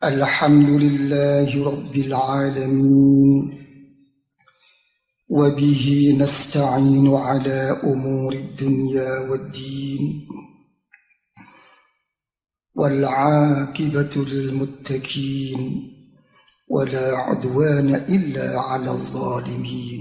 الحمد لله رب العالمين، وبه نستعين على أمور الدنيا والدين، والعاقبة للمتقين، ولا عدوان إلا على الظالمين.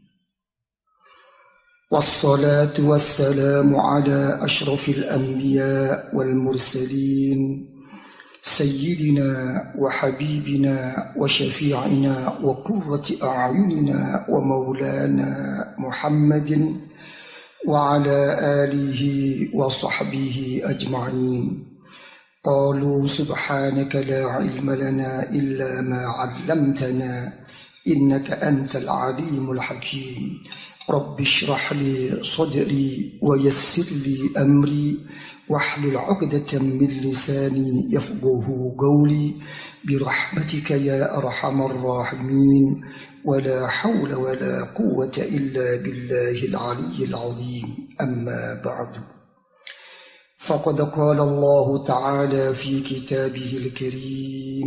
والصلاة والسلام على أشرف الأنبياء والمرسلين، سيدنا وحبيبنا وشفيعنا وقرة أعيننا ومولانا محمد وعلى آله وصحبه أجمعين. قالوا سبحانك لا علم لنا إلا ما علمتنا إنك أنت العليم الحكيم. رب اشرح لي صدري ويسر لي أمري واحلل عقدة من لساني يفقه قولي برحمتك يا أرحم الراحمين، ولا حول ولا قوة إلا بالله العلي العظيم. أما بعد، فقد قال الله تعالى في كتابه الكريم: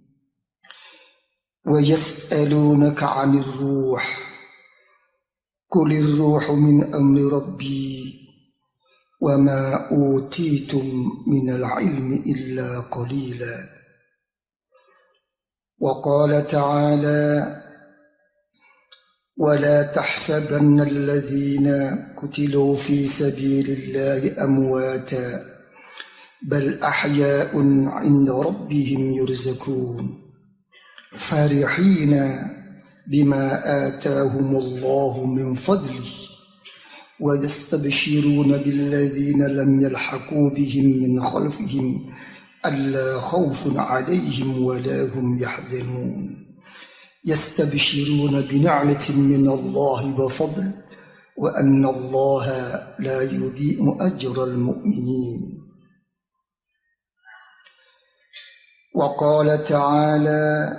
ويسألونك عن الروح قل الروح من أمر ربي وما أوتيتم من العلم إلا قليلا. وقال تعالى: ولا تحسبن الذين قتلوا في سبيل الله أمواتا بل أحياء عند ربهم يرزقون فرحين بما آتاهم الله من فضله ويستبشرون بالذين لم يلحقوا بهم من خلفهم ألا خوف عليهم ولا هم يحزنون يستبشرون بنعمة من الله وفضل وأن الله لا يضيع أجر المؤمنين. وقال تعالى: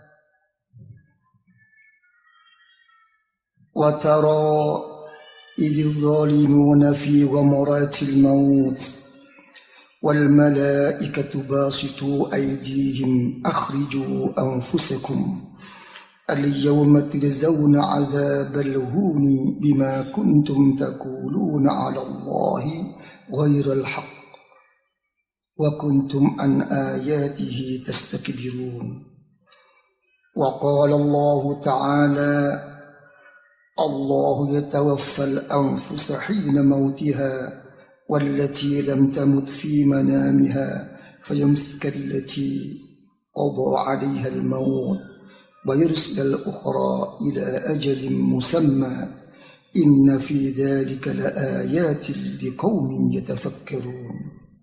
وترى إذ الظالمون في غمرات الموت والملائكة باسطوا أيديهم أخرجوا أنفسكم اليوم تجزون عذاب الهون بما كنتم تقولون على الله غير الحق وكنتم عن آياته تستكبرون. وقال الله تعالى: الله يتوفى الأنفس حين موتها والتي لم تمت في منامها فيمسك التي قضى عليها الموت ويرسل الأخرى إلى أجل مسمى إن في ذلك لآيات لقوم يتفكرون.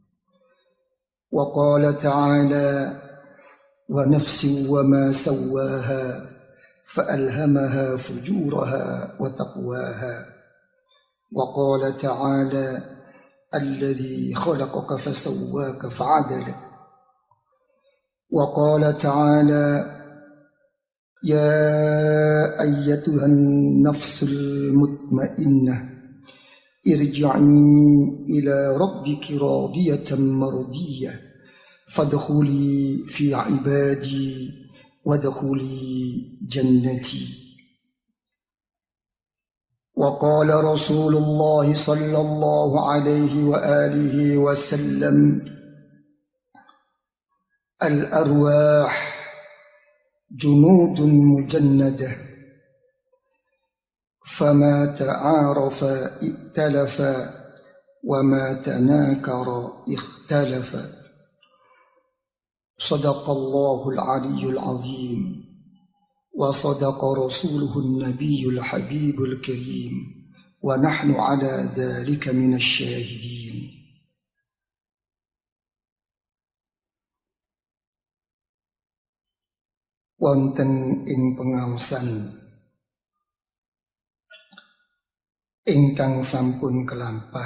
وقال تعالى: ونفس وما سواها فألهمها فجورها وتقواها. وقال تعالى: الذي خلقك فسواك فعدلك. وقال تعالى: يا أيتها النفس المطمئنة ارجعي إلى ربك راضية مرضية فادخلي في عبادي وادخلي جنتي. وقال رسول الله صلى الله عليه وآله وسلم: الأرواح جنود مجندة فما تعارف ائتلف وما تناكر اختلف. صدق الله العلي العظيم وصدق رسوله النبي الحبيب الكريم ونحن على ذلك من الشاهدين. Wonten ing pengaosan ingkang sampun kelampah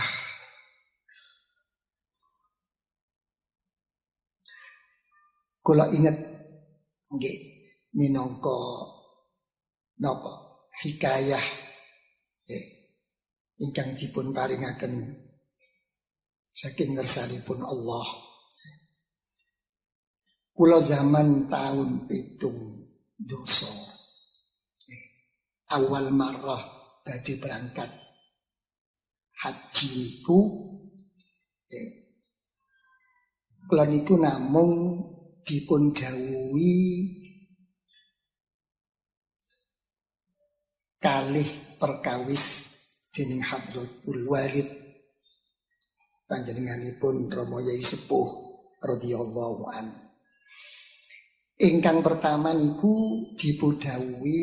kula inget nggih minangka napa hikayah ingkang dipun paringaken saking ngersanipun Allah. kula zaman tahun 7 doso. Awal marrah badhe berangkat haji niku kula niku namung dipun dawuhi kalih perkawis dening Hadratul Walid panjenenganipun Rama Yai Sepuh radhiyallahu an. Ingkang pertama niku dipundhawuhi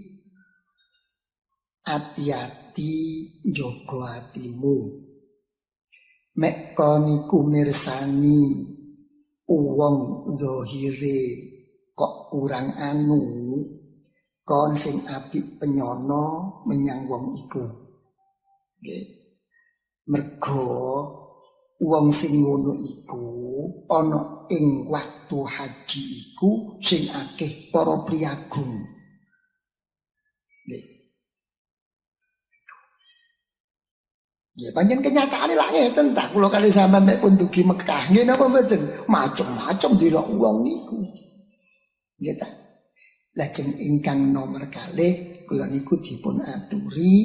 ati-ati njaga atimu. Mek kon niku mirsani wong zahire kok kurang anu, kon sing apik penyono menyang wong iku. Nggih. Mergo wong sing ngono iku ana ing waktu haji iku sing akeh para priyagung. Nggih. Ya pancen kenyataane lak ngeten ta kula kali sampean nek pun dugi Mekah nggih napa mboten macem-macem dilok wong niku. Nggih ta. Lajeng ingkang nomor kalih kula niku dipun aturi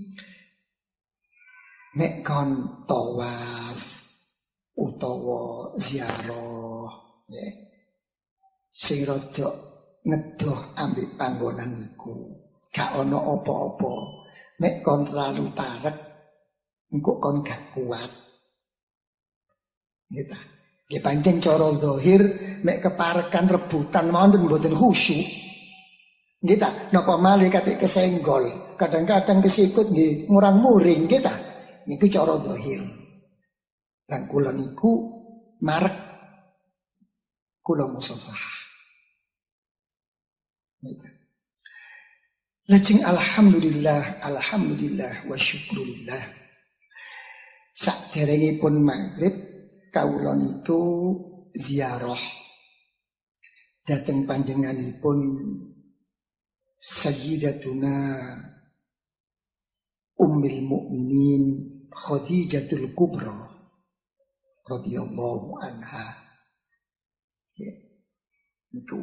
nek kon tawaf utawa ziarah nggih. Sing rada ngedoh ambek panggonan niku gak ana apa-apa. Nek kon terlalu parek engko kon gak kuat. Nggih ta. Nggih pancen cara zahir mek keparekan rebutan mawon mboten khusyuk. Nggih ta. Napa malih kate kesenggol, kadang-kadang kesikut nggih murang-muring nggih ta. Niku cara zahir. Lan kula niku marek kula musafah. Nggih ta. Lajeng alhamdulillah wa syukrulillah. Saderengipun maghrib kawula niku ziarah dhateng panjenenganipun Sayyidatuna Ummul Mukminin Khadijatul Kubra radhiyallahu anha. Niku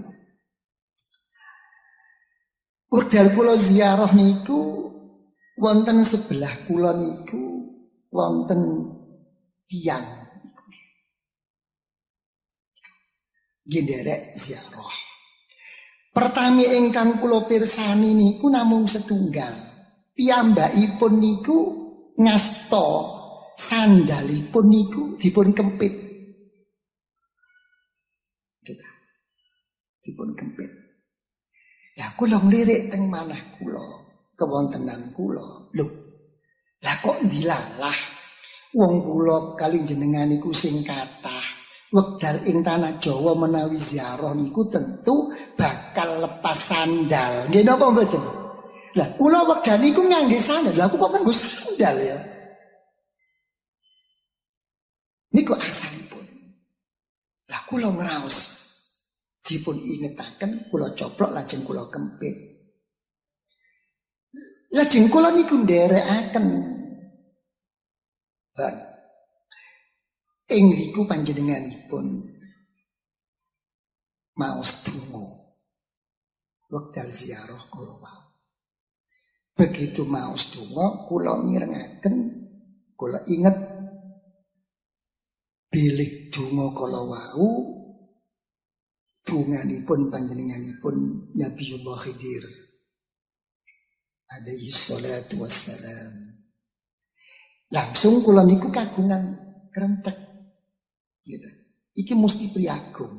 wekdal kula ziarah niku wonten sebelah kula niku wonten tiyang nderek ziarah. Pertami ingkang kula pirsani niku namung setunggal. Piyambakipun niku ngasta sandalipun niku dipun kempit. Dipun kempit. Ya kula nglirik teng manah kula, kewontenan kula. Lho, lah kok dilalah wong kula kali jenengan niku sing kathah wekdal ing tanah Jawa menawi ziarah niku tentu bakal lepas sandal. Nggih napa mboten? Lah kula wekdal niku ngangge sandal. Lah aku kok nganggo sandal ya? Niku asalipun. Lah kula ngraos dipun ingetaken kula coplok lajeng kula kempit. Lajeng kula niku nderekaken ban ing riku panjenenganipun maos donga wekdal ziarah kula wau. Begitu maos donga kula mirengaken kula inget bilih donga kula wau donganipun panjenenganipun Nabiullah Khidir alaihi salatu wassalam. Langsung kula niku kagungan krentek. Gitu. Iki mesti priagung.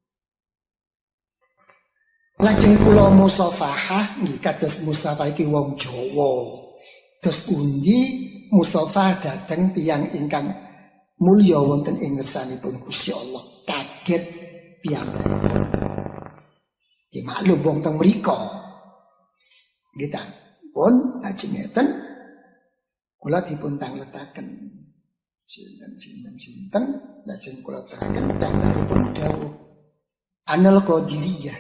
Lajeng kula musafahah nggih kados musafah iki wong Jawa. Terus undi musafah dhateng tiyang ingkang mulya wonten ing ngersanipun Gusti Allah. Kaget piyambakipun. Nggih maklum wong teng mriko. Nggih ta. Pun ajeng ngeten kula dipun tangletaken sinten lajeng kula teraken dangunipun dawuh anal qadiriyah.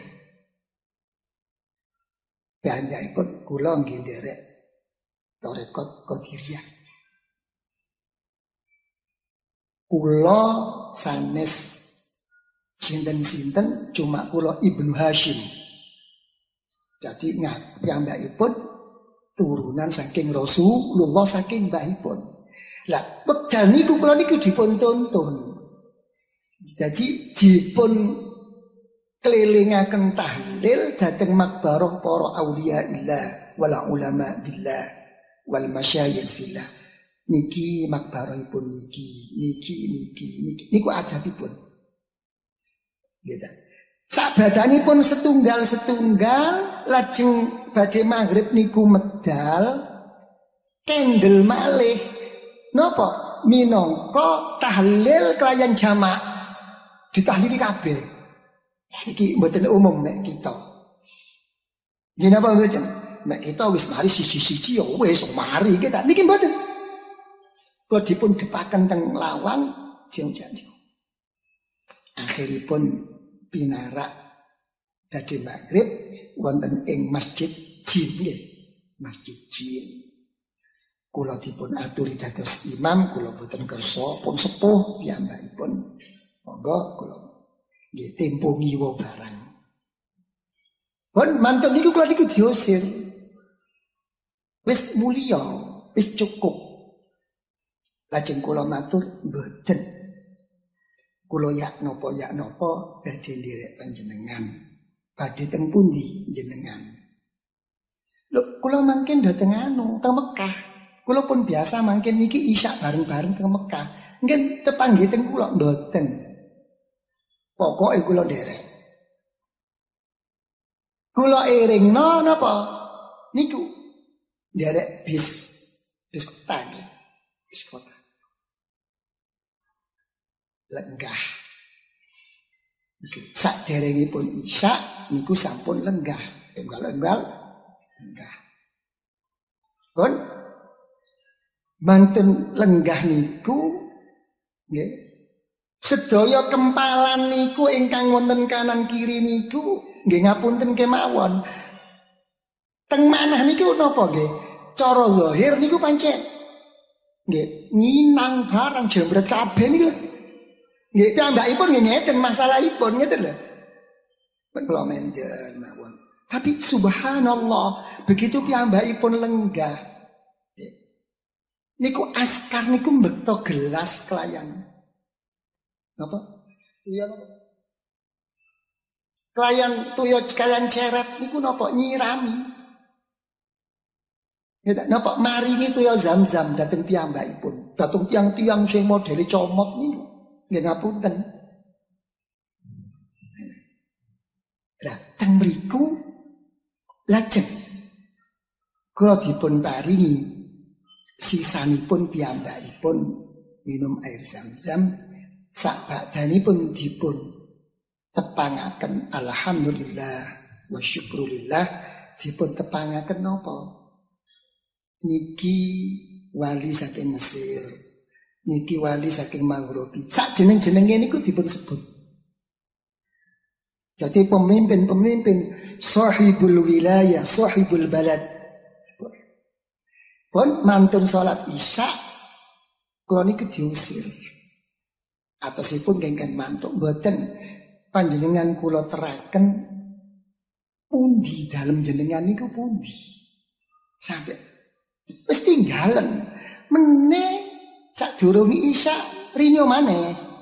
Piyambakipun kula nggih nderek tarekat qadiriyah. Kula sanes Sinten-sinten cuma kula Ibnu Hashim. Jadi piyambakipun turunan saking Rasulullah saking mbahipun. Lah wekdal niku kula niku dipun tuntun. Jadi dipun kelilingaken tahlil dhateng makbarah para auliya illah wal ulama billah wal masyayikh fillah. Niki makbarahipun niki niku adabipun. Gitu. Sak badanipun setunggal lajeng badhe maghrib niku medal kendel malih. Napa? Minangka tahlil kelayan jamak. Ditahlili kabeh. Iki mboten umum nek kita. Nggih napa mboten? Nek kita wis mari siji-siji ya wis mari kita. Niki mboten. Kok dipun depaken teng lawang jeng-jeng. Akhiripun pinarak badhe maghrib wonten ing Masjid Jin nggih. Masjid Jin. Kula dipun aturi dados imam, kula boten kersa pun sepuh piyambakipun. Monggo kula nggih tempo ngiwa barang. Pun mantun niku kula niku diusir. Wis mulya, wis cukup. Lajeng kula matur mboten. Kula yak napa badhe nderek panjenengan. Badhe teng pundi jenengan? Lho kula mangken dateng teng Mekah. Kula pun biasa mangken niki isya bareng-bareng teng Mekah. Nggih tetangge teng kula mboten. Pokoke kula nderek. Kula iringno napa? Niku nderek bis kota. Bis kota. Lenggah. Sak derengipun isya niku sampun lenggah. Enggal lenggah. Pun mantun lenggah niku nggih. Sedaya kempalan niku ingkang wonten kanan kiri niku nggih ngapunten kemawon. Teng manah niku napa nggih? Cara zahir niku pancen nggih nyinang barang jembret kabeh niku. Nggih piyambakipun nggih ngeten masalahipun ngeten lho. Kula menden mawon. Tapi subhanallah begitu piyambakipun lenggah. Niku askar niku mbekta gelas kelayan. Napa? Iya napa? Kelayan ceret niku napa nyirami. Ya napa maringi tuya zam-zam dhateng piyambakipun. Dhateng tiang-tiang sing modele comot niku. Nggih ngapunten. Lah teng mriku lajeng kula dipun paringi sisanipun piyambakipun minum air zam-zam sak badhanipun dipun tepangaken alhamdulillah wa syukrulillah dipun tepangaken napa niki wali saking Mesir niki wali saking Maghribi sak jeneng-jenenge niku dipun sebut. Jadi pemimpin-pemimpin sahibul wilayah, sahibul balad. Pun mantun salat isya kula niku diusir. Atosipun kengken mantuk mboten panjenengan kula teraken pundi dalem jenengan niku pundi. Sampai wis tinggalen meneh sadurunge isya rinyo maneh.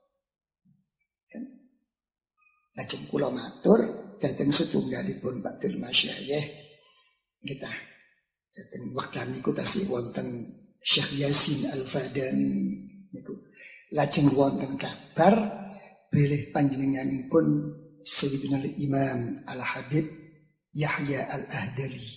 Lajeng kula matur dhateng setunggalipun Ba'dul Masyayikh kita dhateng wekdal niku tasih wonten Syekh Yasin Al-Fadani niku lajeng wonten kabar bilih panjenenganipun Sayyidina Imam Al-Habib Yahya Al-Ahdali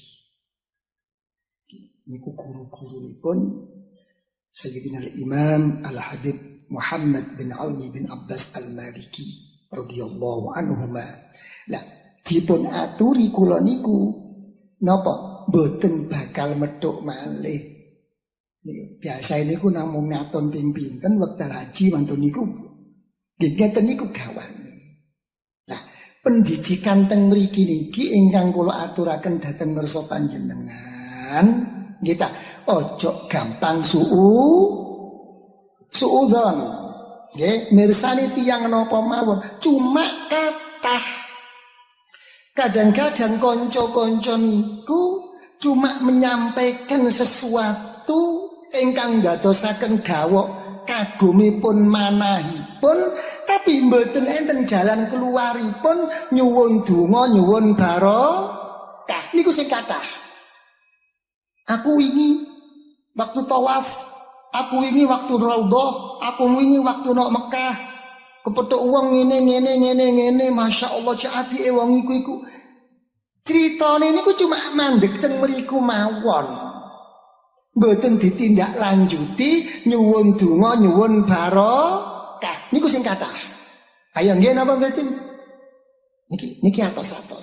niku guru-gurunipun Sayyidina Imam Al-Habib Muhammad bin Alwi bin Abbas Al-Maliki radhiyallahu anhuma. Lah dipun aturi kula niku napa mboten bakal metuk malih. Niku biasa niku namung ngaton ping pinten wekdal haji mantun niku nggih ngeten niku gawane. Nah, pendidikan teng mriki niki ingkang kula aturaken dhateng ngarsa panjenengan nggih ta ojo gampang suudzon. Nggih, mirsani tiyang napa mawon, cuma kathah. Kadang-kadang kanca-kanca niku cuma menyampaikan sesuatu ingkang ndadosaken gawok kagumipun manahipun, tapi mboten enten jalan keluaripun nyuwun donga nyuwun barokah. Niku sing kathah. Aku wingi waktu tawaf, aku wingi waktu raudhah, aku wingi waktu nok Mekah, kepethuk wong ngene, Masya Allah cek apike wong iku. Critane niku cuma mandeg teng mriku mawon. Mboten ditindak lanjuti nyuwun donga nyuwun barokah. Niku sing kathah. Ayo nggih napa mboten? Niki atos-atos.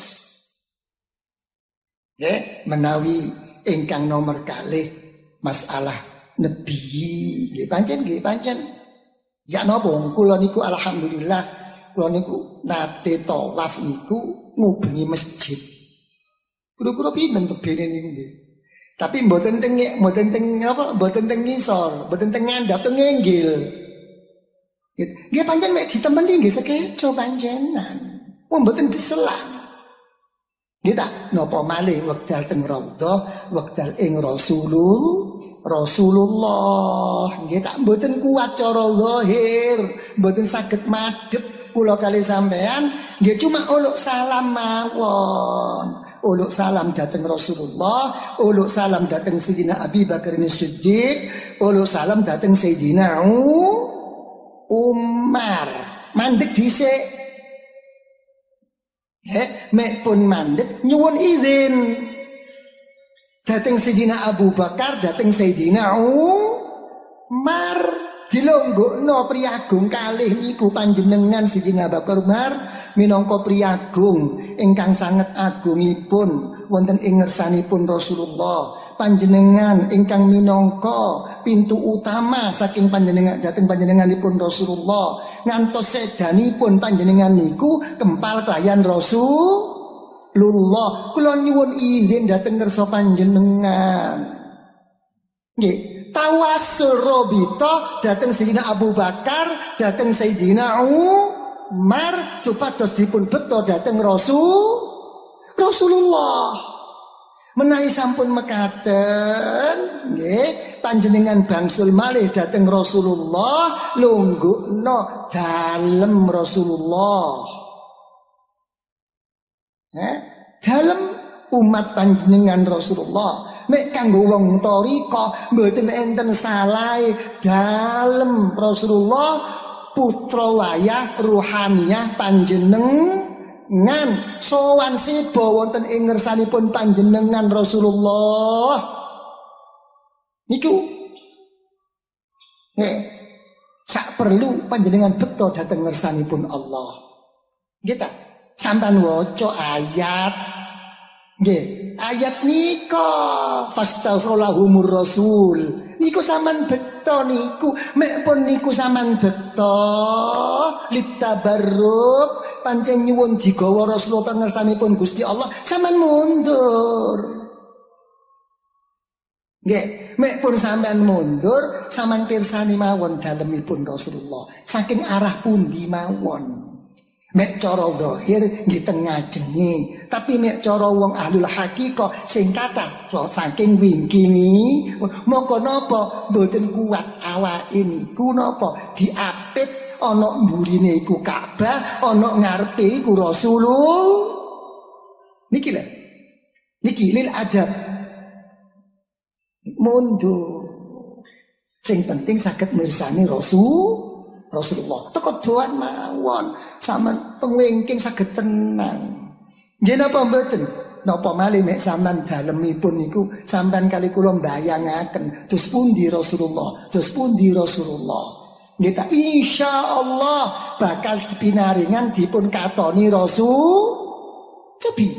Nggih, menawi ingkang nomor kalih masalah nebi nggih pancen. Ya napa kula niku alhamdulillah kula niku nate tawaf niku ngubengi masjid. Kira-kira pinten tebene niku nggih. Tapi mboten teng ngisor, mboten teng ngandhap teng nginggil. Nggih pancen mek ditemeni nggih sekeco panjenengan. Wong mboten diselang. Nggih ta, napa malih wekdal teng raudhah, wekdal ing Rasulullah. Nggih tak mboten kuat cara zahir, mboten saged madhep kula kali sampean, nggih cuma uluk salam mawon. Uluk salam dateng Rasulullah, uluk salam dateng Sayyidina Abi Bakar As-Siddiq, uluk salam dateng Sayyidina Umar. Mandek dhisik. Mek pun mandek nyuwun izin. Dateng Sayyidina Abu Bakar, dateng Sayyidina Umar. Dilonggokno priyagung kalih niku panjenengan Sayyidina Abu Bakar Umar minangka priyagung ingkang sanget agungipun wonten ing ngersanipun Rasulullah. Panjenengan ingkang minangka pintu utama saking panjenengan dhateng panjenenganipun Rasulullah, ngantos sedanipun panjenengan niku kempal kaliyan Rasulullah. Kula nyuwun izin dhateng ngersa panjenengan. Nggih, tawassul robito dhateng Sayyidina Abu Bakar, dhateng Sayyidina Umar supados dipun beto dhateng Rasulullah. Menawi sampun mekaten nggih panjenengan bangsul malih dhateng Rasulullah, lunggukno dalem Rasulullah. Dalem umat panjenengan Rasulullah. Mek kanggo wong thariqah mboten enten salahe dalem Rasulullah, putra wayah ruhaniyah panjenengan sowan seba wonten ing ngersanipun panjenengan Rasulullah niku sak perlu panjenengan beto dhateng ngersanipun Allah. Nggih ta, sampean waca ayat nggih, ayat nika fastaghfirulahumur rasul niku sampean beto niku, mek pun niku sampean beto litabarruk pancen nyuwun digawa Rasulullah ngersanipun Gusti Allah, sampean mundur. Nggih, mek pun sampean mundur, sampean pirsani mawon dalemipun Rasulullah. Saking arah pundi mawon. Mek cara zahir nggih teng ngajenge, tapi mek cara wong ahlul hakikah sing kathah saking wingkingi, moko napa mboten kuat awake niku napa diapit ana mburine iku Ka'bah, ana ngarepe iku Rasulullah. Niki lho. Niki lil adab. Mundur. Sing penting saged mirsani Rasulullah. Teko doan mawon, sampean teng wingking saged tenang. Nggih napa mboten? Napa malih mek sampean dalemipun niku sampean kali kula mbayangaken dos pundi Rasulullah, dos pundi Rasulullah. Nggih ta, insyaallah bakal pinaringan dipun katoni Rasul cepi.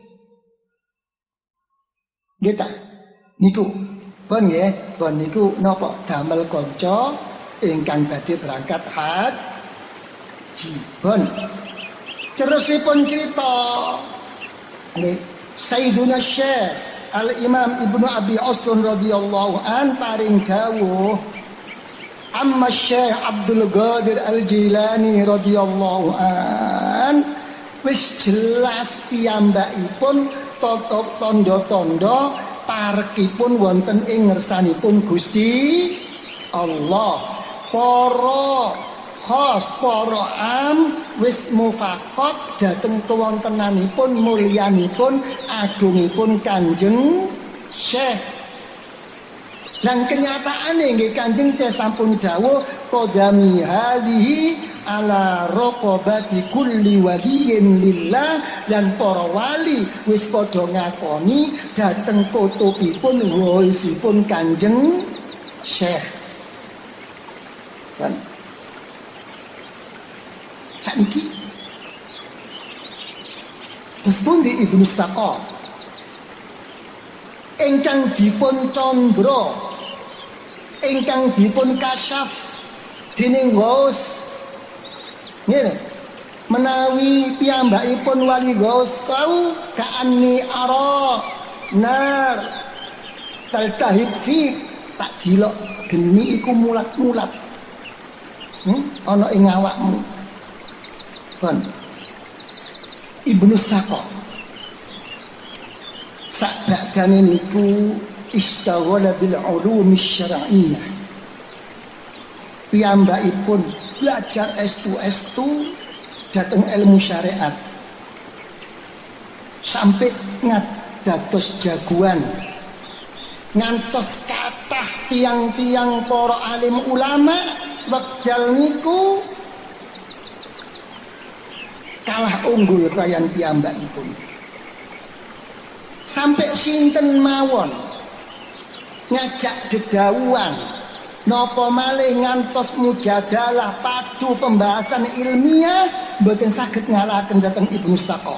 Nggih ta? Niku pun nggih, pun niku napa damel kanca ingkang badhe berangkat haji. Pun terusipun cerita nggih, Sayyiduna Syekh Al-Imam Ibnu Abi Asrun radhiyallahu an paring dawuh, Amma Syekh Abdul Qadir Al-Jilani radhiyallahu an wis jelas piyambakipun tondo-tondo parekipun wonten ing ngersanipun Gusti Allah. Para khos para am wis mufaqat dhateng kewontenanipun mulyanipun agungipun Kanjeng Syekh. Dan kenyataane nggih Kanjeng teh sampun dawuh qadami hadhihi ala raqabati kulli waliyin lillah, dan para wali wis padha ngakoni dhateng kutubipun waisipun Kanjeng Syekh. Kan sakniki terus pundi Ibnu Saqaf ingkang dipun condro, ingkang dipun kasyaf dening Ghaus ngene, menawi piyambakipun wali Ghaus kau ka'anni ara nar taltahib fi, tak jilok geni iku mulat-mulat ana ing awakmu. Kon Ibnu Saqaf sakjane niku istaghala bil ulum syar'iyyah. Piyambakipun belajar estu dhateng ilmu syariat sampai dados jagoan, ngantos kathah tiang-tiang para alim ulama wekdal niku kalah unggul kaliyan piyambakipun. Sampai sinten mawon ngajak dedawuhan napa malih ngantos mujadalah padu pembahasan ilmiah mboten saged ngalahaken dhateng Ibnu Saqaf.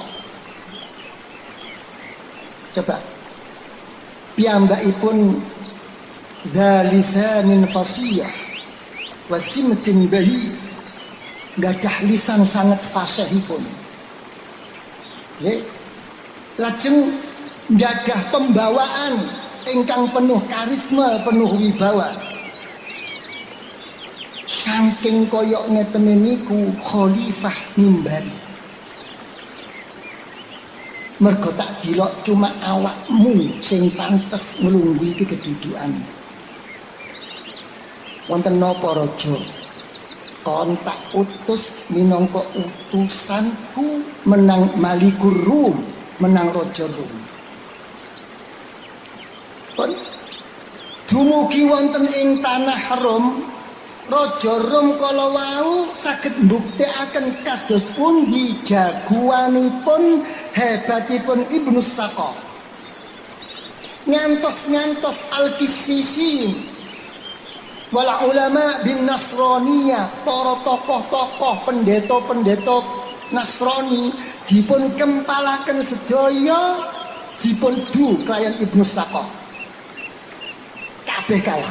Coba piyambakipun dzalisanin fasih wa simtin bahi, gadah lisan sangat fasihipun. Nggih, lajeng gadah pembawaan ingkang penuh karisma, penuh wibawa. Saking koyok ngeten niku khalifah mimbari. Mergo tak dilok cuma awakmu sing pantes nglungguhi kedudukan. Wonten napa raja? Kon tak utus minangka utusanku menang Malikur Rum, menang raja Rum. Pun dumugi wonten ing tanah Rom, raja Rom kala wau saged mbuktekaken kados pundi jagoanipun, hebatipun Ibnu Saqaf. Ngantos Al-Kisisi wal ulama bin Nasraniyah, para tokoh-tokoh pendeta-pendeta Nasrani dipun kempalaken sedaya, dipun du kaliyan Ibnu Saqaf. Kabeh kalah.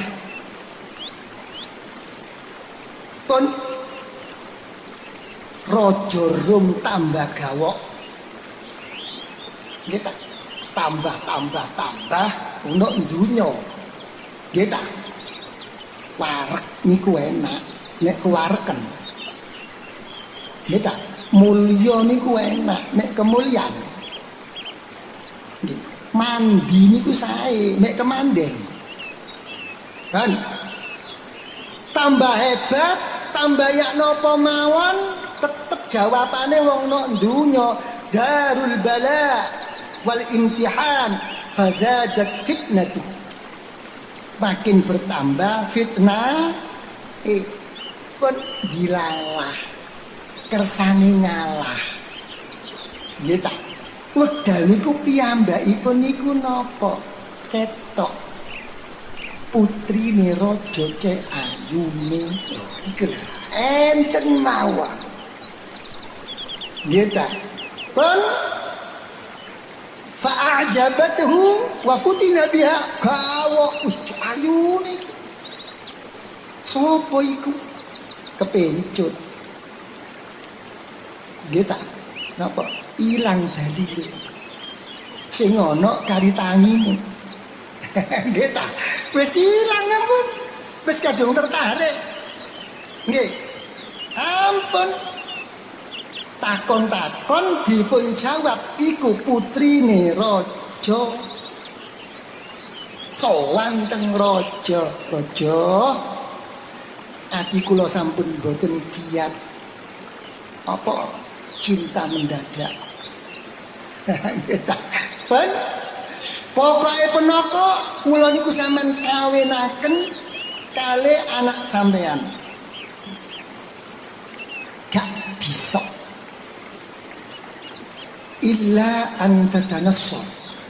Pun raja Rum tambah gawok. Nggih ta? Tambah ono dunya. Nggih ta? Wareg niku enak nek kewareken. Nggih ta? Mulya niku enak nek kemulyan. Nggih. Mandi niku sae nek kemanden. Kan tambah hebat, tambah yak napa mawon, tetep jawabane wong nok dunya darul bala wal imtihan fazadat fitnatu. Makin bertambah fitnah, pun dilalah, kersane ngalah. Nggih ta? Wedal niku piyambakipun niku napa? Ketok putrine raja cek ayune iki enten mawon. Nggih ta? Pun fa'ajabathu wa futina biha, gawok ayune iki. Sopo iku? Kepencut. Nggih ta? Napa? Ilang dalile. Sing ana kari tangimu. Nggih ta? Wis ilang ampun. Wis kadung tertarik. Nggih. Ampun. Takon-takon dipun jawab iku putrine raja. Sowan teng raja. Raja, ati kula sampun boten kiyat. Apa cinta mendadak. Pun pokoke punapa kula niku sampean kawinaken kali anak sampean. Gak bisa. Illa an tatanassar.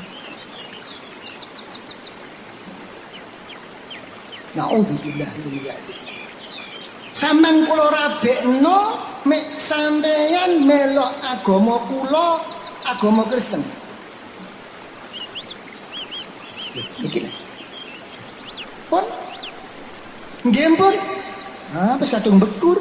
Na'udzubillah min dzalik. Sampeyan kula rabekno mek sampeyan melok agama kula, agama Kristen. Iki. Pun nggih pun. Wis kadung bekur.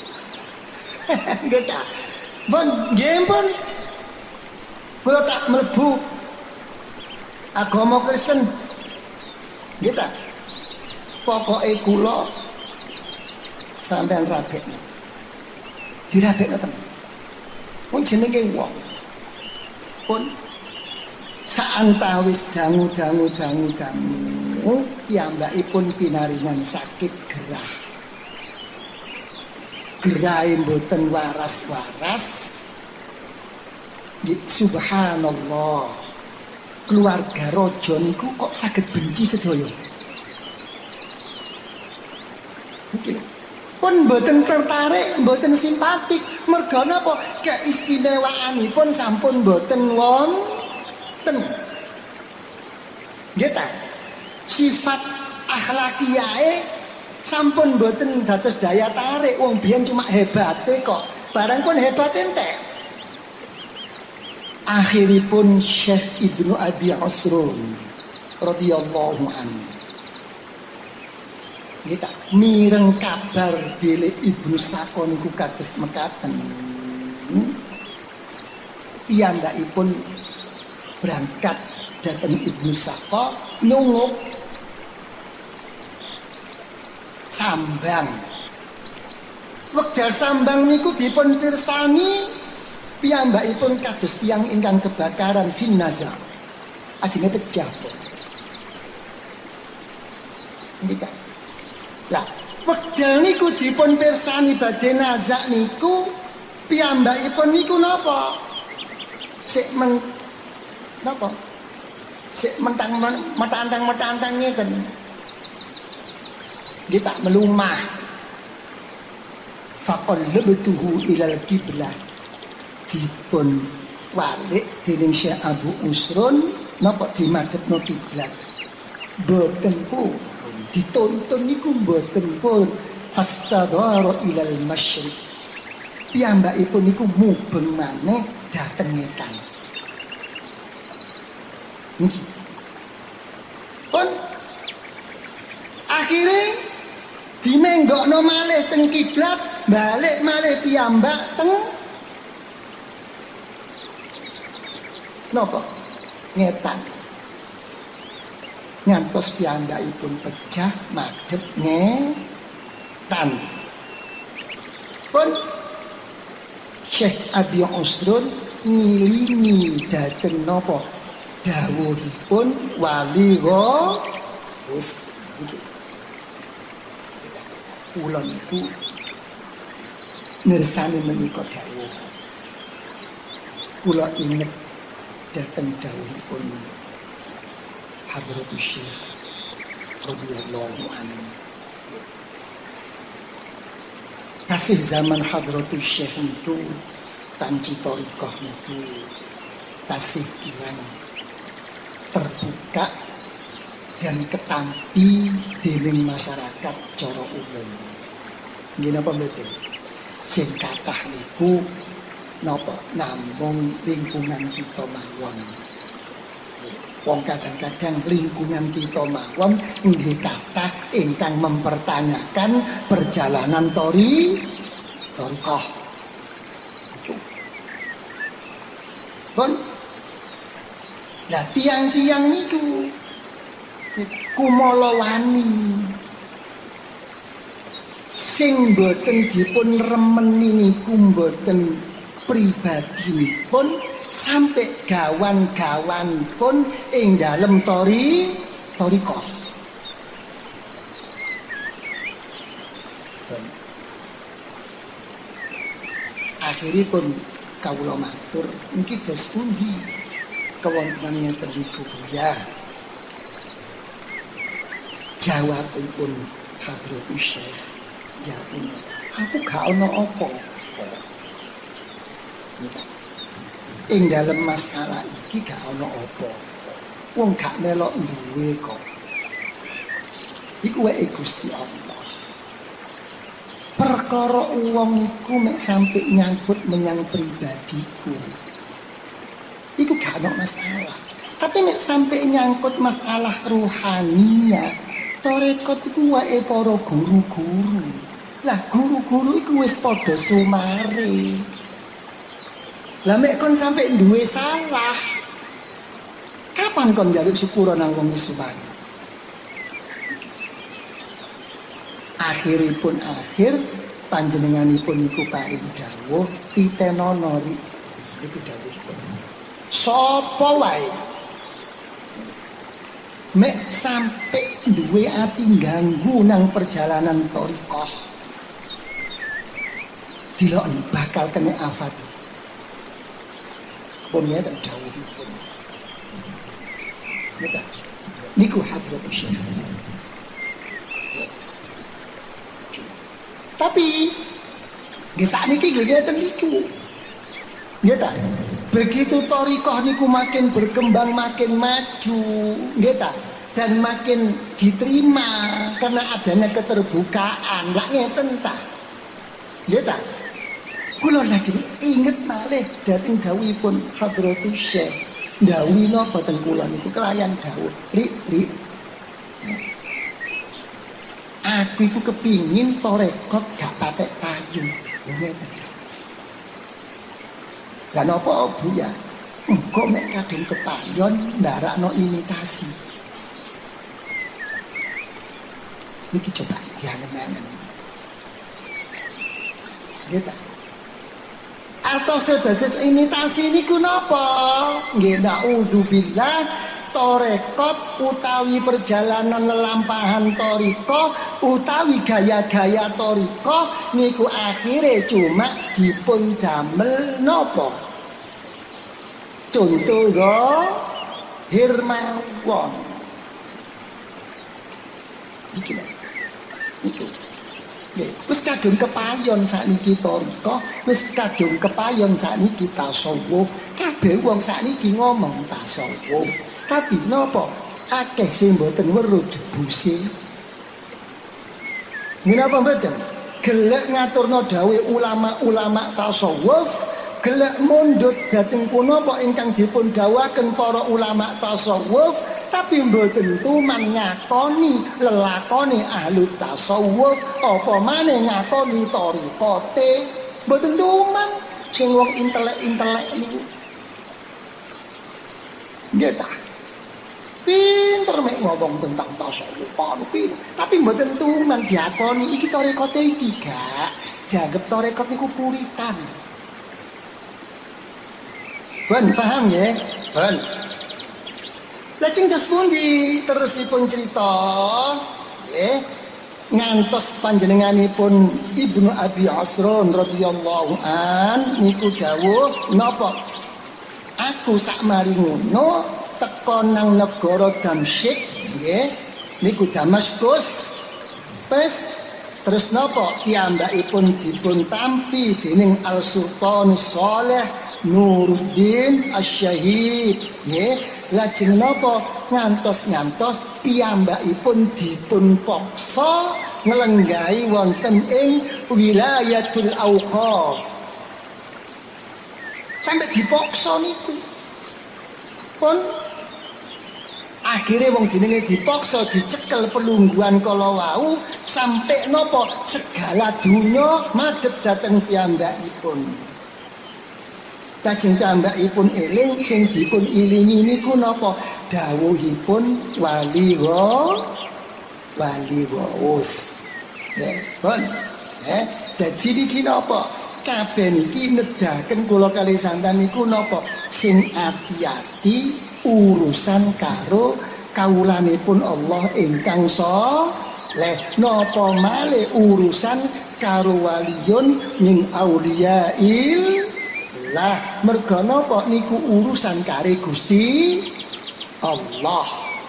Nggih ta. Pun nggih pun. Kula tak mlebu agama Kristen. Nggih ta. Pokoke kula sampean rabekno. Dirabekno tenan. Pun jenenge wong. Pun saantawis dangu piyambakipun pinaringan sakit gerah. Gerahe mboten waras-waras. Subhanallah. Keluarga raja niku kok saged benci sedaya. Pun mboten tertarik, mboten simpatik. Merga napa? Keistimewaanipun sampun mboten wonten. Nggih ta? Sifat akhlakiyae sampun mboten dados daya tarik. Wong biyen cuma hebate kok. Barang pun hebat entek. Akhiripun Syekh Ibnu Abi Usrun radhiyallahu anhu kita mireng kabar bilih Ibnu Sakon niku kados mekaten. Piyambakipun berangkat dhateng Ibnu Sakon nunguk sambang. Wekdal sambang niku dipun pirsani piyambakipun kados tiyang ingkang kebakaran finnaza. Ajenge pecah. Nika. Lah, wekdal niku dipun pirsani badhe nazak niku piyambakipun niku napa? Sik napa? Sik mentang-mentang ngeten. Dia tak melumah. Faqallabtuhu ilal qiblah. Dipun walik dening Syekh Abu Usrun napa dimadhetno kiblat. Boten pun dituntun niku mboten pun fastadara ilal masyriq. Piyambakipun niku mubeng maneh dhateng ngetan. Niki. Pun akhire dinenggokno malih teng kiblat, balik malih piyambak teng napa? Ngetan. Ngantos piyambakipun pecah madhep ngetan. Pun Syekh Abi Usrun ngilingi dhateng napa? Dawuhipun wali Ghaus. Kula niku mirsani menika dawuh. Kula inget dhateng dawuhipun Hadratus Syekh radhiyallahu anhu. Kasih zaman Hadratus Syekh itu panci thariqah itu kasih kirang terbuka dan ketampi dening masyarakat cara umum. Nggih napa mboten? Sing kathah niku napa namung lingkungan kita mawon. Wong kadang-kadang lingkungan kita mawon nggih kathah ingkang mempertanyakan perjalanan thariqah. Pun lah tiang-tiang niku kumala wani sing boten dipun remeni niku boten pribadinipun sampai gawan-gawanipun ing dalem thariqah. Akhiripun kawula matur niki dos pundi kewontenan ngeten niku ya. Jawabipun Hadratus Syekh, ya aku gak ono apa. Ing dalem masalah iki gak ono apa. Wong gak melok duwe kok. Iku wae Gusti Allah. Perkara wong iku mek sampe nyangkut menyang pribadiku. Iku gak ono masalah. Tapi nek sampe nyangkut masalah ruhaninya, tarekat iku wae para guru-guru. Lah guru-guru iku wis padha sumare. Lah mek kon sampe duwe salah, kapan kon njaluk syukur nang wong wis sumare? Akhiripun panjenenganipun niku paring dawuh pitenono niku dawuhipun. Sapa wae mek sampe duwe ati ganggu nang perjalanan thariqah, dilok bakal kena afat. Punya tak dawuhipun. Niku Hadratus Syekh. Tapi sakniki nggih ngeten niku. Nggih ta? Begitu thariqah niku makin berkembang, makin maju, nggih ta? Dan makin diterima karena adanya keterbukaan. Lah ngeten ta? Nggih ta? Kula lajeng inget malih dhateng dawuhipun Hadratus Syekh. Dawuh napa ten kula niku kelayan dawuh, Rik. Aku iku kepingin tarekat gak patek payung. Lah napa Bu ya? Engko nek kadung kepayon ndarakno imitasi. Niki coba ya nemen. Gitu. Atau sedados imitasi niku napa? Nggih naudzubillah. Tarekat utawi perjalanan lelampahan thariqah utawi gaya-gaya thariqah niku akhire cuma dipun damel napa? Contoh Hirmawon. Iki lho. Niku. Wis kadung kepayon sakniki thariqah, wis kadung kepayon sakniki tasawuf. Kabeh wong sakniki ngomong tasawuf. Tapi napa akeh sing mboten weruh jebuse. Menapa mboten? Gelek ngaturno dawuh ulama-ulama tasawuf, gelek mundhut dhateng punapa ingkang dipun dawuhaken para ulama tasawuf, tapi mboten tuman ngakoni lelakone ahli tasawuf, apa maneh ngakoni thariqate. Mboten tuman sing wong intelek-intelek niku. Nggih ta? Pinter mek ngomong tentang tasawuf pinter. Tapi mboten tuman diakoni iki tarekate iki gak dianggep tarekat niku puritan. Ben paham ya? Ben. Lajeng terus pundi terusipun cerita nggih ngantos panjenenganipun Ibnu Abi Asron radhiyallahu an niku dawuh napa? Aku sak mari ngono teko nang negara Damsyik nggih niku Damaskus. Terus napa piyambakipun dipun tampi dening Al-Sultan Shalih Nuruddin Asy-Syahid nggih. Lajeng napa ngantos piyambakipun dipun paksa nglenggahi wonten ing wilayatul Auqaf. Sampai dipaksa niku. Pun akhirnya wong jenenge dipaksa dicekel pelungguhan kala wau sampai napa segala dunya madhep dhateng piyambakipun. Lajeng piyambakipun eling sing dipun ilingi niku napa dawuhipun wali ghaus. Ya, pun Dadi niki napa? Kabeh niki nedahaken kula kalih santen niku napa? Sing ati-ati urusan karo kawulanipun Allah ingkang saleh. Napa malih urusan karo waliyun min auliyail lah. Merga napa niku urusan kare Gusti Allah.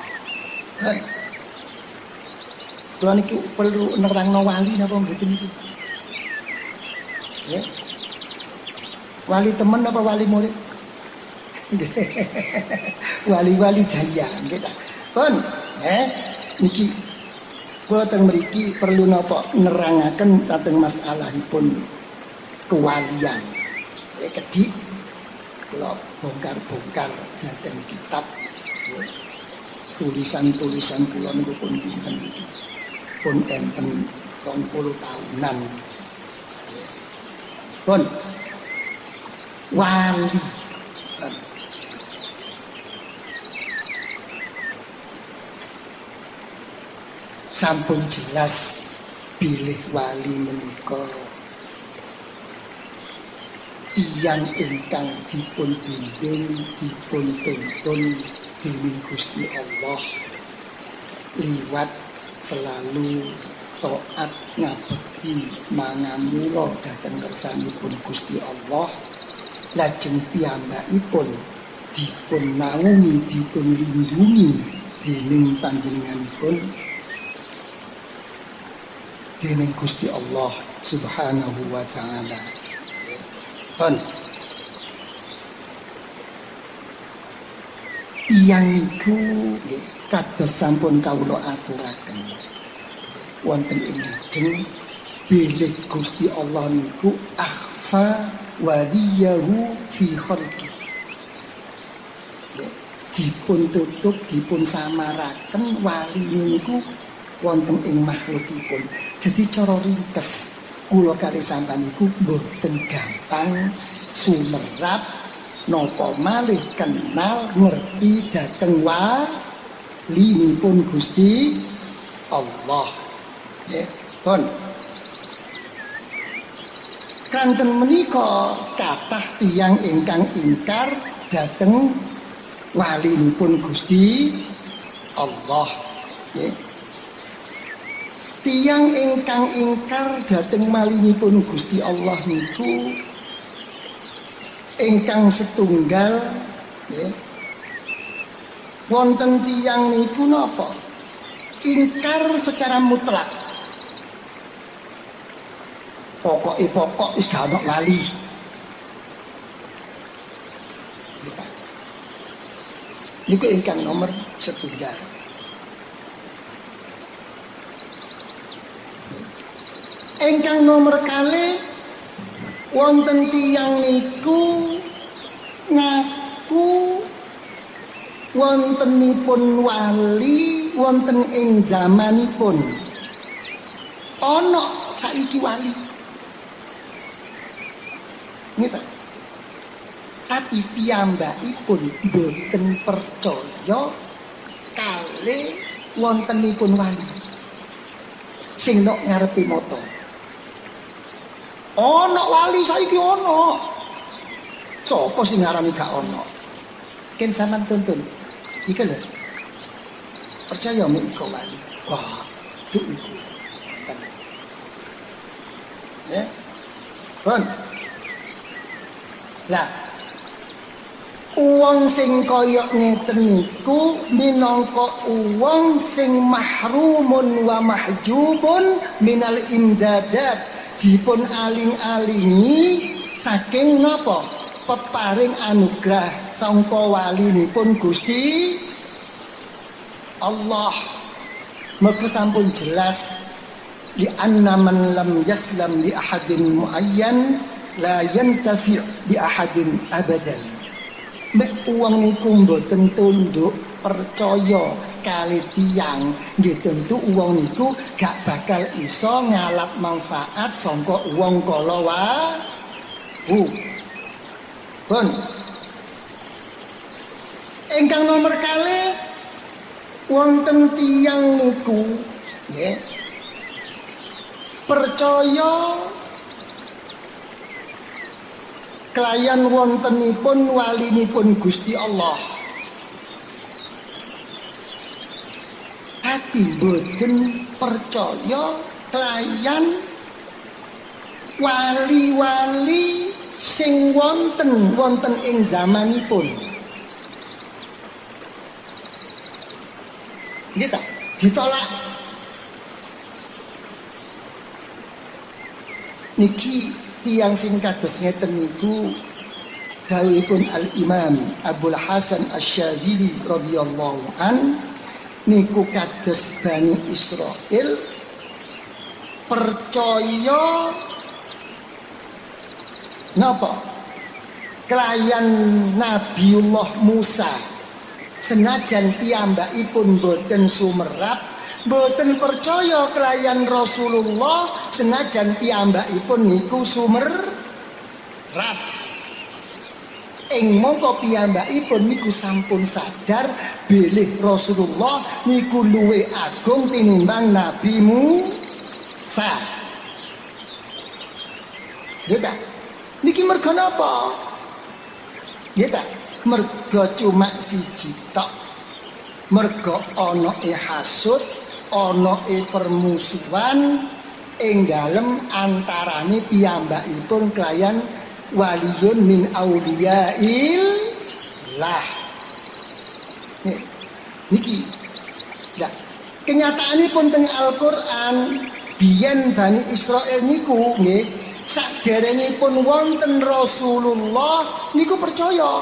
Kula niku perlu nerangno wali napa mboten niku? Ya. Wali temen apa wali murid? Wali-wali daya nggih ta. Pun niki kula teng mriki perlu napa nerangaken dhateng masalahipun kewalian. Kedhi kula bongkar-bongkar dhateng kitab tulisan-tulisan kula niku pun pinten iki. Pun enten 20 tahunan. Pun wali sampun jelas bilih wali menika tiyang ingkang dipun bimbing dipun tuntun dening Gusti Allah liwat selalu taat ngabekti mangamula dhateng kersanipun Gusti Allah. Lajeng piyambakipun dipun naungi dipun lindungi dening panjenenganipun dening Gusti Allah Subhanahu wa taala. Tiyang niku kados sampun kawula aturaken wonten ing lajeng bilih Gusti Allah niku akhfa waliyahu fi khalqi. Dipun tutup dipun samaraken wali niku wonten ing makhlukipun. Jadi cara ringkes kula kalih sampeyan niku mboten gampang sumerap napa malih kenal ngerti dhateng walinipun Gusti Allah. Pun kanten menika kathah tiyang ingkang ingkar dhateng walinipun Gusti Allah. Tiyang ingkang ingkar dhateng walinipun Gusti Allah niku ingkang setunggal wonten tiyang niku napa? Ingkar secara mutlak. Pokok wis gak ono wali. Niku ingkang nomor setunggal. Ingkang nomor kalih wonten tiyang niku ngaku wontenipun wali wonten ing zamanipun. Ana saiki wali. Ngeten. Tapi piyambakipun boten percaya kalih wontenipun wali. Sing nok ngarepe mata. Ana wali saiki ana. Sopo sing ngarani gak ana? Ken sampean tuntun. Iki lho. Percaya mek iku wali. Wah, itu iku. Ya. Pun. Lah. Wong sing kaya ngeten niku minangka wong sing mahrumun wa mahjubun minal imdadat. Dipun aling-alingi saking napa? Peparing anugrah sangka walinipun Gusti Allah. Maka sampun jelas li anna man lam yaslam li ahadin muayyan la yantafi' bi ahadin abadan. Mek wong niku mboten tunduk percaya kali tiyang nggih tentu wong niku gak bakal iso ngalap manfaat sangka wong kala wae. Pun ingkang nomor kalih wonten tiyang niku nggih percaya kelayan wontenipun walinipun Gusti Allah. Tapi boten percaya kelayan wali-wali sing wonten ing zamanipun. Gitu, ditolak. Niki tiyang sing kados ngeten niku dawuhipun Al-Imam Abul Hasan Asy-Syadzili radhiyallahu an niku kados Bani Israil percaya napa kelayan Nabiullah Musa senajan piyambakipun boten sumerap, boten percaya kelayan Rasulullah senajan piyambakipun niku sumerap. Ing mongko piyambakipun niku sampun sadar bilih Rasulullah niku luwih agung tinimbang Nabi Musa. Ya, niki mergo napa? Ya ta, mergo cuma siji tok. Mergo ana hasud, ana permusuhan ing dalem antarane piyambakipun kelayan waliyun min auliyail lah. Niki. Ya, kenyataanipun teng Al-Qur'an biyen Bani Israil niku nggih saderengipun wonten Rasulullah niku percaya.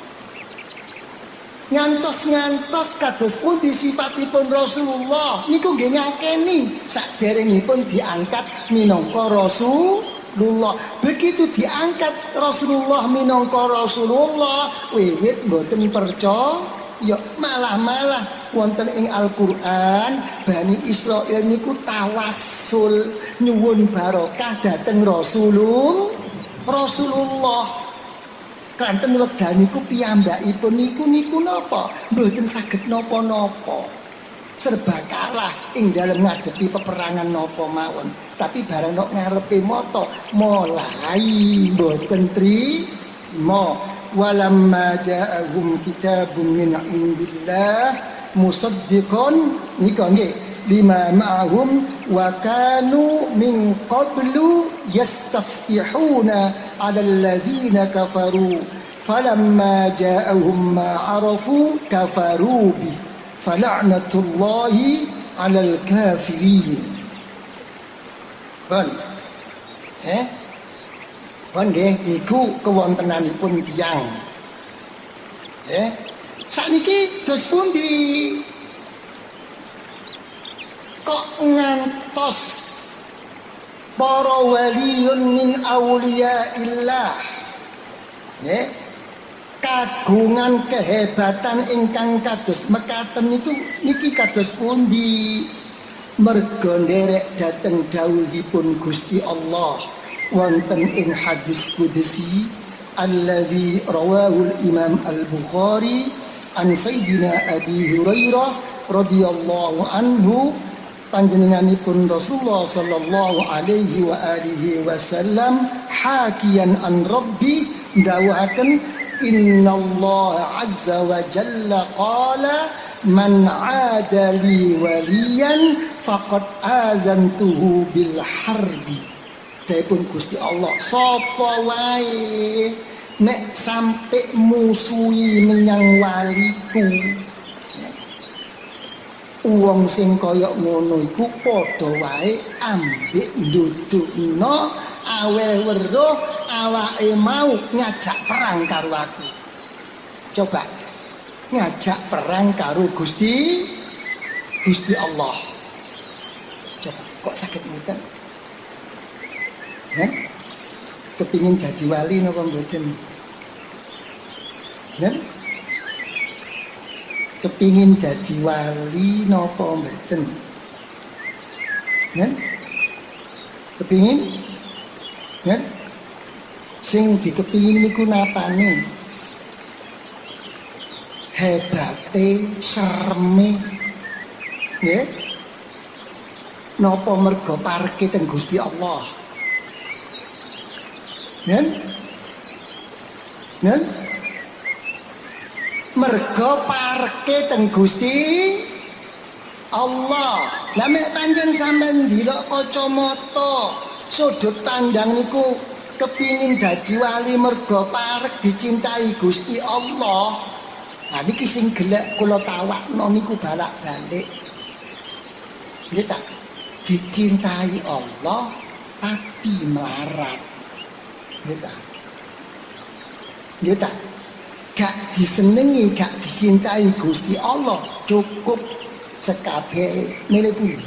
Ngantos kados pundi sifatipun Rasulullah niku nggih nyakeni saderengipun diangkat minangka Rasulullah. Begitu diangkat Rasulullah minangka Rasulullah, wiwit mboten percaya, ya malah wonten ing Al-Qur'an Bani Israil niku tawassul nyuwun barokah dhateng Rasulullah. Kanten wekdaniku piyambakipun niku napa? Mboten saged napa-napa. Serba kalah ing dalem ngadepi peperangan napa mawon. Tapi bareng nok ngarepe mata mulai mboten trima. Walamma ja'ahum kitabun min indillah musaddiqan nika nggih lima ma'ahum wa kanu min qablu yastaftihuna 'ala alladhina kafaru falamma ja'ahum ma 'arafu kafaru bi fala'natullahi 'alal kafirin. Pun nggih niku kewontenanipun tiyang. Sakniki dos pundi? Kok ngantos para waliyun min auliyaillah kagungan kehebatan ingkang kados mekaten niku niki kados pundi? Mergo nderek dhateng dawuhipun Gusti Allah wonten ing hadis qudsi alladzi rawahu al-Imam Al-Bukhari an Sayyidina Abi Hurairah radhiyallahu anhu panjenenganipun Rasulullah sallallahu alaihi wa alihi wasallam hakiyan an Rabbi dawuhaken innallaha azza wa jalla qala man 'ada li waliyan faqad azantuhu bil harbi. Daipun Gusti Allah sapa wae nek sampe musuhi menyang waliku, wong sing kaya ngono iku padha wae ambek ndudukno aweh weruh awake mau ngajak perang karo aku. Coba ngajak perang karo Gusti Allah. Coba kok saged ngeten? Kepingin jadi wali napa mboten? Kepingin jadi wali napa mboten? Kepingin? Sing dikepingin niku napane? Hebate, sereme. Nggih. napa merga pareke teng Gusti Allah. Nen? Merga pareke teng Gusti Allah. Lah mek pancen sampean ndelok kacamata sudut pandang niku kepingin dadi wali merga parek dicintai Gusti Allah. Nah niki sing gelek kula tawakno niku balak-balik. Nggih ta? Dicintai Allah tapi melarat. Nggih ta? Nggih ta? Gak disenengi, gak dicintai Gusti Allah, cukup sekabehe milih pundi.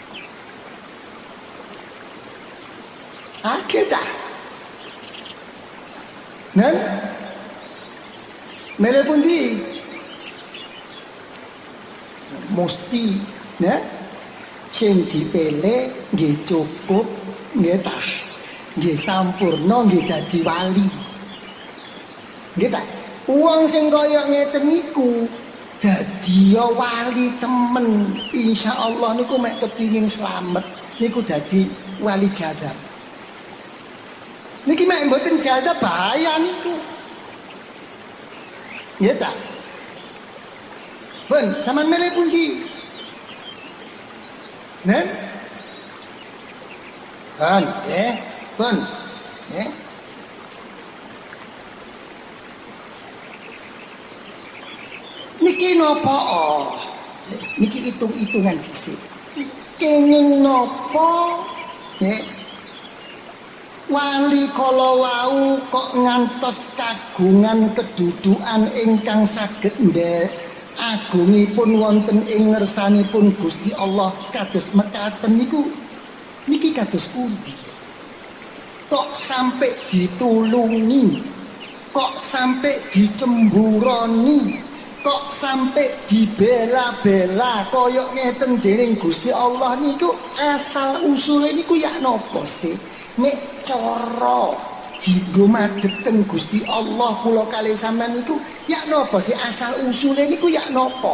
Akeh ta? Nen? Milih pundi? Mesti, nen? Sing dipilih nggih cukup, nggih ta? Nggih sampurna, nggih dadi wali. Nggih ta? Wong sing kaya ngeten niku dadi wali temen, insyaallah niku mek kepingin slamet niku dadi wali jadab. Niki mek mboten jadab bahaya niku. Nggih ta? Ben, sampean milih pundi? Nen? Ben, ben. Niki napa? Niki hitung-hitungan dhisik. Kenging napa? Wali kala wau kok ngantos kagungan kedudukan ingkang saged agungipun wonten ing ngersanipun Gusti Allah kados mekaten niku. Niki kados pundi? Kok sampai ditulungi? Kok sampai dicemburoni? Kok sampai dibela-bela koyok ngeten dening Gusti Allah niku asal usule niku ya napa sih? Nek cara dienggo madhep teng Gusti Allah kula kalih sampean niku ya napa sih asal usule niku ya napa?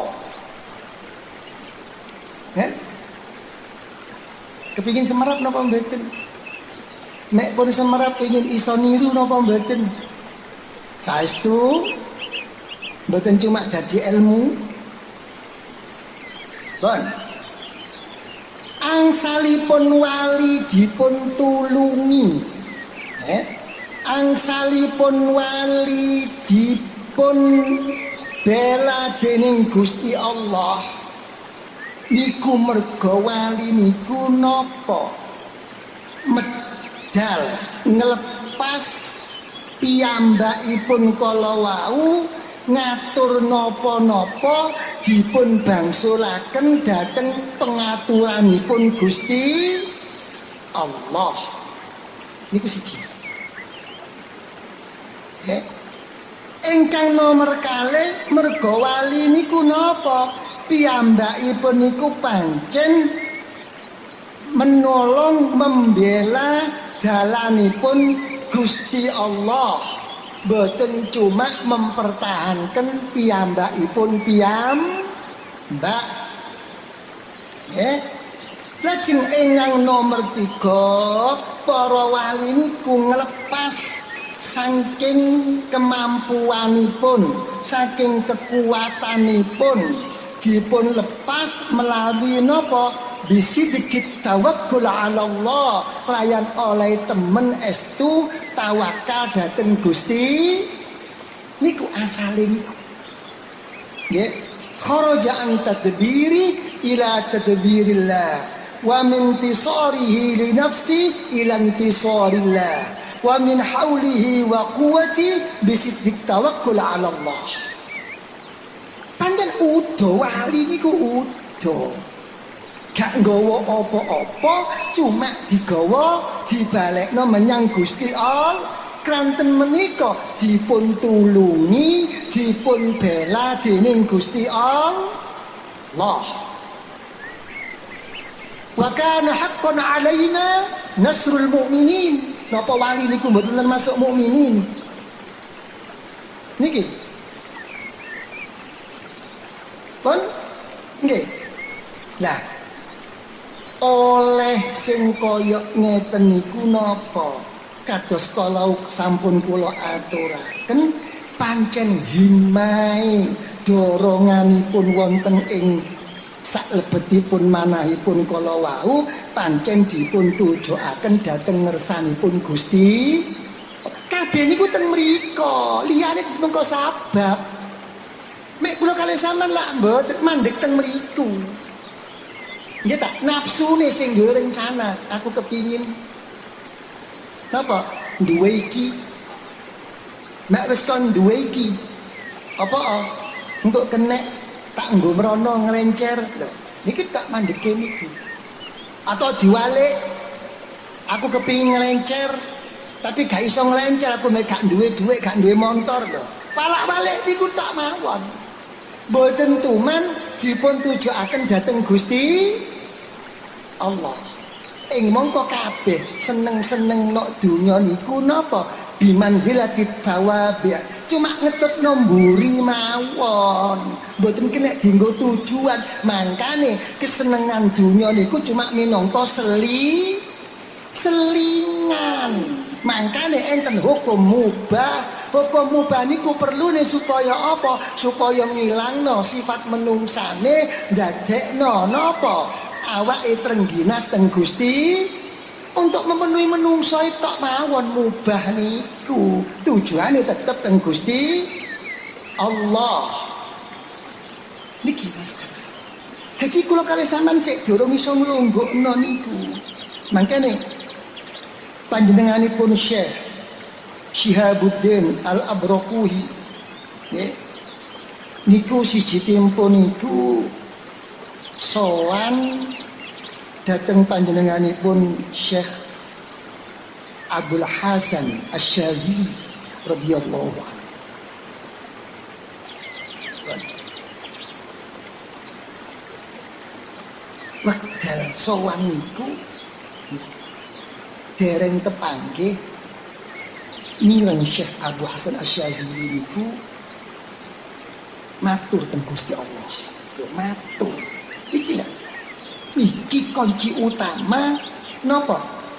Kepingin semerap napa mboten? Mek pun semerap pengin iso niru napa mboten? Saestu mboten cuma dadi ilmu. Bon. Angsalipun wali dipun tulungi. Angsalipun wali dipun bela dening Gusti Allah. Niku merga wali niku napa? Medal ngelepas piyambakipun kala wau ngatur napa-napa dipun bangsulaken dhateng pengaturanipun Gusti Allah. Niku siji. Ingkang nomor kalih merga wali niku napa? Piyambakipun niku pancen menolong membela dalanipun Gusti Allah. Boten cuma mempertahankan piyambakipun piyambak. Lajeng ingkang nomor 3 para wali niku nglepas saking kemampuanipun, saking kekuatanipun dipun lepas melalui napa? Bisidikit tawakkul ala Allah, layan oleh temen estu tawakal dhateng Gusti niku asale niku. Nggih, kharaja an tadbiri ila tadbirillah wa min tisarihi li nafsi ila intisarillah wa min haulihi wa quwwati bisiddik tawakkul ala Allah. Pancen udo wali niku udo. Gak nggawa apa-apa, cuma digawa dibalekno menyang Gusti Allah. Kranten menika dipun tulungi, dipun bela dening Gusti Allah. Wa kana haqqan 'alaina nasrul mu'minin. Napa wali niku mboten masuk mukminin? Niki. Pun nggih. Lah oleh sing kaya ngeten niku napa kados kala sampun kula aturaken pancen himai doronganipun wonten ing salebetipun manahipun kala wau pancen dipun tujuaken dhateng ngersanipun Gusti. Kabeh niku teng mriko, liyane semengko sabab. Mek kula kalih sampean lak mboten mandhek teng mriku. Nggih tak nafsune sing duwe rencana, aku kepingin napa duwe iki. Mek wis kon duwe iki. Apa untuk kenek tak nggo mrono nglencer. Niki tak mandheke niku. Atau diwalik aku kepingin nglencer tapi gak iso nglencer, aku mek gak duwe dhuwit, gak duwe motor lho. Palak-balik niku tak mawon. Mboten tuman dipun tujuaken dhateng Gusti Allah. Ing mongko kabeh seneng-seneng nok donya niku napa bimanzilatit thawabi. Cuma ngetut nomburi mawon. Mboten kena dienggo tujuan. Mangkane kesenengan donya niku cuma minangka selingan. Mangkane enten hukum mubah. Hukum mubah niku perlune supaya apa? Supaya ngilangno sifat menungsane, ndadekno napa? Awake trengginas teng Gusti untuk memenuhi menungso tok mawon mubah niku. Tujuane tetep teng Gusti Allah. Niki Mas. Jadi kula kalih sampean sik durung iso nglunggukno niku. Mangkane panjenenganipun Syekh Syihabuddin Al-Abraquhi niku siji tempo niku sowan dhateng panjenenganipun Syekh Abdul Hasan Asy-Syadzili radhiyallahu anhu. Wekdal sowan niku dereng tepanggih mireng Syekh Abdul Hasan Asy-Syadzili niku matur teng Gusti Allah. Matur. Iki lho. Iki kunci utama napa?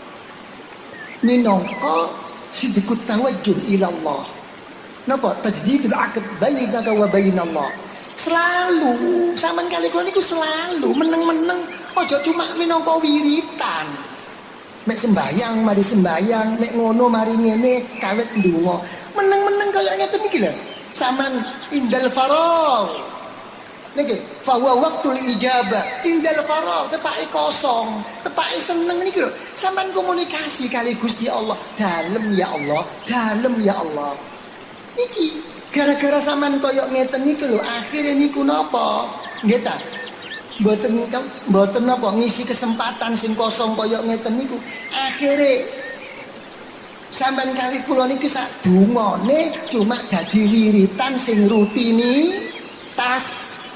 Minangka sidqut tawajjuh ila Allah. Napa? Tajdidul aqd bainaka wa bainallah. Selalu sampean kali kula niku selalu meneng-meneng aja cuma minangka wiritan. Mek sembayang mari sembayang, mek ngono mari ngene kawit ndonga. Meneng-meneng kaya ngeten iki lho. Sampean indal faragh niki fawa waqtul ijabah indal faragh tepake kosong tepake seneng niki lho sampean komunikasi kali Gusti Allah dalem ya Allah dalem ya Allah niki gara-gara sampean koyo ngeten niku lho akhire niku napa nggih ta mboten napa ngisi kesempatan sing kosong koyo ngeten niku akhire sampean kali kula niki sak dungane cuma dadi wiritan sing rutinitas.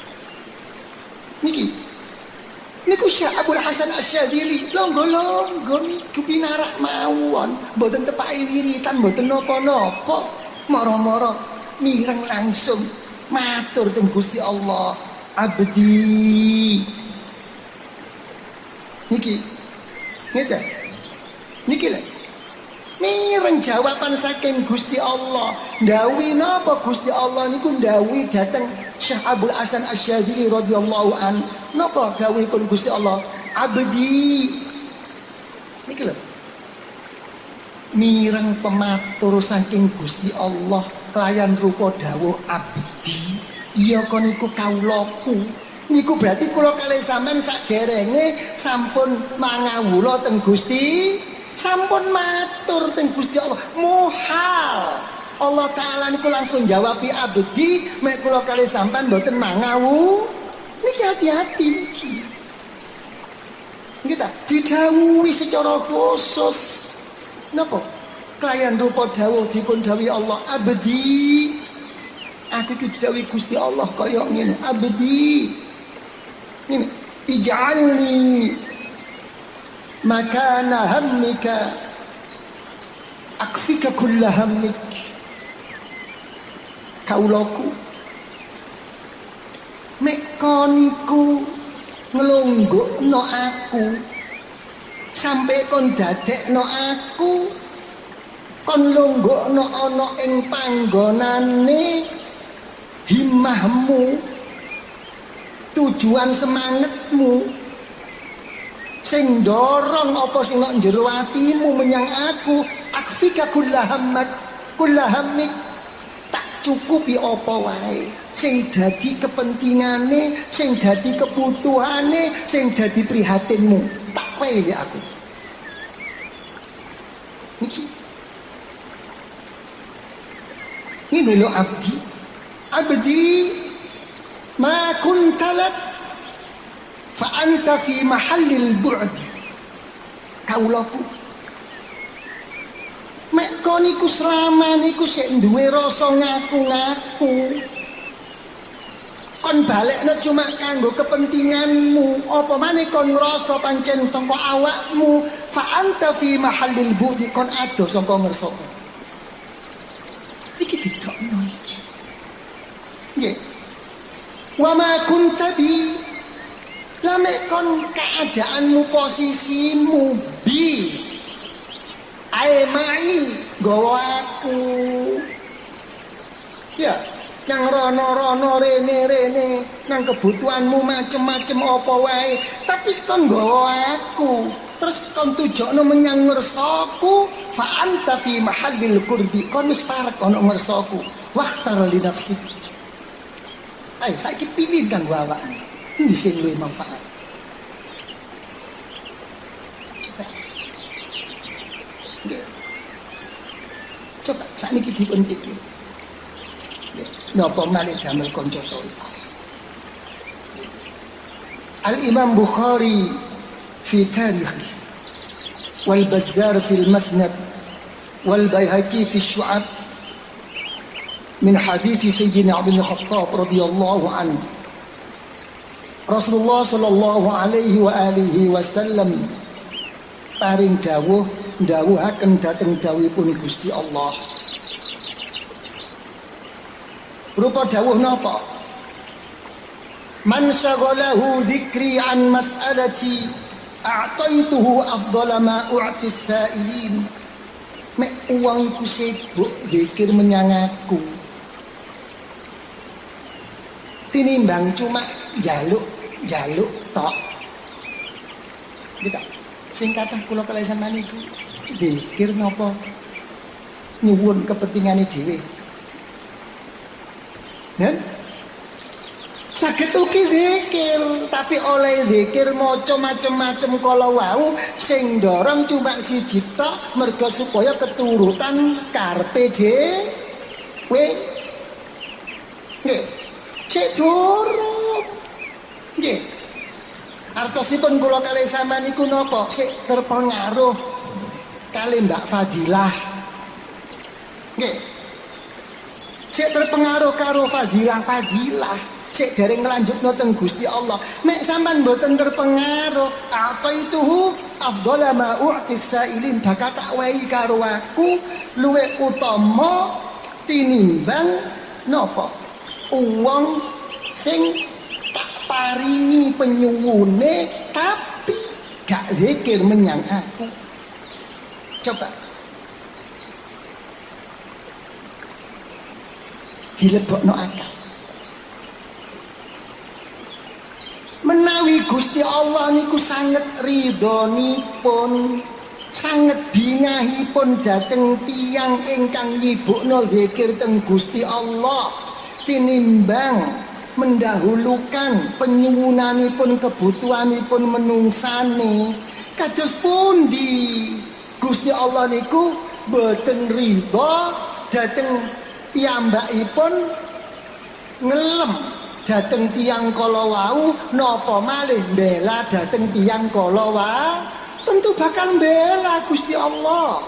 Niki Syekh Abdul Hasan Asy-Syadzili longgo-longgo niku pinarak mawon mboten tepake wiritan mboten napa-napa mara-mara mireng langsung matur teng Gusti Allah abdi niki ngeten niki lho mireng jawaban saking Gusti Allah. Ndawi napa Gusti Allah niku ndawi dhateng Syekh Abdul Hasan Asy-Syadzili radhiyallahu an. Napa dawuhipun Gusti Allah? Abdi. Niki lho. Mireng pematur saking Gusti Allah kelayan rupa dawuh abdi. Iya kon niku kawulaku. Niku berarti kula kalih sampean saderenge sampun mangawula teng Gusti sampun matur teng Gusti Allah muhal Allah Ta'ala niku langsung jawab abdi mek kula kali sampean mboten mangawu niki hati-hati niki nggih ta didhawuhi secara khusus napa kelayan rupa dawuh dipun dawuhi Allah abdi aku iki didhawuhi Gusti Allah kaya ngene abdi ngene ij'alni makana hammika akfika kulla hammik kaulaku mek koniku nglonggokno aku sampai kon dadekno aku kon longgokno ana ing panggonane himmahmu, tujuan semangatmu sing dorong apa sing nang jero atimu menyang aku. Akfika kullahammak kullahammik, tak cukupi apa wae sing dadi kepentingane, sing dadi kebutuhane, sing dadi prihatinmu, tak wae aku. Ini lo abdi ma kunta lak fa anta fi mahallil bu'di. Kaulaku mek kon iku sraman iku sik duwe rasa ngaku-ngaku. Kon balekno cuma kanggo kepentinganmu, apa maneh kon ngrasa pancen teko awakmu. Fa anta fi mahallil bu'di, kon ado saka ngersane. Iki ditokno iki. Nggih. Wa ma kunta bi, lamek kon keadaanmu, posisimu bi ae mai gowo aku. Ya, nang rono-rono rene-rene nang kebutuhanmu macem-macem apa wae, tapi kon gowo aku. Terus kon tujokno menyang ngersaku, fa anta fi mahallil qurbi, kon wis parek ana ngersaku. Waqtar li nafsi. Ayo saiki pilih kanggo awakmu. Endi sing luwih manfaat? Coba sakniki dipun pikir. Napa malih damel kanca toriko. Al-Imam Bukhari fi tarikhi wal Bazzar fil Masnad wal Baihaqi fi Syu'ab min hadits Sayyidina Umar bin Khattab radhiyallahu anhu. Rasulullah sallallahu alaihi wa alihi wasallam paring dawuhaken dhateng dawuhipun Gusti Allah. Rupa dawuh napa? Man syaghalahu dzikri an mas'alati a'taituhu afdhala ma u'ti as-sa'ilin. Mek wong iku sibuk zikir menyang aku, tinimbang cuma jaluk tok. Kita sing kathah kula kalih sampeyan iku zikir napa nyuwun kepentingane dhewe. Nen saged ugi zikir, tapi oleh zikir maca macem-macem kala wau sing ndorong cuma siji tok merga supaya keturutan karepe dhewe. Nggih. Cek durung. Nggih. Artosipun kula kalih sampeyan iku napa? Sik terpengaruh kalih Mbak Fadilah. Nggih. Sik terpengaruh karo Fadilah. Sik dereng nglanjutno teng Gusti Allah. Mek sampean mboten terpengaruh, apa itu afdhala ma u'tis sa'ilin, bakal tak wahi karo aku luwih utama tinimbang napa? Uang sing tak paringi penyuwune tapi gak zikir menyang aku. Coba dilebokno akal. Menawi Gusti Allah niku sanget ridhonipun, sanget bingahipun dhateng tiyang ingkang nyibukna zikir teng Gusti Allah tinimbang mendahulukan penyuwunanipun kebutuhanipun menungsane. Kados pundi Gusti Allah niku boten ridha dhateng piyambakipun ngelem dhateng tiyang kala wau, napa malih mbela dhateng tiyang kala wau. Tentu bakal mbela Gusti Allah.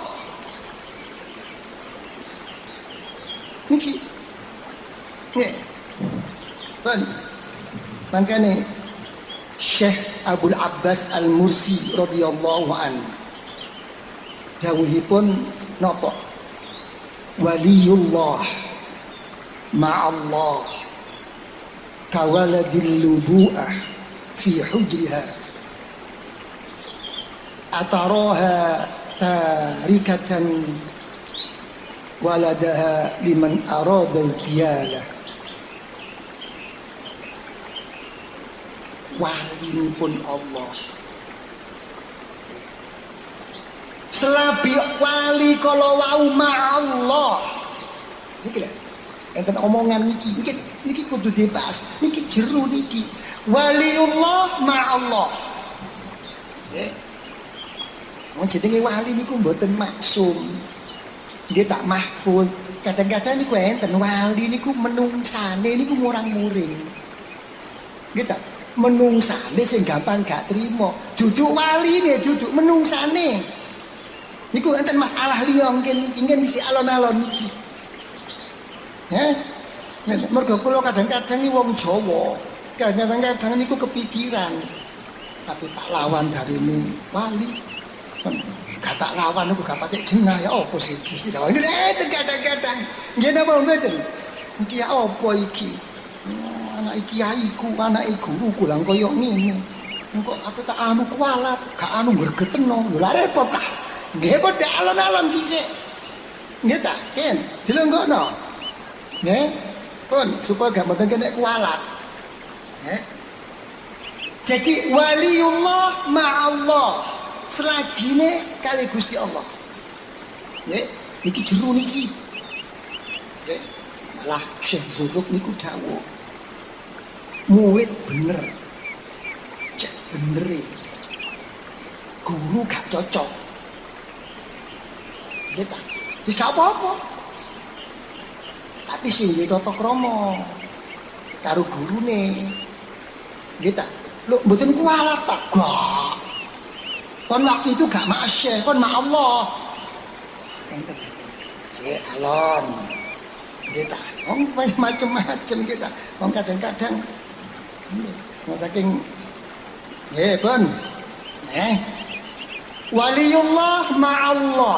Niki nggih. Pun mangkane Syekh Abdul Abbas Al-Mursi radhiyallahu anhu dawuhipun napa? Waliyullah ma'allah kawaladil lubu'ah fi hujriha ataraha tarikatan waladaha liman arada al-diyalah. Walinipun Allah selabi wali kala wau ma'allah niki lho enten omongan niki kudu dibahas niki jero niki waliullah ma'allah nggih wong jenenge wali niku mboten maksum nggih tak mahfuz kadang-kadang niku enten wali niku menungsane niku murang-muring nggih tak menungsane sing gampang gak trimo duduk waline duduk menungsane niku enten masalah liya mungkin isi alon-alon niki mergo kula kadang-kadang iki wong Jawa kadang-kadang niku kepikiran tapi tak lawan dari ini wali gak tak lawan niku gak patek jenah ya apa sih iki lha ini kadang-kadang nggih napa mboten iki apa iki anak kiaiku, anak guruku lang koyo ngene. Engko aku tak anu kualat, gak anu gregeteno. Lha repot ta. Nggih kok dak alon-alon dhisik. Nggih ta, Ken. Dilenggono. Nggih. Pun supaya gak mboten kena kualat. Nggih. Jadi waliullah ma'allah. Selagine kali Gusti Allah. Nggih, niki jero niki. Nggih. Malah Syekh Zuruk niku dawuh murid bener cek bener guru gak cocok gitu tidak apa-apa tapi sing dia tata krama karo gurune gitu lu mboten kualat tak gak kon waktu itu gak maksih kon mak Allah enten sik alon gitu wong macam-macam gitu wong kadang-kadang saking nggih pun waliullah ma'allah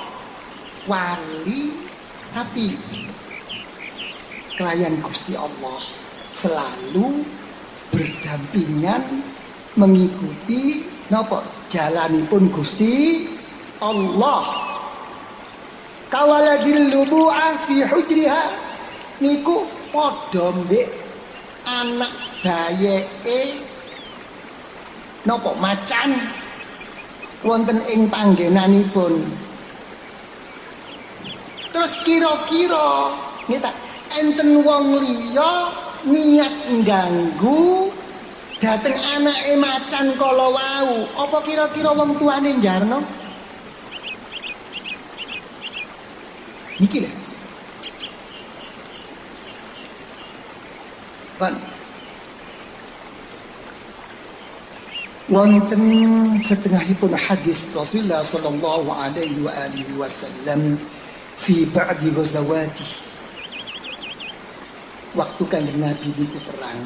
wali tapi kelayan Gusti Allah selalu berdampingan mengikuti napa jalanipun Gusti Allah kawaladil lubu'ah fi hujriha niku padha mbek anak bayeke napa macan wonten ing panggenanipun terus kira-kira nggih ta enten wong liya niat ngganggu dhateng anake macan kala wau apa kira-kira wong tuane njarno niki lho Pan wonten setengahipun hadis Rasulullah sallallahu alaihi wa alihi wasallam fi ba'di ghazawati waktu Kanjeng Nabi niku perang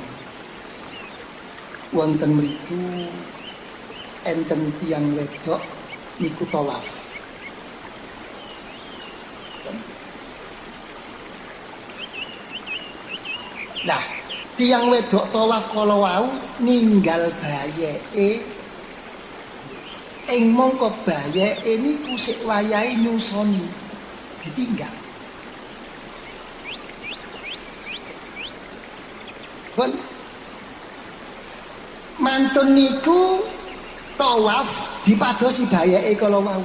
wonten mriku enten tiyang wedok niku tawaf nah tiyang wedok tawaf kala wau ninggal bayeke ing mongko bayeke niku sik wayahe nyusoni ditinggal. Pun mantun niku tawaf dipadosi bayeke kala wau.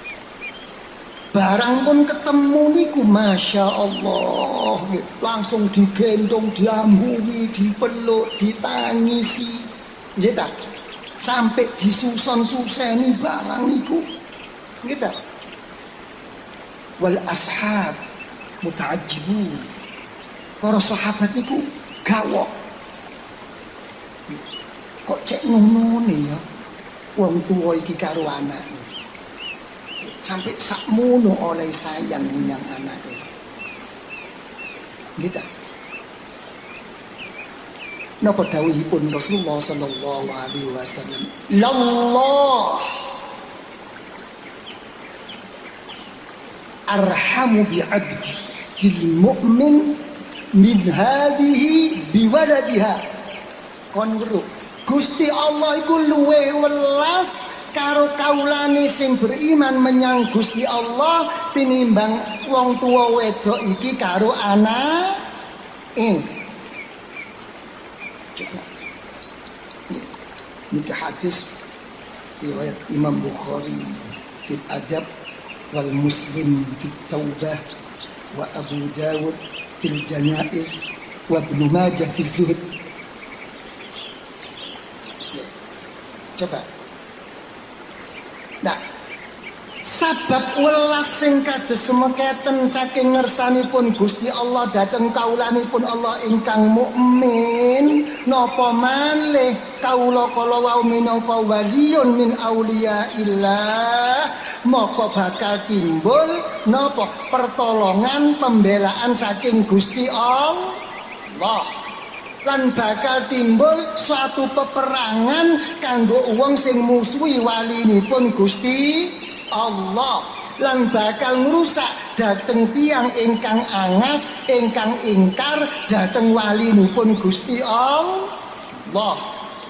Barang pun ketemu niku Masya Allah langsung digendong, diambungi, dipeluk, ditangisi gitu sampai disusun-suseni barang niku gitu wal ashab muta'ajjibun para sahabat niku gawok kok cek ngono ya wong tuwa iki karo anake sampai sakmono oleh sayang menyang anake gitu napa dawuhipun Rasulullah sallallahu alaihi wasallam lallah arhamu bi 'abdi bil mu'min min hadhihi bi waladiha kon weruh Gusti Allah iku luwih welas karo kaulane sing beriman menyang Gusti Allah tinimbang wong tua wedok iki karo anak ini hadis riwayat Imam Bukhari fil Adab wal Muslim fit Taubah wa Abu Dawud fil Janaiz wa Ibnu Majah fil Zuhd. Coba. Nah, sabab welas sing kados semekaten saking ngersanipun Gusti Allah dhateng kaulanipun Allah ingkang mukmin napa malih kaula kala wau minangka waliyun min auliyaillah maka bakal timbul napa pertolongan pembelaan saking Gusti Allah lan bakal timbul suatu peperangan kanggo wong sing musuhi walinipun Gusti Allah lan bakal ngrusak dhateng tiyang ingkang angas ingkang ingkar dhateng walinipun Gusti Allah.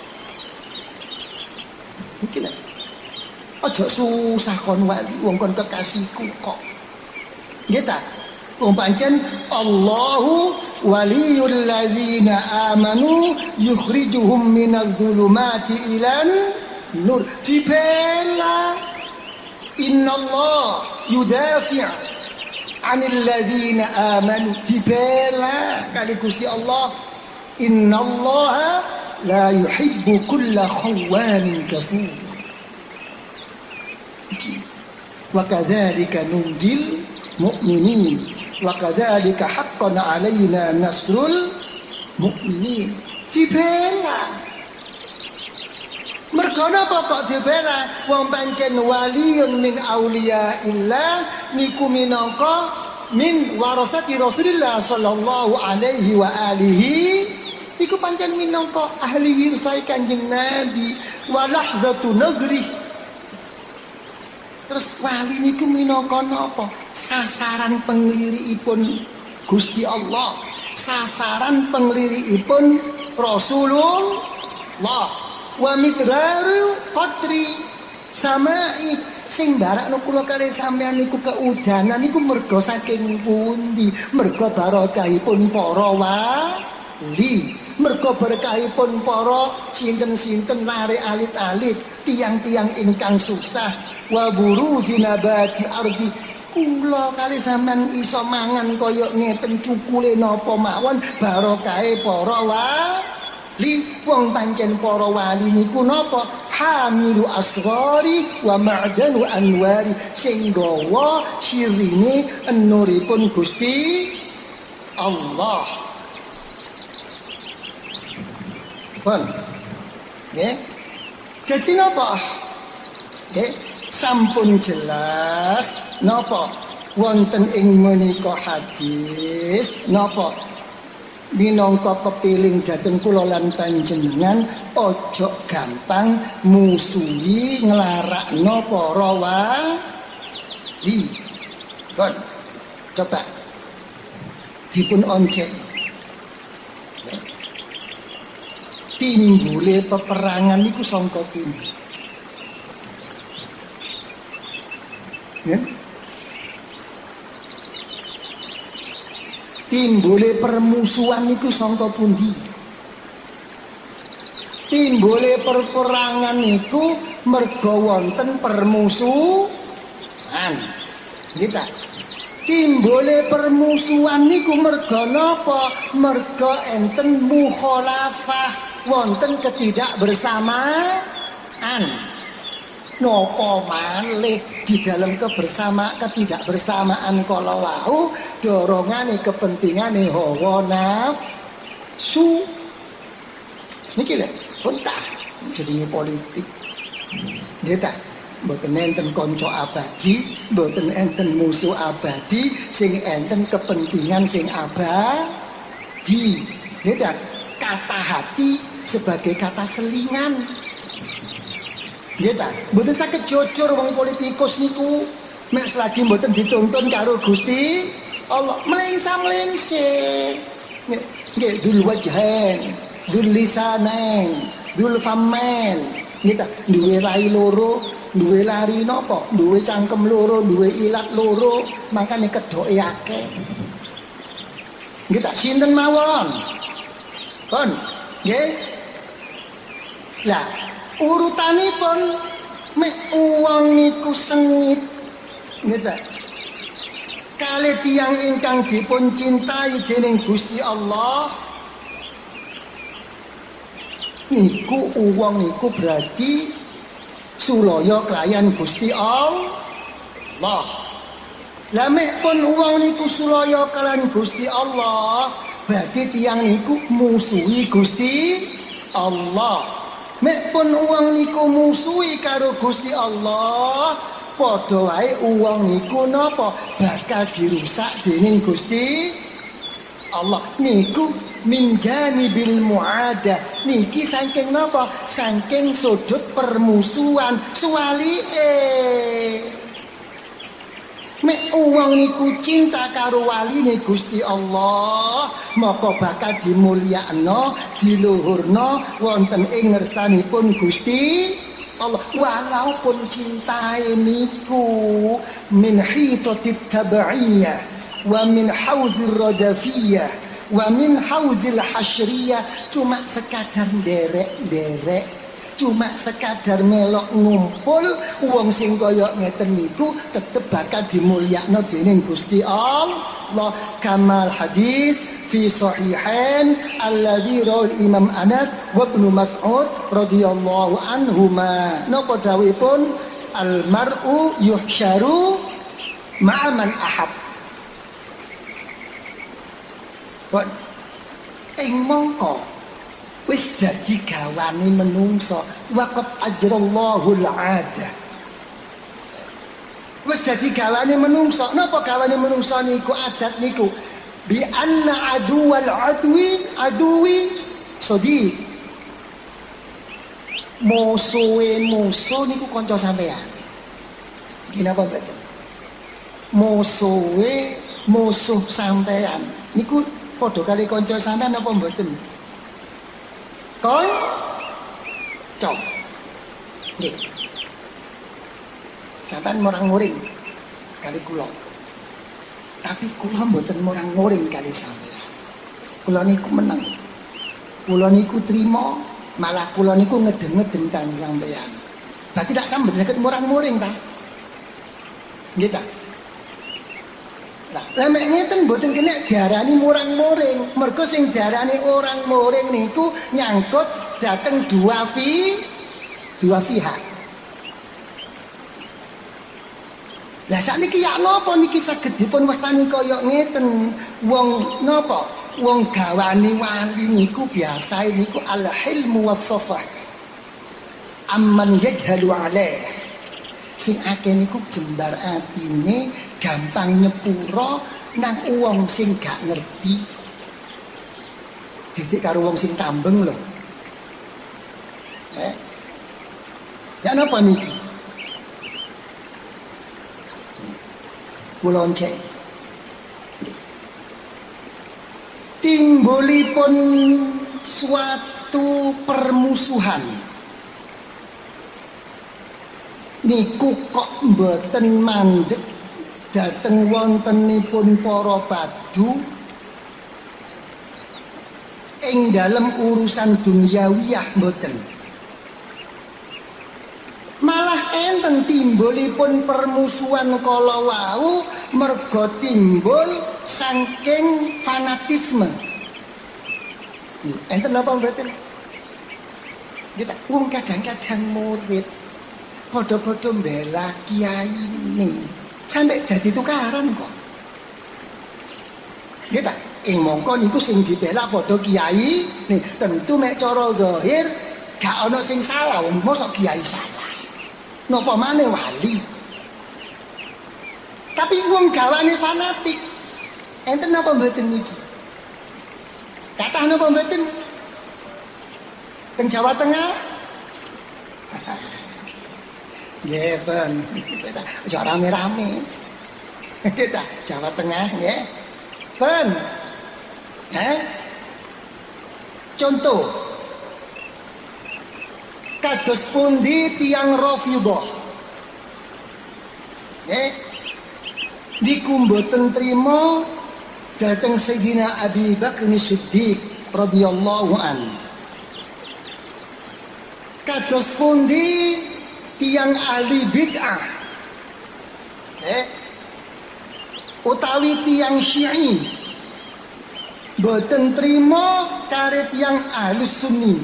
Iki lho. Aja susah kon wali wong kon kekasihku kok. Nggih ta? Wong pancen Allahu waliyul ladzina amanu yukhrijuhum minadh-dhulumati ilan nur. Dibela Innallah yudafi' 'anil ladzina amanu. Dibela kali Gusti Allah. Innallaha la yuhibbu kulla khawanin kafur. Wa kadzalika nunjil mu'minin wa kadzalika haqqan 'alaina nasrul mu'minin. Dibela. Mergo napa kok dibela? Wong pancen waliyun min auliyaillah niku minangka min warasati Rasulillah sallallahu alaihi wa alihi. Iku pancen minangka ahli wirsai Kanjeng Nabi wa lahzatu negeri. Terus wali niku minangka napa? Sasaran penglirikipun Gusti Allah, sasaran penglirikipun Rasulullah. Wa midraru qadri samai sing barakno kula kalih sampeyan niku keudanan niku merga saking pundi? Merga barokahipun para wali, merga berkahipun para sinten-sinten narik alit-alit, tiang-tiang ingkang susah. Wa buruzi nabati ardi, kula kalih sampeyan iso mangan kaya ngeten cukule napa mawon barokahe para wali. Wong pancen para wali niku napa? Hamilu asghari wa ma'danu anwari, sing gawa sirine nuripun Gusti Allah. Pun nggih. Dadi napa? Nggih, sampun jelas napa wonten ing menika hadis napa minangka pepiling dhateng kula lan panjenengan ojo gampang musuhi nglarakno para wali. Kon coba dipun oncek timbule peperangan niku sangka pundi? Ya? Timbule permusuhan niku sangka pundi? Timbule perperangan niku merga wonten permusuhan. Nggih ta? Timbule permusuhan niku merga napa? Merga enten mukhalafah, wonten ketidakbersamaan. Nopo malih di dalam ketidakbersamaan kala wau dorongane kepentingane hawa nafsu. Niki lho, puntah jenenge politik. Nggih ta? Mboten enten kanca abadi, mboten enten musuh abadi, sing enten kepentingan sing abadi. Nggih ta? Kata hati sebagai kata selingan. Nggih ta? Mboten saged jujur wong politikus niku. Mek selagi mboten dituntun karo Gusti Allah, mlengsa-mlengse. Nggih, dzul wajhain, dzul lisanin, Zulfamen nita duwe rai loro, duwe lari napa, duwe cangkem loro, duwe ilat loro, makane kedoke akeh. Nggih tak sinten mawon? Pun, nggih. Lah, urutanipun mek uwong niku sengit. Nggih ta? Kalih tiyang ingkang dipun cintai dening Gusti Allah niku uwong niku berarti sulaya kelayan Gusti Allah. Lah mek pun uwong niku sulaya kelayan Gusti Allah, berarti tiyang niku musuhi Gusti Allah. Mek pun uwong niku musuhi karo Gusti Allah, padha wae uwong niku napa bakal dirusak dening Gusti Allah. Niku minjani bil muada, niki saking napa? Saking sudut permusuhan. Suwalike mek uwong niku cinta karo waline Gusti Allah, maka bakal dimulyakno, diluhurno wonten ing ngersanipun Gusti Allah. Walaupun cintae niku min hitatit tabi'iyah wa min hauzir radafiyah wa min hauzil hasyriyah, cuma sekadar derek-derek, cuma sekadar melok ngumpul, wong sing kaya ngeten niku tetep bakal dimulyakno dening Gusti Allah. Kamal hadis fi sahihain alladzi rawal Imam Anas wa Ibnu Mas'ud radhiyallahu anhuma. Napa dawuhipun? Al mar'u yuhsyaru ma'a man ahab. Pun ing mongko wis dadi gawane menungso, waqat ajrallahu al-'ada. Wis dadi gawane menungso. Napa gawane menungso niku? Adat niku bi anna aduwal aduwi sodi. Musuh niku kanca sampean. Iki napa mboten? Musuh sampean niku padha kali kanca sampean apa mboten? Kanca. Nggih. Sampean morang-moring kali kula. Tapi kula mboten morang-moring kali sampean. Kula niku meneng. Kula niku trima, malah kula niku ngedeng-ngedeng kang sampean. Berarti tak sampeyan saged morang-moring ta? Nggih ta? Lah, nek ngeten mboten kena diarani morang-moring. Mergo sing diarani orang moring niku nyangkut dhateng dua pihak. Lah sakniki ya napa niki saged dipun wastani kaya ngeten? Wong napa? Wong gawane wali niku biasa niku al-hilmu was-safah. Amman yajhalu alaih. Sing akeh niku jembar atine, gampang nyepuro nang wong sing gak ngerti. Didik karo wong sing tambeng lho. Ya napa niki? Kula cek. Timbulipun suatu permusuhan niku kok mboten mandeg dhateng wontenipun para badu ing dalem urusan duniawiyah mboten. Malah enten timbulipun permusuhan kala wau merga timbul saking fanatisme. Enten napa mboten? Kita wong kadang-kadang murid padha-padha mbela kiyaine sampai jadi tukaran kok. Kita ing mongko niku sing dibela padha kiai, nih tentu mek cara zahir gak ana sing salah, mosok kiai salah. Napa maneh wali. Tapi wong gawane fanatik. Enten napa mboten niki? Kathah napa mboten? Teng Jawa Tengah. Nggih, Ben. Aja rame-rame. Kita Jawa Tengah nggih. Ben. Contoh. kados pundi tiyang Rafidhah. Niku mboten trima dhateng Sayyidina Abi Bakar Siddiq radhiyallahu an. Kados pundi tiyang ahli bid'ah utawi tiyang Syi'i mboten trima kare tiyang Ahlus Sunni.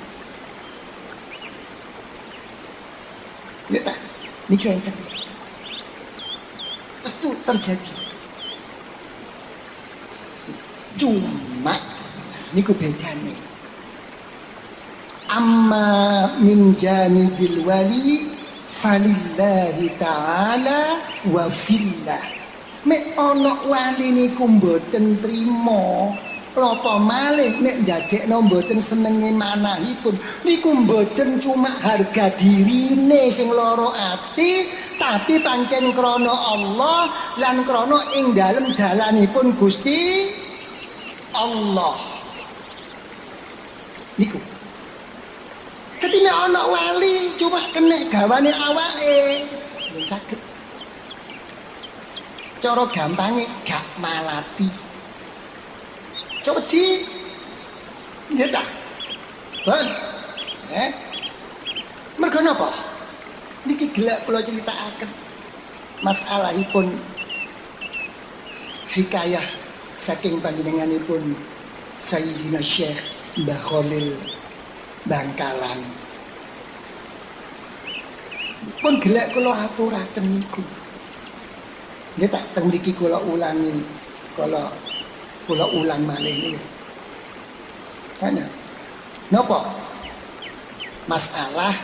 Nggih, niki enten. Itu terjadi. Cuma niku bedane. Amma min janibil wali falillahi ta'ala wa fillah. Mek ana wali niku mboten trima, apa malih nek ndadekno mboten senenge manahipun niku mboten cuma harga dirine sing lara ati, tapi pancen krana Allah lan krana ing dalem dalanipun Gusti Allah. Niku ketika ana wali cuma kena gawane awake lho saged. Cara gampange gak malati. Coba di nggih ta? Bon. Mergo napa? Niki gelek kula critakaken masalahipun hikayah saking panjenenganipun Sayyidina Syekh Mbah Khalil Bangkalan. Pun gelek kula aturaken niku. Nggih tak teng mriki kula ulangi, kula ulang malih niku. Ana. Napa? Masalah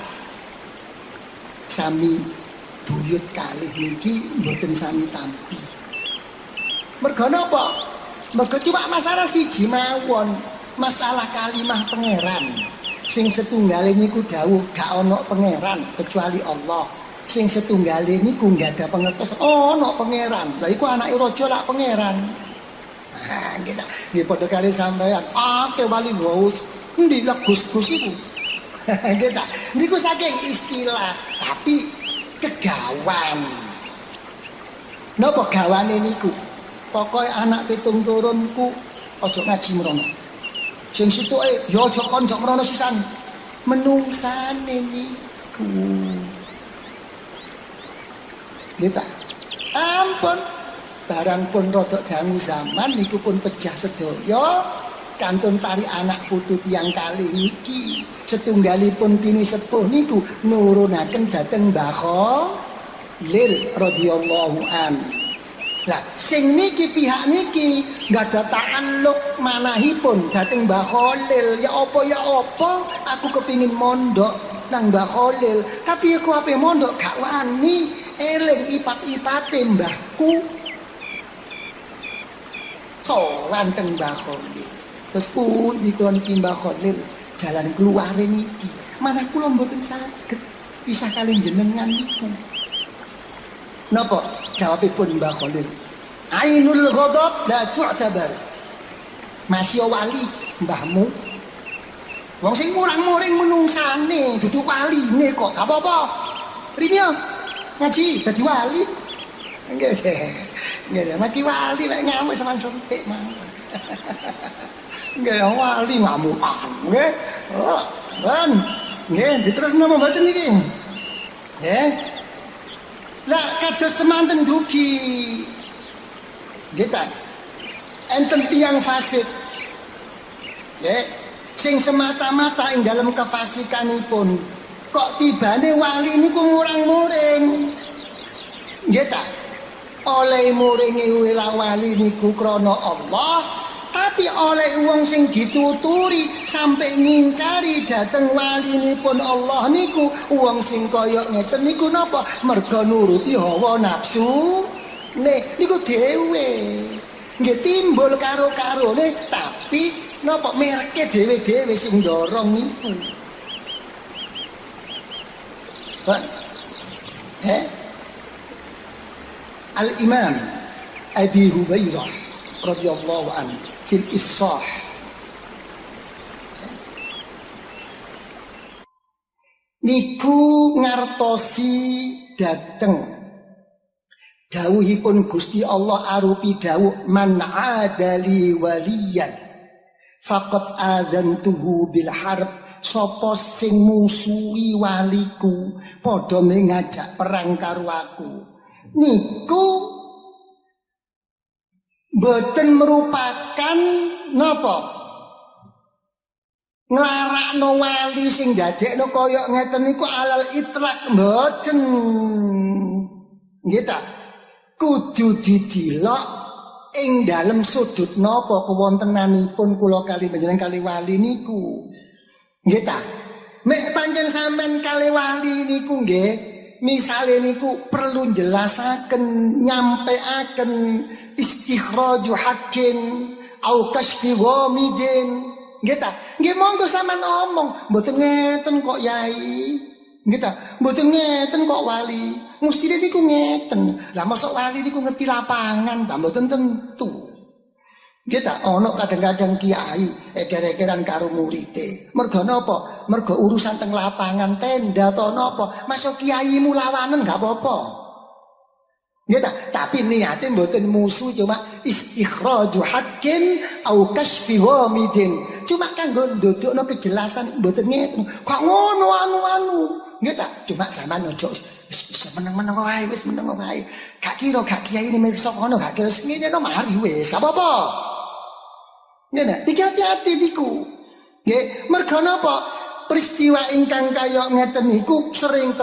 sami buyut kalih niki mboten sami tampi. Mergo napa? Mergo cuma masalah siji mawon, masalah kalimah pangeran. Sing setunggale niku dawuh gak ana pangeran kecuali Allah. Sing setunggale niku gak ada pengertos ana pangeran. Lah iku anake raja lak pangeran. Ah, nggih ta. Nggih padha kali sampean. Akeh wali wis endi lek Gus-gus iku. Nggih ta. Niku saking istilah, tapi kegawan. Napa gawane niku? Pokoke anak pitung turunku aja ngaji mrono. Sing situke ya aja konjok mrono sisan. Menungsane niku. Nggih ta. Ampun. Barang pun rodok dangu zaman niku pun pecah sedaya. Kantun tari anak putu tiyang kalih niki setunggalipun pini sepuh niku nurunaken dhateng Mbah Khalil radhiyallahu an. Lah sing niki pihak niki enggak ada ta'alluq manahipun dhateng Mbah Khalil. Ya apa aku kepingin mondok nang Mbah Khalil, tapi aku ape mondok gak wani eling ipat-ipate mbahku. Sowan teng Mbah Khalil. Terus pun dikon ki Mbah Khalil jalan keluare niki. Mana kula mboten saged pisah kali jenengan niku. Napa jawabipun Mbah Khalil? Ainul ghadab la tu'tabar. Masih wali mbahmu. Wong sing murang-muring menungsane dudu waline kok. Gak apa-apa. Rene ngaji dadi wali. Nggih. Nggih, mati wali mek ngamuk sampean suntik mawon. Nggih, wali ngamukan. Nggih. Oh, ban. Nggih, diterusno mboten niki. Nggih. Lah kados semanten dugi. Nggih ta. Enten tiyang fasid. Nggih, sing semata-mata ing dalam kefasikanipun kok tibane wali niku ngurang-muring. Nggih ta. Oleh muringi wali niku krana Allah, tapi oleh wong sing dituturi sampai ngingkari dhateng walinipun Allah niku wong sing kaya ngeten niku napa? Merga nuruti hawa nafsu. Niku dhewe. Nggih timbul karo-karone tapi napa mereke dhewe-dhewe sing ndorong niku. Pak. Al-Imam Abi Hubairah radhiyallahu anhu fil Ifsah niku ngartosi dateng dawuhipun Gusti Allah arupi dawuh man adali waliyan faqad adzantuhu bil harb. Sapa sing musuhi waliku padha ngajak perang karo aku niku boten merupakan napa nglarakno wali sing dadekno kaya ngeten niku alal itlaq mboten nggih ta kudu didelok ing dalem sudut napa kewontenanipun kula kali panjenengan kali wali niku nggih ta mek pancen sampean kali wali niku nggih misale niku perlu jelasaken nyampeaken istikhraju haqqin au kasfi ghamidin nggih ta nggih monggo sampean ngomong mboten ngeten kok yai nggih ta mboten ngeten kok wali mestine niku ngeten lah mosok wali niku ngerti lapangan ta mboten tentu nggih ta ana kadang-kadang kiai eger-egeran karo murite mergo napa mergo urusan teng lapangan tenda to napa masuk kiaimu lawanen gak apa-apa nggih ta tapi niate mboten musuh cuma istikhraju haqqin au kasfi ghamidin cuma kanggo ndodokno kejelasan mboten ngeten kok ngono anu nggih ta cuma sampean ojo wis meneng-meneng wae wis meneng wae gak kira gak kiai ini mirsa ngono gak kira ngene no mari wis gak apa-apa nggih iki hati-hati niku nggih mergo napa peristiwa ingkang kaya ngeten niku sering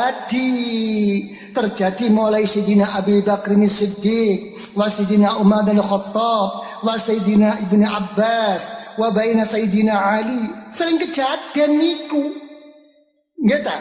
terjadi mulai Sayyidina Abi Bakar Siddiq wa Sayyidina Umar bin Khattab wa Sayyidina Ibnu Abbas wa baina Sayyidina Ali sering kejadian niku nggih ta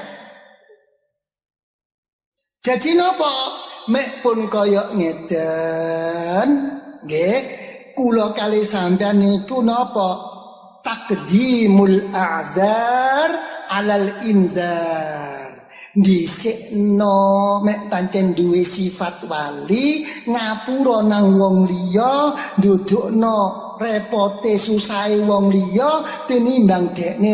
jadi napa mek pun kaya ngeten nggih kula kali sampeyan niku napa taqdimul a'dzar 'alal indzar dhisikno mek pancen duwe sifat wali ngapura nang wong liya ndudukno repote susahe wong liya tinimbang dekne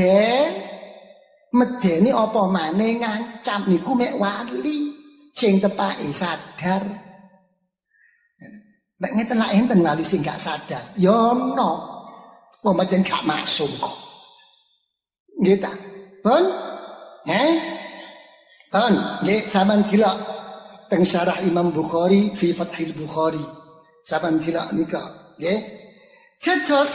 medeni apa maneh ngancam niku mek wali sing tepake sadar nek ngeten lak enten wali sing gak sadar ya ono wong pancen gak maksum kok nggih ta pun pun nggih sampean delok teng syarah Imam Bukhari fi Fathil Bukhari sampean delok nika nggih cecos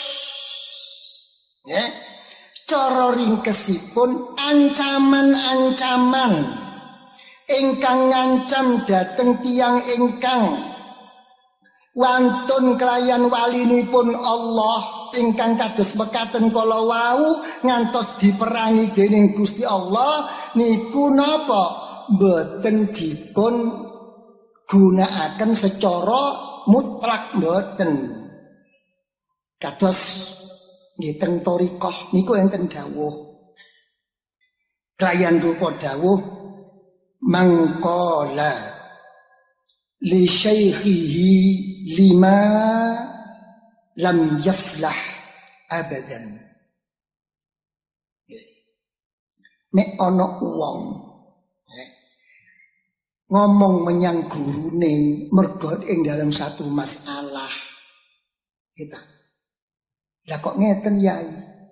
nggih cara ringkesipun ancaman-ancaman ingkang ngancam dhateng tiyang ingkang wantun kelayan walinipun Allah ingkang kados mekaten kala wau ngantos diperangi dening Gusti Allah niku napa mboten dipun gunakaken secara mutlak mboten kados nggih teng thariqah niku enten dawuh kelayan rupa dawuh mangqala li syaikhihi lima lam yaflah abadan nek ana wong ngomong menyang gurune mergo ing dalam satu masalah kita lah kok ngeten yai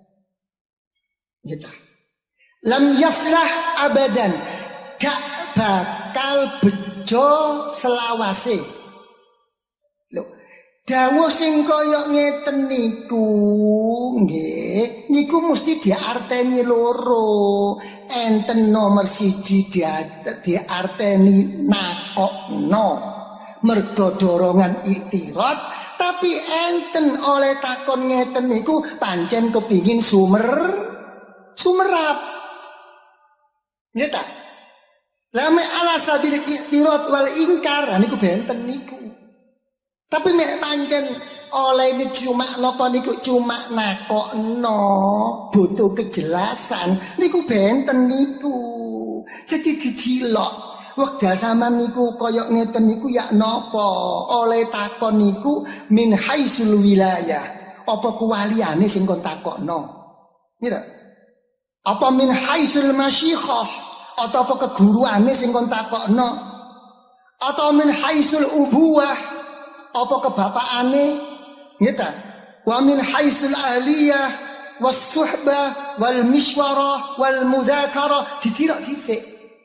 kita lam yaflah abadan gak bakal bejo selawase lho dawuh sing kaya ngeten niku nggih niku mesti diarteni loro enten nomor 1 diarteni nakokno mergo dorongan iktirat tapi enten oleh takon ngeten niku pancen kepingin sumerap nggih ta lame ala sabil iktirat wal ingkar niku benten niku tapi mek pancen oleh ini cuma napa niku cuma nakokno butuh kejelasan niku benten niku jadi didilok wekdal sampean niku kaya ngeten niku ya napa oleh takon niku min haisul wilayah apa kuwaliane sing kon takokno ngira Apa min haisul masyikhah, atau apa keguruane sing kon takokno, atau min haisul ubuwah, apa kebapakane, ngeta. Wa min haisul ahliyah was suhbah wal mishwarah wal mudzakarah, ditirak dhisik.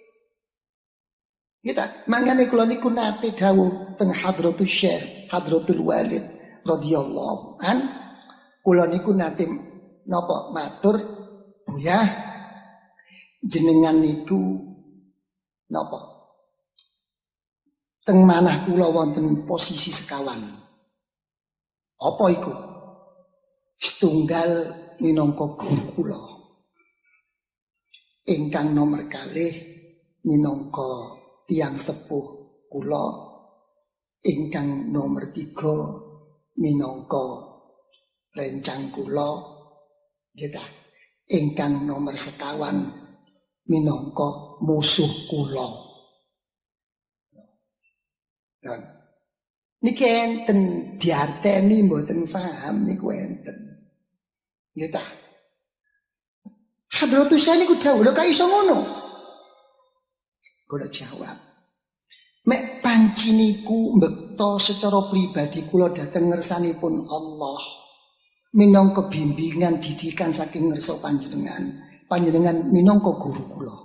Ngeta, mangane kula niku nate dawuh teng Hadratus Syekh, Hadratul Walid radhiyallahu an, kula niku nate napa matur, Buya, jenengan niku napa? Teng manah kula wonten posisi sekawan. Apa iku? Setunggal minangka guru kula. Ingkang nomor kalih minangka tiyang sepuh kula. Ingkang nomor 3 minangka rencang kula. Nggih. Ingkang nomor 51 minangka musuh kula. Niki enten diarteni mboten paham niku enten. Nggih ta? Hadratus Syekh niku dawuh lho kok iso ngono. Kula jawab. Mek panci niku mbekta secara pribadi kula dhateng ngersanipun Allah. Minangka bimbingan didikan saking ngersa panjenengan minangka guru kula.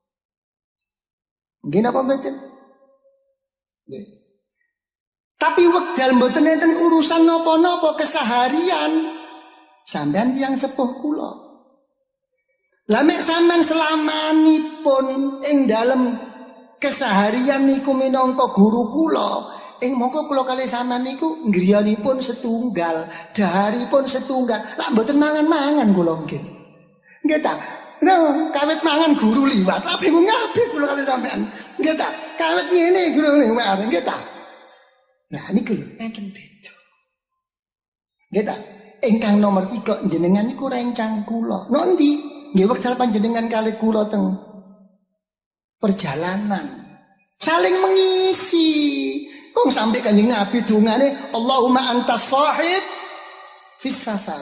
Nggih napa mboten? Nggih. Tapi wekdal mboten enten urusan napa-napa keseharian sampean tiyang sepuh kula. Lah mek sampean selamanipun ing dalem keseharian niku minangka guru kula, mongko kula kalih sampean niku ngriyanipun setunggal, daharipun setunggal. Lah mboten mangan-mangan kula nggih. Nggih ta? No, kawit mangan guru liwat, tapi ngabe kula kalih sampean. Nggih ta? Kawit ngene guru liwat, nggih ta? Nah niku lho enten beda. Nggih ta? Ingkang nomor 3 jenengan niku rencang kula. Nondi? Nggih wekdal panjenengan kalih kula teng perjalanan. Saling mengisi. Kok sampai Kanjeng Nabi dungane Allahumma antas sahib fis safar.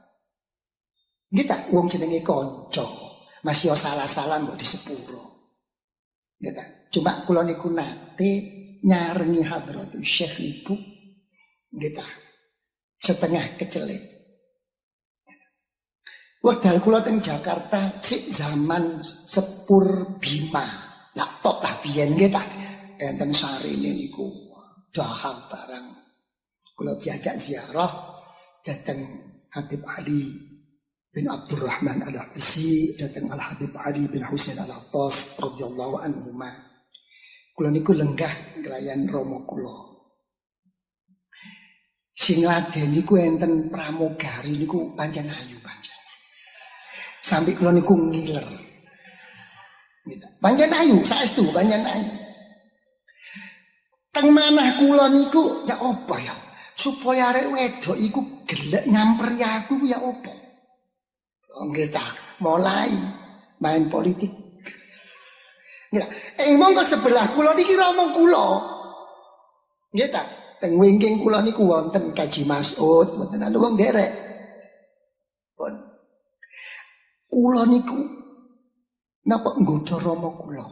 Kita wong jenenge kanca, masih salah-salah mbok disepuro. Kita cuma kula niku nate nyarengi Hadratus Syekh niku kita setengah kecelek. Wekdal kula teng Jakarta sik zaman sepur Bima. Laptop lah biyen nggih ta. Enten sarine niku dahar barang. Kula diajak ziarah datang Habib Ali bin Abdurrahman Al-Ahtisi, datang Al-Habib Ali bin Husain Al-Attas radhiyallahu anhuma. Kula niku lenggah kelayan Romo kula. Sing ladeni niku enten pramugari niku pancen ayu pancen. Sampai kula niku ngiler. Gitu. Pancen ayu, saestu pancen ayu. Teng manah kula niku ya apa ya? Supaya arek wedok iku gelek nyamperi aku ya apa? Nggih ta, mulai main politik. Nggih. Monggo sebelah kula niki romo kula. Nggih ta, teng wingking kula niku wonten Kaji Mas'ud, wonten ana wong derek. Pun kula niku napa nggodha romo kula.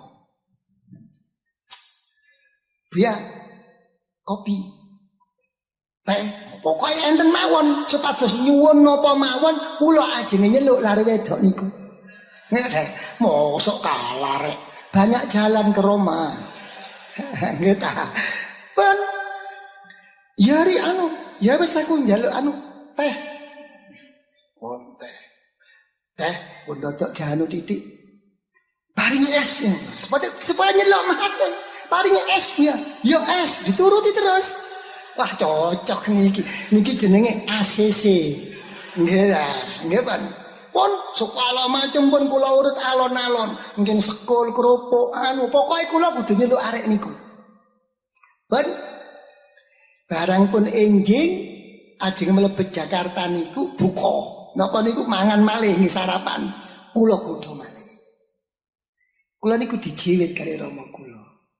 Biar kopi, teh, pokoknya enten mawon, sepados nyuwun napa mawon, kula ajenge nyeluk lare wedok niku. Nek mosok kalah rek, banyak jalan ke Roma. Nggih ta. Pun ya ri ya wis aku njaluk teh. Wong teh. Teh pun dodok janu titik. Paringi es. Supaya nyeluk makan. Paringi es ya es dituruti terus. Wah cocok niki. Niki jenenge ACC. Nggih Pak. Pun sekala macam pun kula urut alon-alon, mungkin sekul kerupuk pokoke kula kudu nyeluk arek niku. Pun barang pun enjing ajeng mlebet Jakarta niku buka. Napa niku mangan malih sarapan. Kula kudu malih. Kula niku dijiwit kali Rama kula.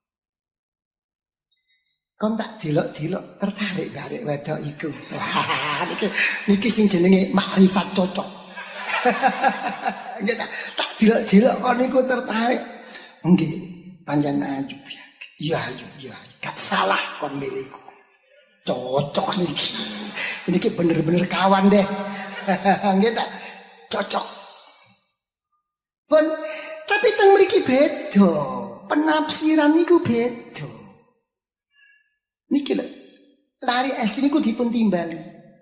Kon tak dilok-dilok tertarik barek wedok iku. Wah, niki sing jenenge makrifat cocok. Nggih tak dilok-dilok kon niku tertarik. Nggih, pancen ayu ya. Ya ayu ya. Gak salah kon milihku. Cocok niki. Niki bener-bener kawan deh. Nggih tak cocok. Pun tapi teng mriki beda. Penafsiran niku beda. Niki lho. Lari SD niku dipun timbali.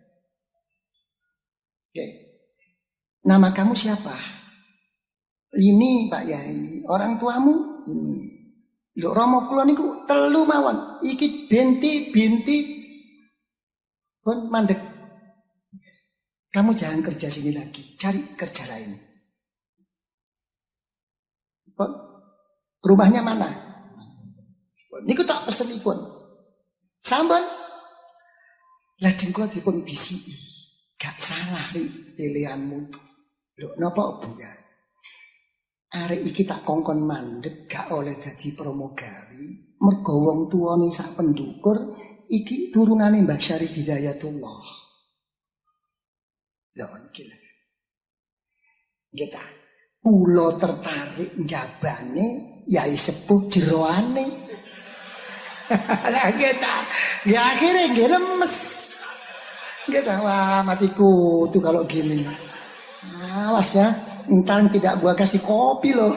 Oke. Nama kamu siapa? Ini Pak Yai. Orang tuamu ini. Lho Romo kula niku telu mawon. Iki binti pun mandek. Kamu jangan kerja sini lagi. Cari kerja lain. Pun rumahnya mana? Niku tak pesenipun. Sampun. Lajeng kula dipun bisiki. Gak salah ri pilihanmu. Lho napa Bu ya? Arek iki tak kongkon mandeg gak oleh dadi pramugari. Mergo wong tuwane sak pendukur iki turunane Mbah Syarif Hidayatullah. Lho iki lho. Kita kula tertarik njabane Yai Sepuh jeroane. Lah kita ya akhirnya nggih lemes. Kita wah matiku tuh kalau gini. Awas ya, entar tidak gua kasih kopi loh.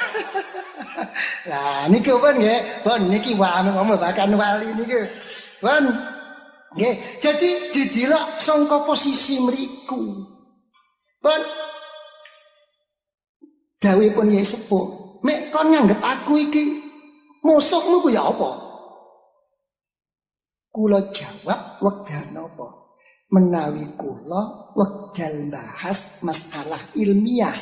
Lah niki pun nggih, pun niki ngomong bahkan wali niki. Pun nggih, jadi didilok sangka posisi mriku. Pun dawuhipun Yai Sepuh, mek kon nganggep aku iki musuhmu ku ya apa? Kula jawab wekdal napa? Menawi kula wekdal bahas masalah ilmiah.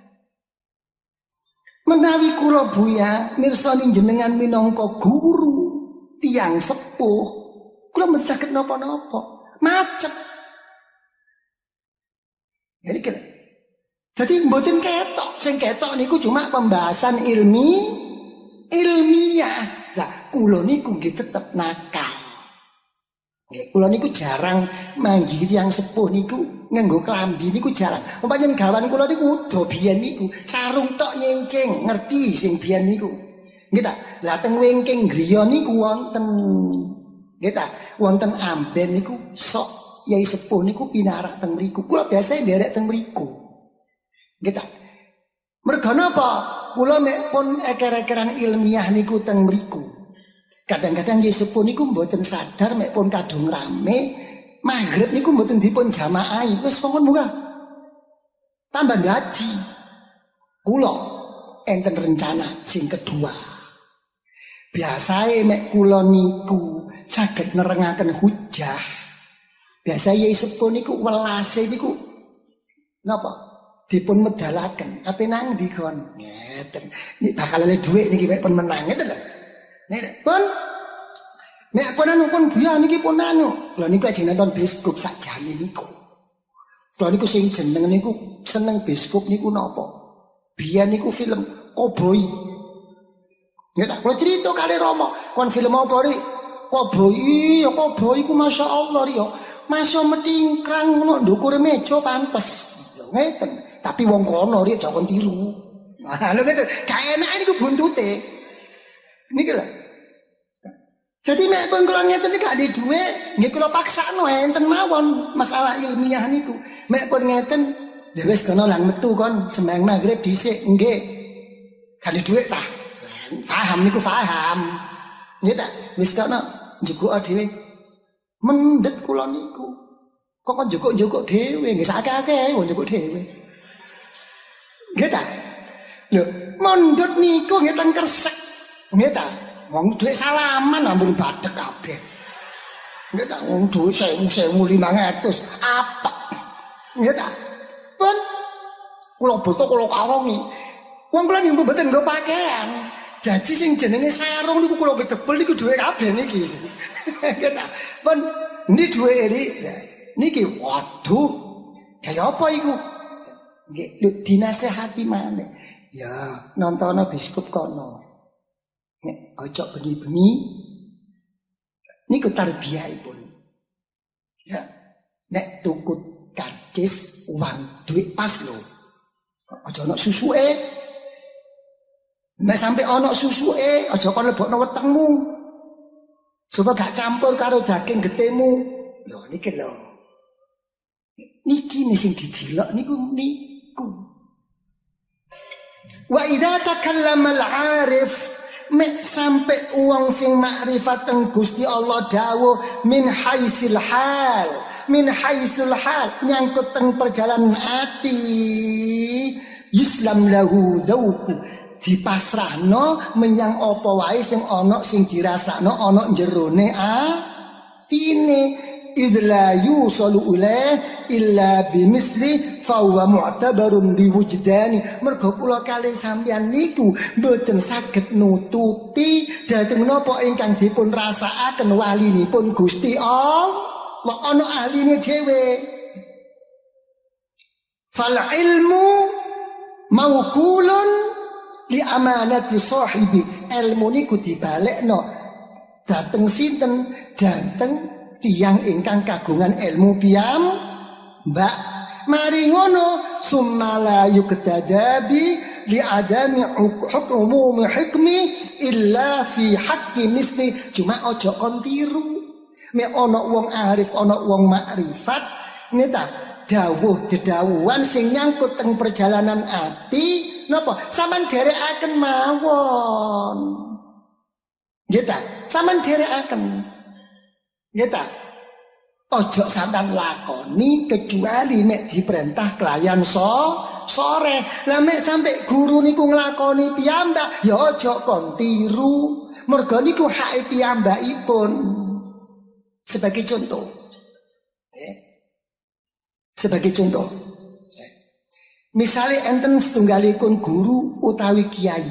Menawi kula Buya mirsani jenengan minangka guru tiyang sepuh, kula mboten saged napa-napa, macet. Jadi mboten ketok, sing ketok niku cuma pembahasan ilmiah. Lah kula niku nggih tetep nakal. Kula niku jarang manggi tiyang sepuh niku nganggo klambi niku jarang. Umpamane gawan kula niku udo biyen niku sarung tok nyenceng, ngerti sing biyen niku. Nggih ta? Lah teng wingking griya niku wonten nggih ta? Wonten amben niku sok Yai Sepuh niku pinarak teng mriku. Kula biasa nderek teng mriku. Nggih ta? Merga napa? Kula mek pun eker-ekeran ilmiah niku teng mriku. Kadang-kadang Yai Sepuh niku mboten sadar mek pun kadung rame, maghrib niku mboten dipun jamaahi. Wis mongkon munggah. Tambah dadi. Kula enten rencana sing kedua. Biasae mek kula niku saged nerengaken hujah. Biasa Yai Sepuh niku welase niku napa? Dipun medalaken. Ape nang ndi kon? Ngeten. Nek bakalane dhuwit niki mek pun menang ngeten lho. Nek pun Buya niki pun anu. Lha niku ajeng nonton bioskop sakjane niku. Lha niku sing jeneng niku seneng bioskop niku napa? Biyen niku film Koboi. Nek tak kula crito kali Rama, kon film apa ri? Koboi, ya Koboi ku masyaallah ri yo. Masya metingkrang ngono ndukure meja pantes. Lho ngeten. Tapi wong kono ri aja kon tiru. Nah, lho ngeten. Gak enak niku buntute. Niki lho. Jadi nek pun kula ngeten iki gak ada dhuwit, nggih kula paksakno enten mawon masalah ilmiah niku. Mek pun ngeten, ya wis kono lang metu kon sembahyang magrib dhisik nggih. Gak ada dhuwit ta? Paham niku paham. Nggih ta? Wis kono njukuk dhewe. Mendet kula niku. Kok kon njukuk-njukuk dhewe, nggih sakake wong njukuk dhewe. Nggih ta? Lho, mondot niku nggih teng Kresek. Nggih ta? Wong dhuwit salaman ampun badhek kabeh. Nggih ta wong dhuwit 1.500 apek. Nggih ta? Pun kula boto kula kawongi. Wong kula niku mboten nggo pakaian. Jadi sing jenenge sarung niku kula gedebel niku dhuwit kabeh niki. Nggih ta? Pun endi dhuwit niki? Waduh. Kaya apa iku? Nggih, dinasehati maneh. Ya, nontono bioskop kono. Nek ojo bengi-bengi niku tarbiyahipun. Ya, nek tuku karcis uang duit pas lho. aja ana susuke. Nek sampe ana susuke, aja kon lebokno wetengmu. Coba gak campur karo daging getihmu. Lho niki lho. Niki sing didelok niku. Wa idza takallama al-'arif mek sampe wong sing makrifat teng Gusti Allah dawuh min haisil hal nyangkut teng perjalanan ati yuslam lahu dzauqu dipasrahno menyang apa wae sing ana sing dirasakno ana jerone atine idla yusalu ilaih illa bimisli fa huwa mu'tabarun biwujdani. Mergo kula kalih sampeyan niku mboten saged nututi dhateng napa ingkang dipun rasakaken walinipun Gusti Allah ana ahline dhewe. Fal ilmu maukulun li amanati sahibi. Ilmu niku dibalekno dhateng sinten? Dhateng tiyang ingkang kagungan ilmu mbak. Mari ngono summala yuktadabi li adami hukmu hikmi illa fi haqqi misli. Cuma ojo kon tiru. Mek ana wong arif, ana wong makrifat nita dawuh dedawuhan sing nyangkut teng perjalanan ati napa sampean dherekaken mawon. Nggih ta? Sampean dherekaken. Ngeta, ojo sampean lakoni kecuali nek diperintah kelayan sore. Lah mek sampe guru niku nglakoni piyambak, ya ojo kon tiru. Mergo niku hake piyambakipun. Sebagai contoh. Misalnya enten setunggalipun guru utawi kiai.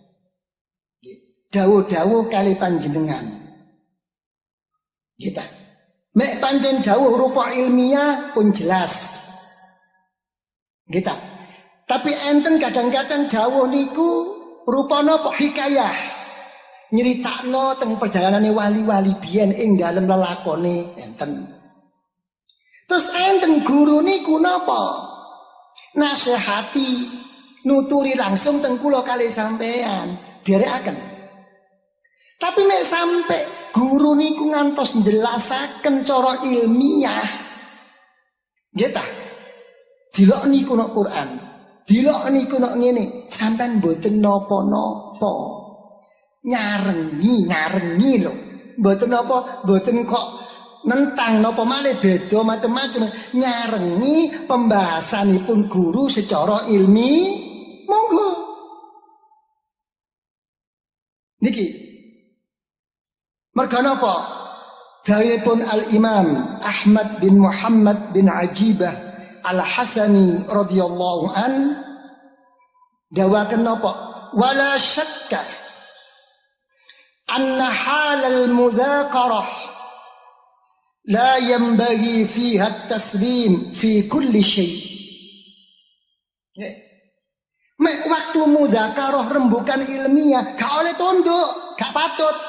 Dawuh-dawuh kali panjenengan. Kita mek pancen dawuh rupa ilmiah pun jelas. Kita. Tapi enten kadang-kadang dawuh niku rupa napa hikayah. Nyeritakno teng perjalanane wali-wali biyen ing dalem lelakone enten. Terus enten guru niku napa? Nasihati, nuturi langsung teng kula kalih sampean, dherekaken. Tapi nek sampai guru niku ngantos njelasaken cara ilmiah. Nggih ta? Dilok niku nok Quran. Dilok niku nok ngene, sampean mboten napa-napa. Nyarengi lho. Mboten napa, mboten kok nentang napa malih beda macam-macam. Nyarengi pembahasanipun guru secara ilmi. Monggo. Niki merga napa? Dawuhipun Al-Imam Ahmad bin Muhammad bin Ajibah Al-Hasani radhiyallahu an dawaken napa? Wala syakka anna halal mudzakarah la yanbaghi fiha at-taslim fi kulli shay. Mek waktu mudzakarah rembukan ilmiah gak oleh tunduk, gak patut.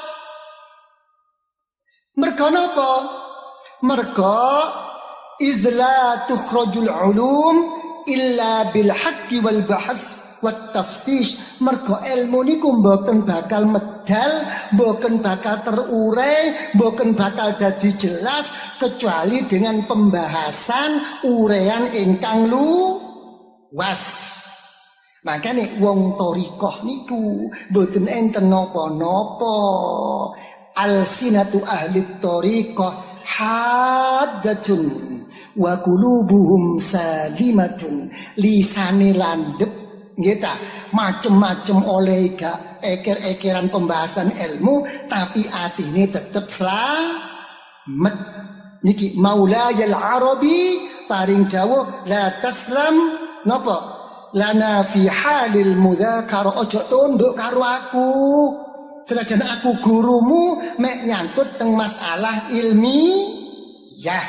Merga napa? Merga izla tukhrajul ulum illa bil haqqi wal bahs wat taftish. Merga ilmu niku mboten bakal medal, mboten bakal terurai, mboten bakal dadi jelas kecuali dengan pembahasan urean ingkang luas. Makane wong thariqah niku mboten enten napa-napa. Al-sinatu ahli tariqah haddatun wa qulubuhum salimatun. Lisane landep nggih ta, macem-macem oleh gak eker-ekeran pembahasan ilmu tapi atine tetep slamet. Niki Maulayal Arabi paring dawuh la taslam napa lana fi halil mudzakar. Ojo tunduk karo aku. Senajan aku gurumu mek nyangkut teng masalah ilmiah.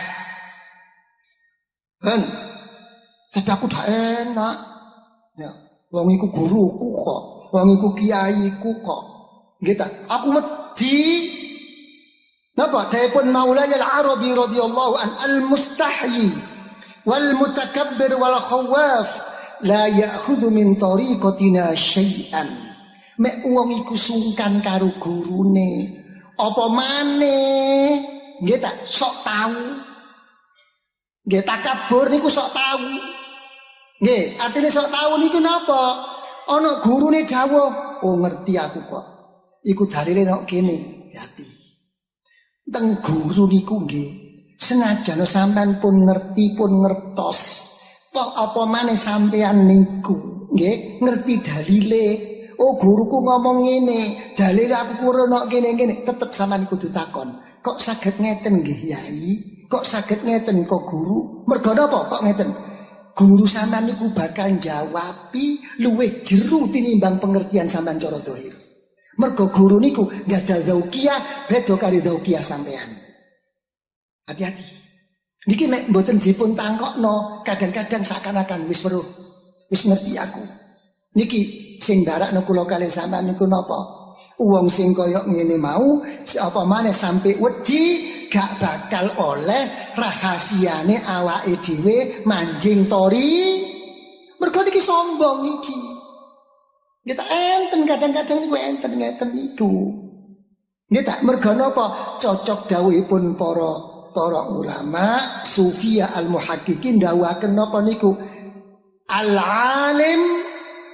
Kan? Tapi aku dak enak. Ya, wong iku guruku kok, wong iku kiaiku kok. Nggih ta? Aku wedi. Napa? Dawuhipun Maulayal Arabi radhiyallahu an al-mustahyi wal mutakabbir wal khawaf la ya'khudhu min tariqatina syai'an. Mek wong iku sungkan karo gurune, apa maneh nggih tak sok tahu. Nggih takabur niku sok tahu. Nggih, artine sok tahu niku napa? Ana gurune dawuh, oh ngerti aku kok. Iku dalile nek kene, hati. Teng guru niku nggih, senajan sampean pun ngerti pun ngertos. Kok apa maneh sampean niku, nggih, ngerti dalile. Oh guruku ngomong ngene, dalile aku kurang nek kene-kene, tetep sampean kudu takon. Kok saged ngeten nggih, Yai? Kok saged ngeten kok guru? Mergo napa kok ngeten? Guru sampean niku bakal jawabi luwih jero tinimbang pengertian sampean cara dohir. Mergo guru niku nggak ada zauqiyah beda karo zauqiyah sampean. Hati-hati. Niki nek mboten dipun tangkokno, kadang-kadang seakan-akan wis weruh, wis ngerti aku. Niki sing ndarakno kula kalih sampean niku napa? Wong sing kaya ngene mau, apa maneh sampai wedi gak bakal oleh rahasiane awake dhewe manjing tori. Mergo niki sombong niki. Kita enten kadang-kadang niku enten ngeten niku. Nggih tak mergo napa? Cocok dawuhipun para ulama sufia al-muhaqqiqin dawuhaken napa niku? Al-alim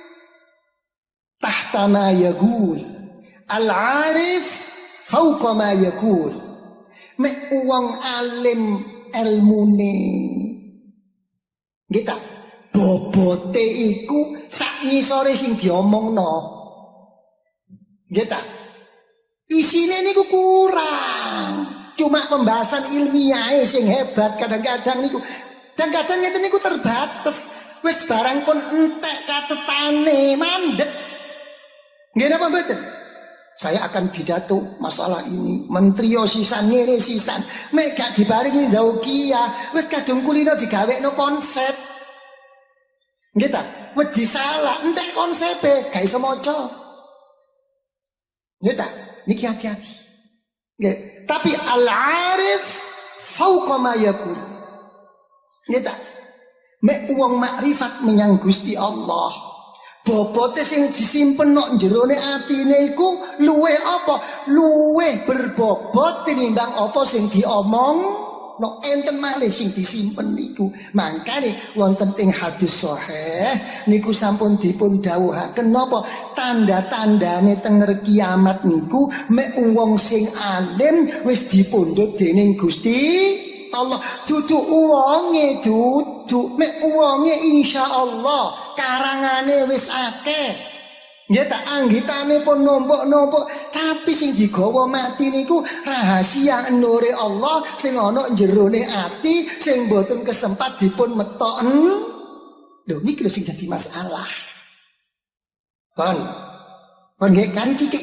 tahta ma yaqul. Al-arif fauqa ma yaqul. Mek wong alim ilmune nggih ta bobote iku sak ngisore sing diomongno. Nggih ta? Isine niku kurang. Cuma pembahasan ilmiah sing hebat kadang-kadang niku. Kadang-kadang ngeten niku terbatas. Wis barang pun entek catetane mandek. Nggih napa mboten? Saya akan pidato masalah ini. Menteri sisan ngene sisan. Mek gak dibarengi zauqiyah, wis kadung kulino digawekno konsep. Nggih ta? Wedi salah, entek konsepe, gak iso maca. Nggih ta? Niki hati-hati. Nggih, tapi al-arif fauqa ma yaqul. Nggih ta? Mek wong makrifat menyang Gusti Allah. Bobote sing disimpen nok jerone atine iku luwih apa? Luwih berbobot tinimbang apa sing diomong. No enten malih sing disimpen niku. Mangkane wonten ing hadis sahih niku sampun dipun dawuhaken napa tanda-tandane tenger kiamat niku mek wong sing alim wis dipundhut dening Gusti Allah. Dudu wonge dudu mek wonge insyaallah karangane wis akeh. Ya tak anggitane pun nombok-nombok, tapi sing digawa mati niku rahasia nure Allah sing ana jerone ati sing mboten kesempat dipun metoken. Lho niki lho sing dadi masalah. Pon nggih kari titik.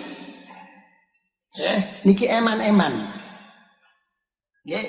Niki eman-eman. Nggih.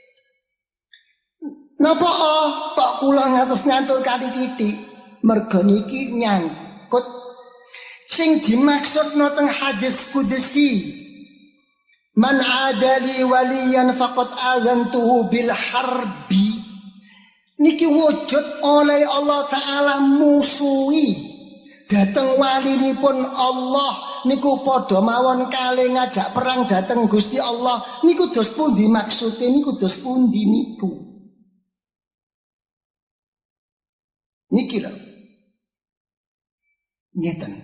Napa kok kula ngantos-ngantul kari titik? Mergo niki nyangkut sing dimaksudna teng hadis qudsi. Man adali waliyan faqad azantuhu bil harbi. Niki wujud oleh Allah Ta'ala musuhi dateng walinipun Allah niku padha mawon kalih ngajak perang dateng Gusti Allah. Niku dos pundi maksude niku dos pundi niku? Niki lho. Ngeten.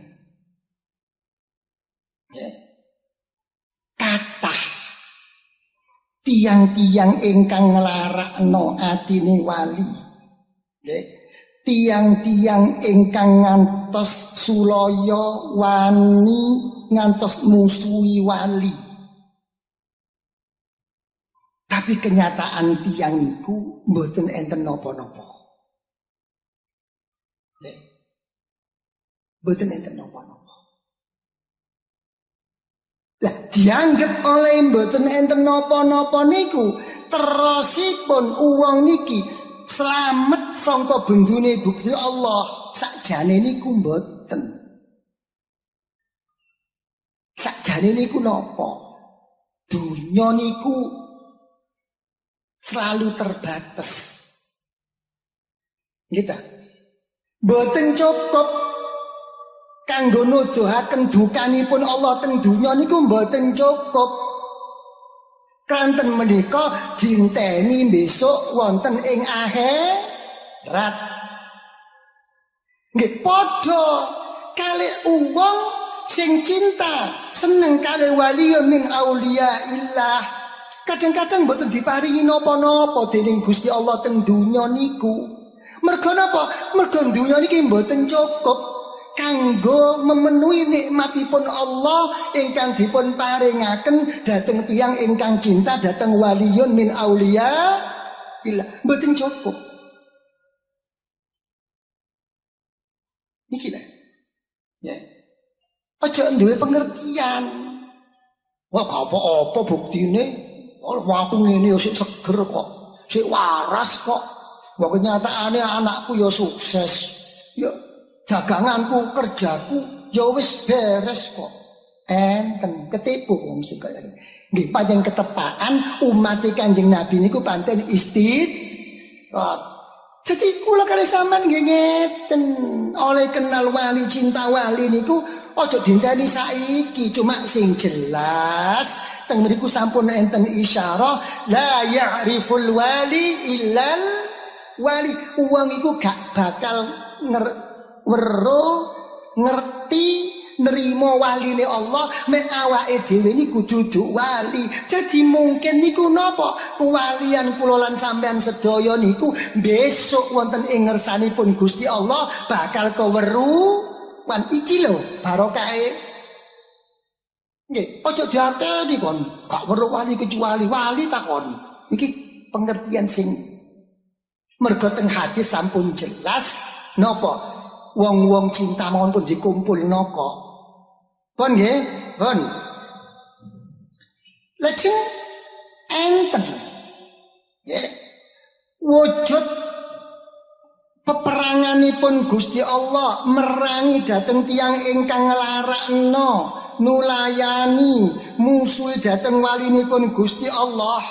Ya. Kathah tiang-tiang ingkang nglarakno atine wali. Nggih. Tiang-tiang ingkang ngantos sulaya wani ngantos musuhi wali. Tapi kenyataan tiang iku mboten enten napa-napa. Nggih. Mboten enten napa-napa. Lah dianggep oleh mboten enten napa-napa niku terosipun uwong niki slamet sangka bendune Gusti Allah. Sakjane niku mboten. Sakjane niku napa? Dunya niku selalu terbatas. Gitu. Mboten cukup kanggo nuduhaken dukanipun Allah teng donya niku mboten cukup. Kanten menika dinteni besok wonten ing akhirat. Nggih padha kalih wong sing cinta seneng kalih wali min auliyaillah. Kadang-kadang mboten diparingi napa-napa dening Gusti Allah teng donya niku. Mergo napa? Mergo donya niki mboten cukup kanggo memenuhi nikmatipun Allah ingkang dipun paringaken dhateng tiyang ingkang cinta dhateng waliyun min auliya illah. Mboten cukup. Niki lho. Ya. Aja duwe pengertian. Wah, gak apa-apa buktine. Aku ngene yo sik seger kok. Sik waras kok. Wah, kenyataane anakku yo sukses. Yo daganganku, kerjaku, ya wis beres kok. Enten ketipu wong sing kaya ngene. Nggih pancen ketepaan umat Kanjeng Nabi niku pancen istidrat. Jadi kula kali sampean nggih ngeten, oleh kenal wali cinta wali niku aja dinteni saiki, cuma sing jelas teng mriku sampun enten isyarah la ya'riful wali illal wali. Wong iku gak bakal ngerti nerima waline Allah mek awake dhewe niku kudu wali. Jadi mungkin niku napa kewalian kula lan sampean sedaya niku besok wonten ing ngersanipun Gusti Allah bakal keweruhan. Iki lho barokahe. Nggih, aja diateni kon gak weruh wali kecuali wali takon. Iki pengertian sing mergo teng hadis sampun jelas napa wong-wong cinta mawon pun dikumpul noko. Pun nggih, pun. Lajeng enten. Nggih. Wujud peperanganipun Gusti Allah merangi dhateng tiyang ingkang nglarakno, nulayani musuh dhateng walinipun Gusti Allah.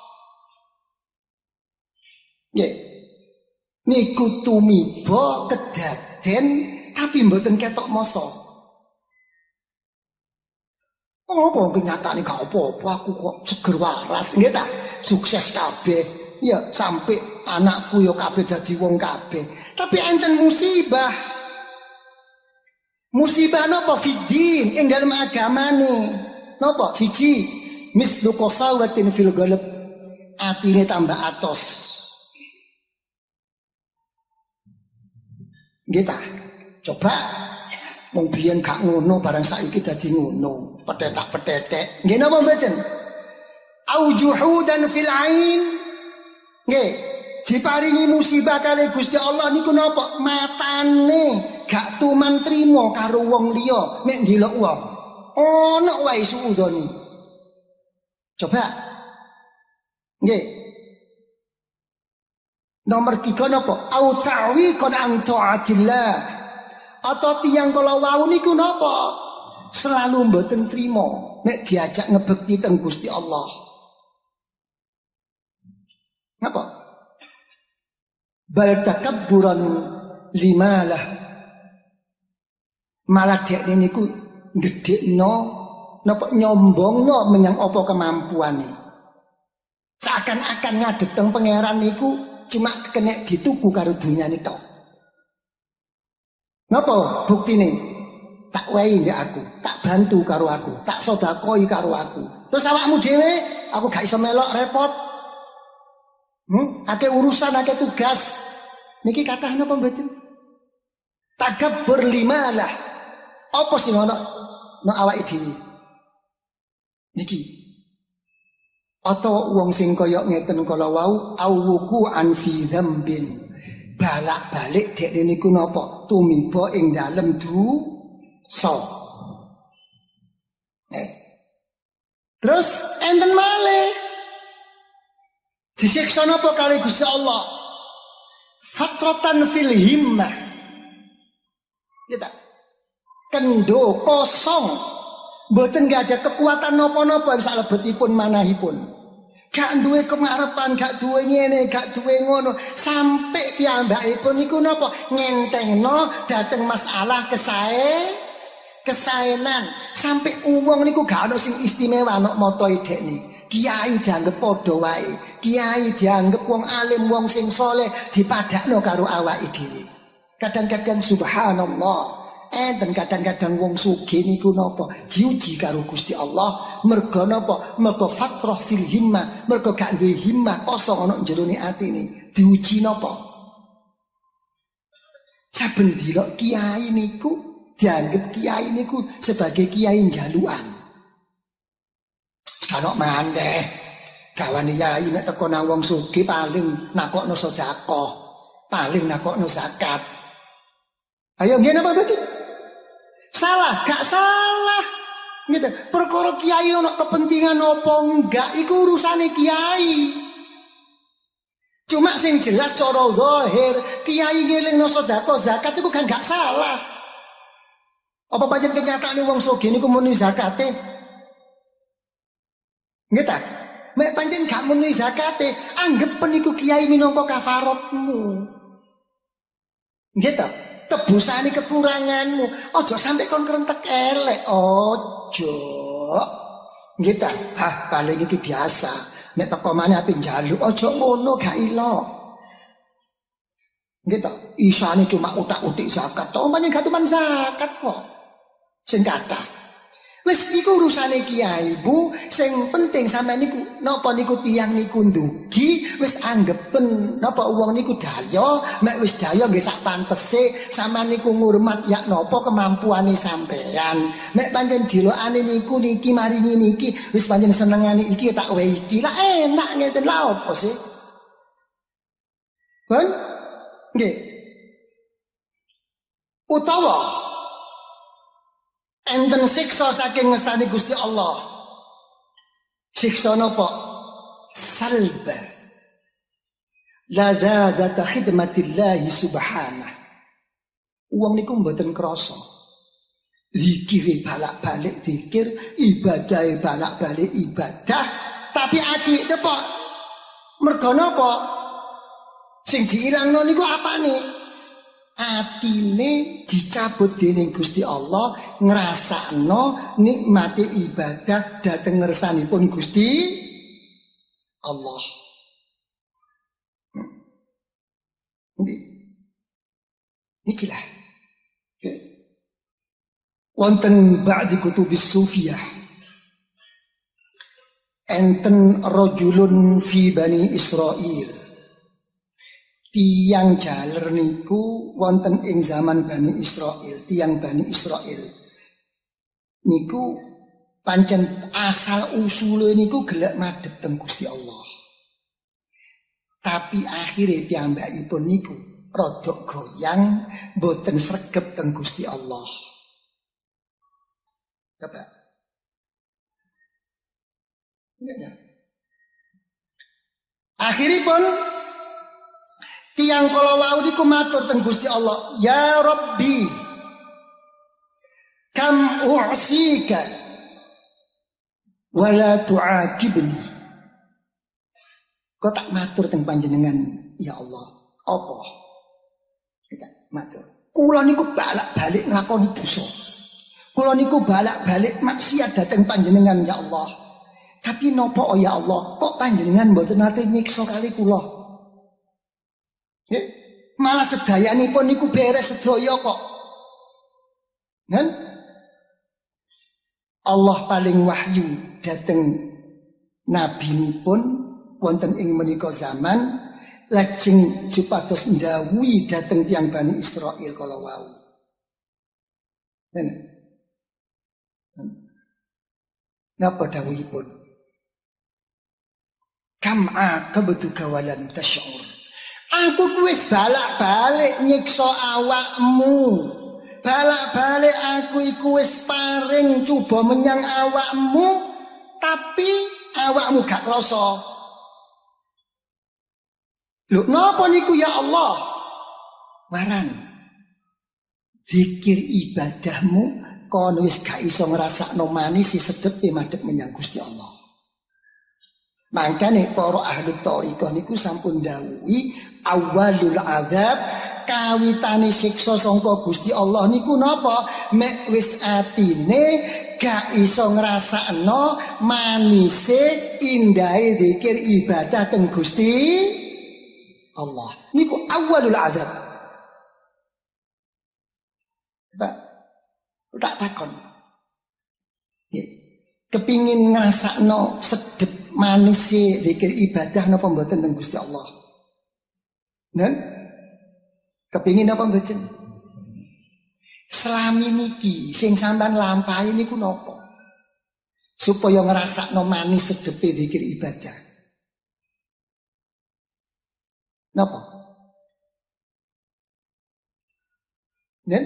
Nggih. Niku tumiba kedaden tapi mboten ketok masa. Apa kenyataane gak apa-apa aku kok seger waras nggih ta? Sukses kabeh. Ya sampai anakku ya kabeh dadi wong kabeh. Tapi enten musibah. Musibah napa fiddin ing dalem agamane. Napa? Siji, mislu qasawatin fil qalb. Atine tambah atos. Nggih ta? Coba wong biyen gak ngono barang saiki dadi ngono, petetak-petetek. Nggih napa mboten? Au juhudan fil ain. Nggih, diparingi musibah kali Gusti Allah niku napa? Matane gak tuman trimo karo wong liya nek ndelok wong. Ono wae suudoni. Coba. Nggih. Nomor 3 napa? Au ta'wi kon an ta'atillah. Atau tiyang kala wau niku napa? Selalu mboten trimo nek diajak ngebekti teng Gusti Allah. Napa? Bal takabburan limalah. Malah dekne niku gedhekno napa nyombongno menyang apa kemampuane. Seakan-akan ngadeg teng pangeran niku cuma kena dituku karo dunyane tok. Napa buktine? Tak wehi mbek aku, tak bantu karo aku, tak sedakoi karo aku. Terus awakmu dhewe, aku gak iso melok repot. Ake urusan, ake tugas. Niki kathah napa mboten? Takabbur limalah. Apa sing ana awake dhewe? Niki. Atau wong sing kaya ngeten kala wau awuku an fi dzambin. Balak-balik dekne niku napa? Tumiba ing dalem dosa. Terus enten malih disiksa napa kali Gusti Allah? Fatratan fil himmah. Kita kendo kosong. Mboten gak ada kekuatan napa-napa sak lebetipun manahipun. Gak duwe kemarepan, gak duwe ngene, gak duwe ngono, sampai piyambakipun niku napa ngentengno dateng masalah kesaenan, sampai wong niku gak ono sing istimewa nek moto idekne. Kiai dianggep padha wae, kiai dianggep wong alim, wong sing saleh dipadakno karo awake dhewe. Kadang-kadang subhanallah, dan kadang-kadang wong sugih niku napa diuji karo Gusti Allah mergo napa mergo fatrah fil himmah, mergo gak duwe himmah kosong ana jerone atine diuji napa saben dina kiai niku dianggep kiai niku sebagai kiai njalukan kalau mandeh kawan kiai nek teko nang wong sugih paling nakokno sedekah, paling nakokno zakat. Ayo ngene apa berarti? Salah, gak salah. Gitu. Perkara kiai ono kepentingan apa enggak iku urusane kiai. Cuma sing jelas cara zahir, kiai ngelingno sedekah zakat itu kan gak salah. Apa pancen kenyataane wong sugih niku muni zakate? Nggih ta? Mek pancen gak muni zakate, anggap niku kiai minangka kafaratmu. Nggih ta? Tebusane kekuranganmu, ojo sampai kon krentek elek, ojo. Nggih ta? Paling iki biasa. Nek teko maneh ape njaluk, ojo ngono gak ilok. Nggih ta? Isane cuma utak-utik zakat, to pancen gak teman zakat kok. Sing kathah. Wis iku urusane kiai, Bu. Sing penting sampeyan niku napa niku tiyang niku ndugi, wis anggepen napa wong niku daya, mek wis daya nggih sak pantese, sampeyan niku ngurmat ya napa kemampuane sampeyan. Mek pancen dilokane niku niki maringi niki, wis pancen senengane iki tak wehi iki. Lah enak ngeten lha opo sih? Kan? Nggih. Utawa enten siksa saking ngersane Gusti Allah. Siksa napa? Salba. Ladzata khidmatillah subhanahu. Wong niku mboten krasa. Zikire balak-balik zikir, ibadahe balak-balik ibadah, tapi ati napa? Mergo napa? Sing diilangno niku apane? Atine dicabut dening Gusti Allah, ngrasakno nikmate ibadah dhateng ngersanipun Gusti Allah. Niki lah. Wonten ba'di kutubis sufiyah. Enten rajulun fi Bani Israil. Tiang jaler niku wonten ing zaman Bani Israil, tiang Bani Israil niku pancen asal usule niku gelek madhep teng Gusti Allah. Tapi akhire piyambakipun niku rada goyang, boten sregep teng Gusti Allah. Coba. Enggak. Akhiripun tiang kala wau niku matur teng Gusti Allah, ya Rabbi, kam u'sika wala tu'aqibni. Kok tak matur teng panjenengan, ya Allah, apa? Kita matur. Kula niku balak-balik nglakoni dosa. Kula niku balak-balik maksiat dhateng panjenengan, ya Allah. Tapi napa ya Allah, kok panjenengan mboten nate nyiksa kali kula? Malah sedayanipun niku beres sedaya kok. Kan? Allah paling wahyu dhateng nabinipun wonten ing menika zaman lajeng supados ndhawuhi dhateng tiyang Bani Israil kala wau. Napa dawuhipun? Kam aqabtuka walam tash'ur. Aku wis balak-balik nyiksa awakmu. Balak-balik aku iku wis paring coba menyang awakmu, tapi awakmu gak krasa. Lho napa niku ya Allah? Waran. Zikir ibadahmu kon wis gak iso ngrasakno manis sedepe madhep menyang Gusti Allah. Mangkane para ahli thariqah niku sampun dawuhi awalul azab, kawitane siksa sangka Gusti Allah niku napa? Mek wis atine gak iso ngrasakno manise indahe zikir ibadah teng Gusti Allah. Niku awalul azab. Pak, tak takon. Kepingin ngrasakno sedep manise zikir ibadah napa mboten teng Gusti Allah? Nen? Kepingin apa mboten? Selami niki sing sampean lampahi niku napa? Supaya ngrasakno manis sedepe zikir ibadah. Napa? Nen?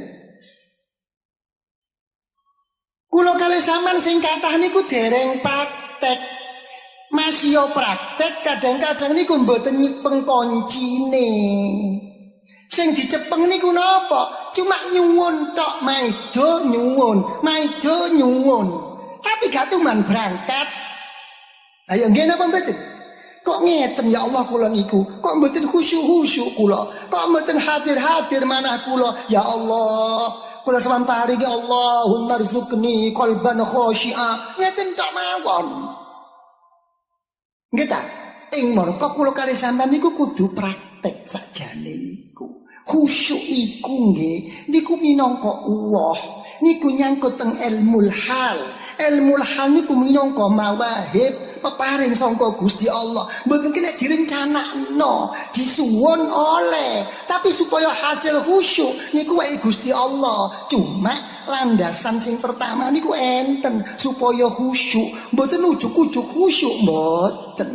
Kula kalih sampean sing kathah niku dereng praktek. Masih yo praktek kadang-kadang niku mboten nyepeng koncine. Sing dicepeng niku napa? Cuma nyuwun tok, maido nyuwun. Tapi gak tuman berangkat. Ayo nggih napa mboten? Kok ngeten ya Allah kula niku? Kok mboten khusyuk kula? Kok mboten hadir manah kula? Ya Allah, kula sampeyan paringi Allahumma rzuqni qalban khashi'a. Ngeten tok mawon. Nggih ta? Ing mriko kula kalih sampeyan niku kudu praktek sakjane niku. Khusyuk iku nggih niku minangka Allah. Niku nyangkut teng ilmul hal. Ilmul hal niku minangka mawahib peparing sangka Gusti Allah. Mboten kena direncanakno, disuwun oleh. Tapi supaya hasil khusyuk niku wae Gusti Allah. Cuma landasan sing pertama niku enten supaya khusyuk. Mboten ujug-ujug khusyuk mboten.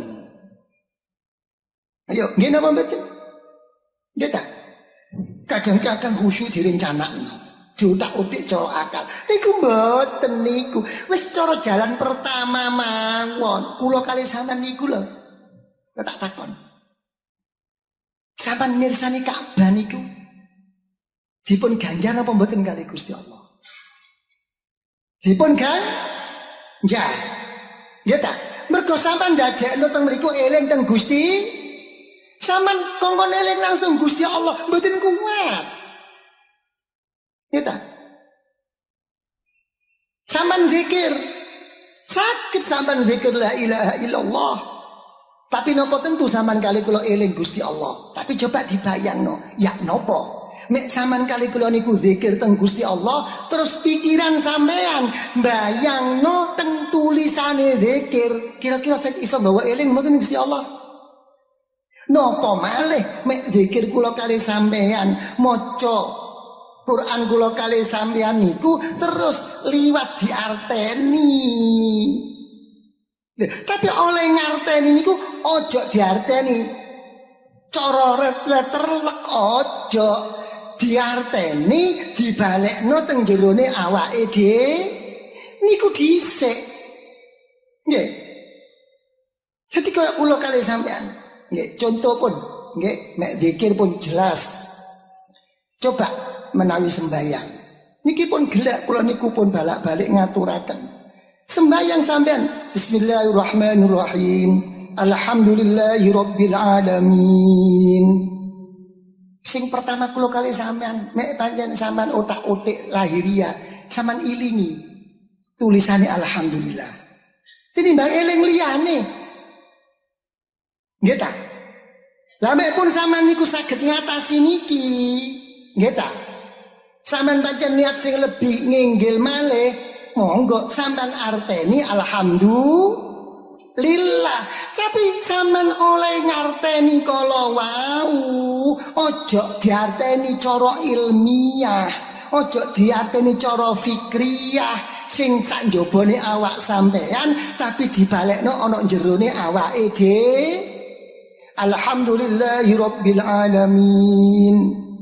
Ayo, nggih napa mboten? Nggih ta? Kadang-kadang khusyuk direncanakno. Diutak-utik cara akal. Niku mboten niku. Wis cara jalan pertama mawon. Kula kalih sampean niku lho. Tak takon. Sampeyan mirsani Ka'bah niku dipun ganjar apa mboten kali Gusti Allah? Dipun ganjar. Nggih ta? Mergo sampeyan ndadekno teng mriku eling teng Gusti. Sampeyan kongkon eling langsung Gusti Allah mboten kuat. Kita sampean zikir sakit sampean zikir la ilaha illallah. Tapi nopo tentu sampean kali kula eling Gusti Allah. Tapi coba dibayangno, ya nopo? Mek sampean kali kula niku zikir teng Gusti Allah, terus pikiran sampean bayangno teng tulisane zikir. Kira-kira saya iso bawa eling mboten Gusti Allah? Nopo malih mek zikir kula kali sampean maca Quran kula kalih sampeyan niku terus liwat diarteni. Tapi oleh ngarteni niku ojo diarteni cara letterlek, ojo diarteni dibalekno teng jerone awake dhewe niku dhisik. Nggih. Jadi kaya kula kalih sampeyan, nggih, contoh pun nggih mek zikir pun jelas. Coba menawi sembayang niki pun gelak kula niku pun balak-balik ngaturaken sembayang sampean bismillahirrahmanirrahim alhamdulillahirabbil alamin. Sing pertama kula kali sampean nek pancen sampean otak-otik lahiriah sampean ilingi tulisane alhamdulillah tinimbang eling liyane nggih ta. Lah mek pun sampean niku saged ngatasi niki nggih ta. Sampeyan pancen niat sing lebih nginggil malih, monggo sampeyan arteni alhamdulillah. Tapi sampeyan oleh ngarteni kala wau, ojo diarteni cara ilmiah, ojo diarteni cara fikriyah sing sak njabane awak sampeyan tapi dibalekno ana jerone awake dhewe. Alhamdulillahirabbil alamin.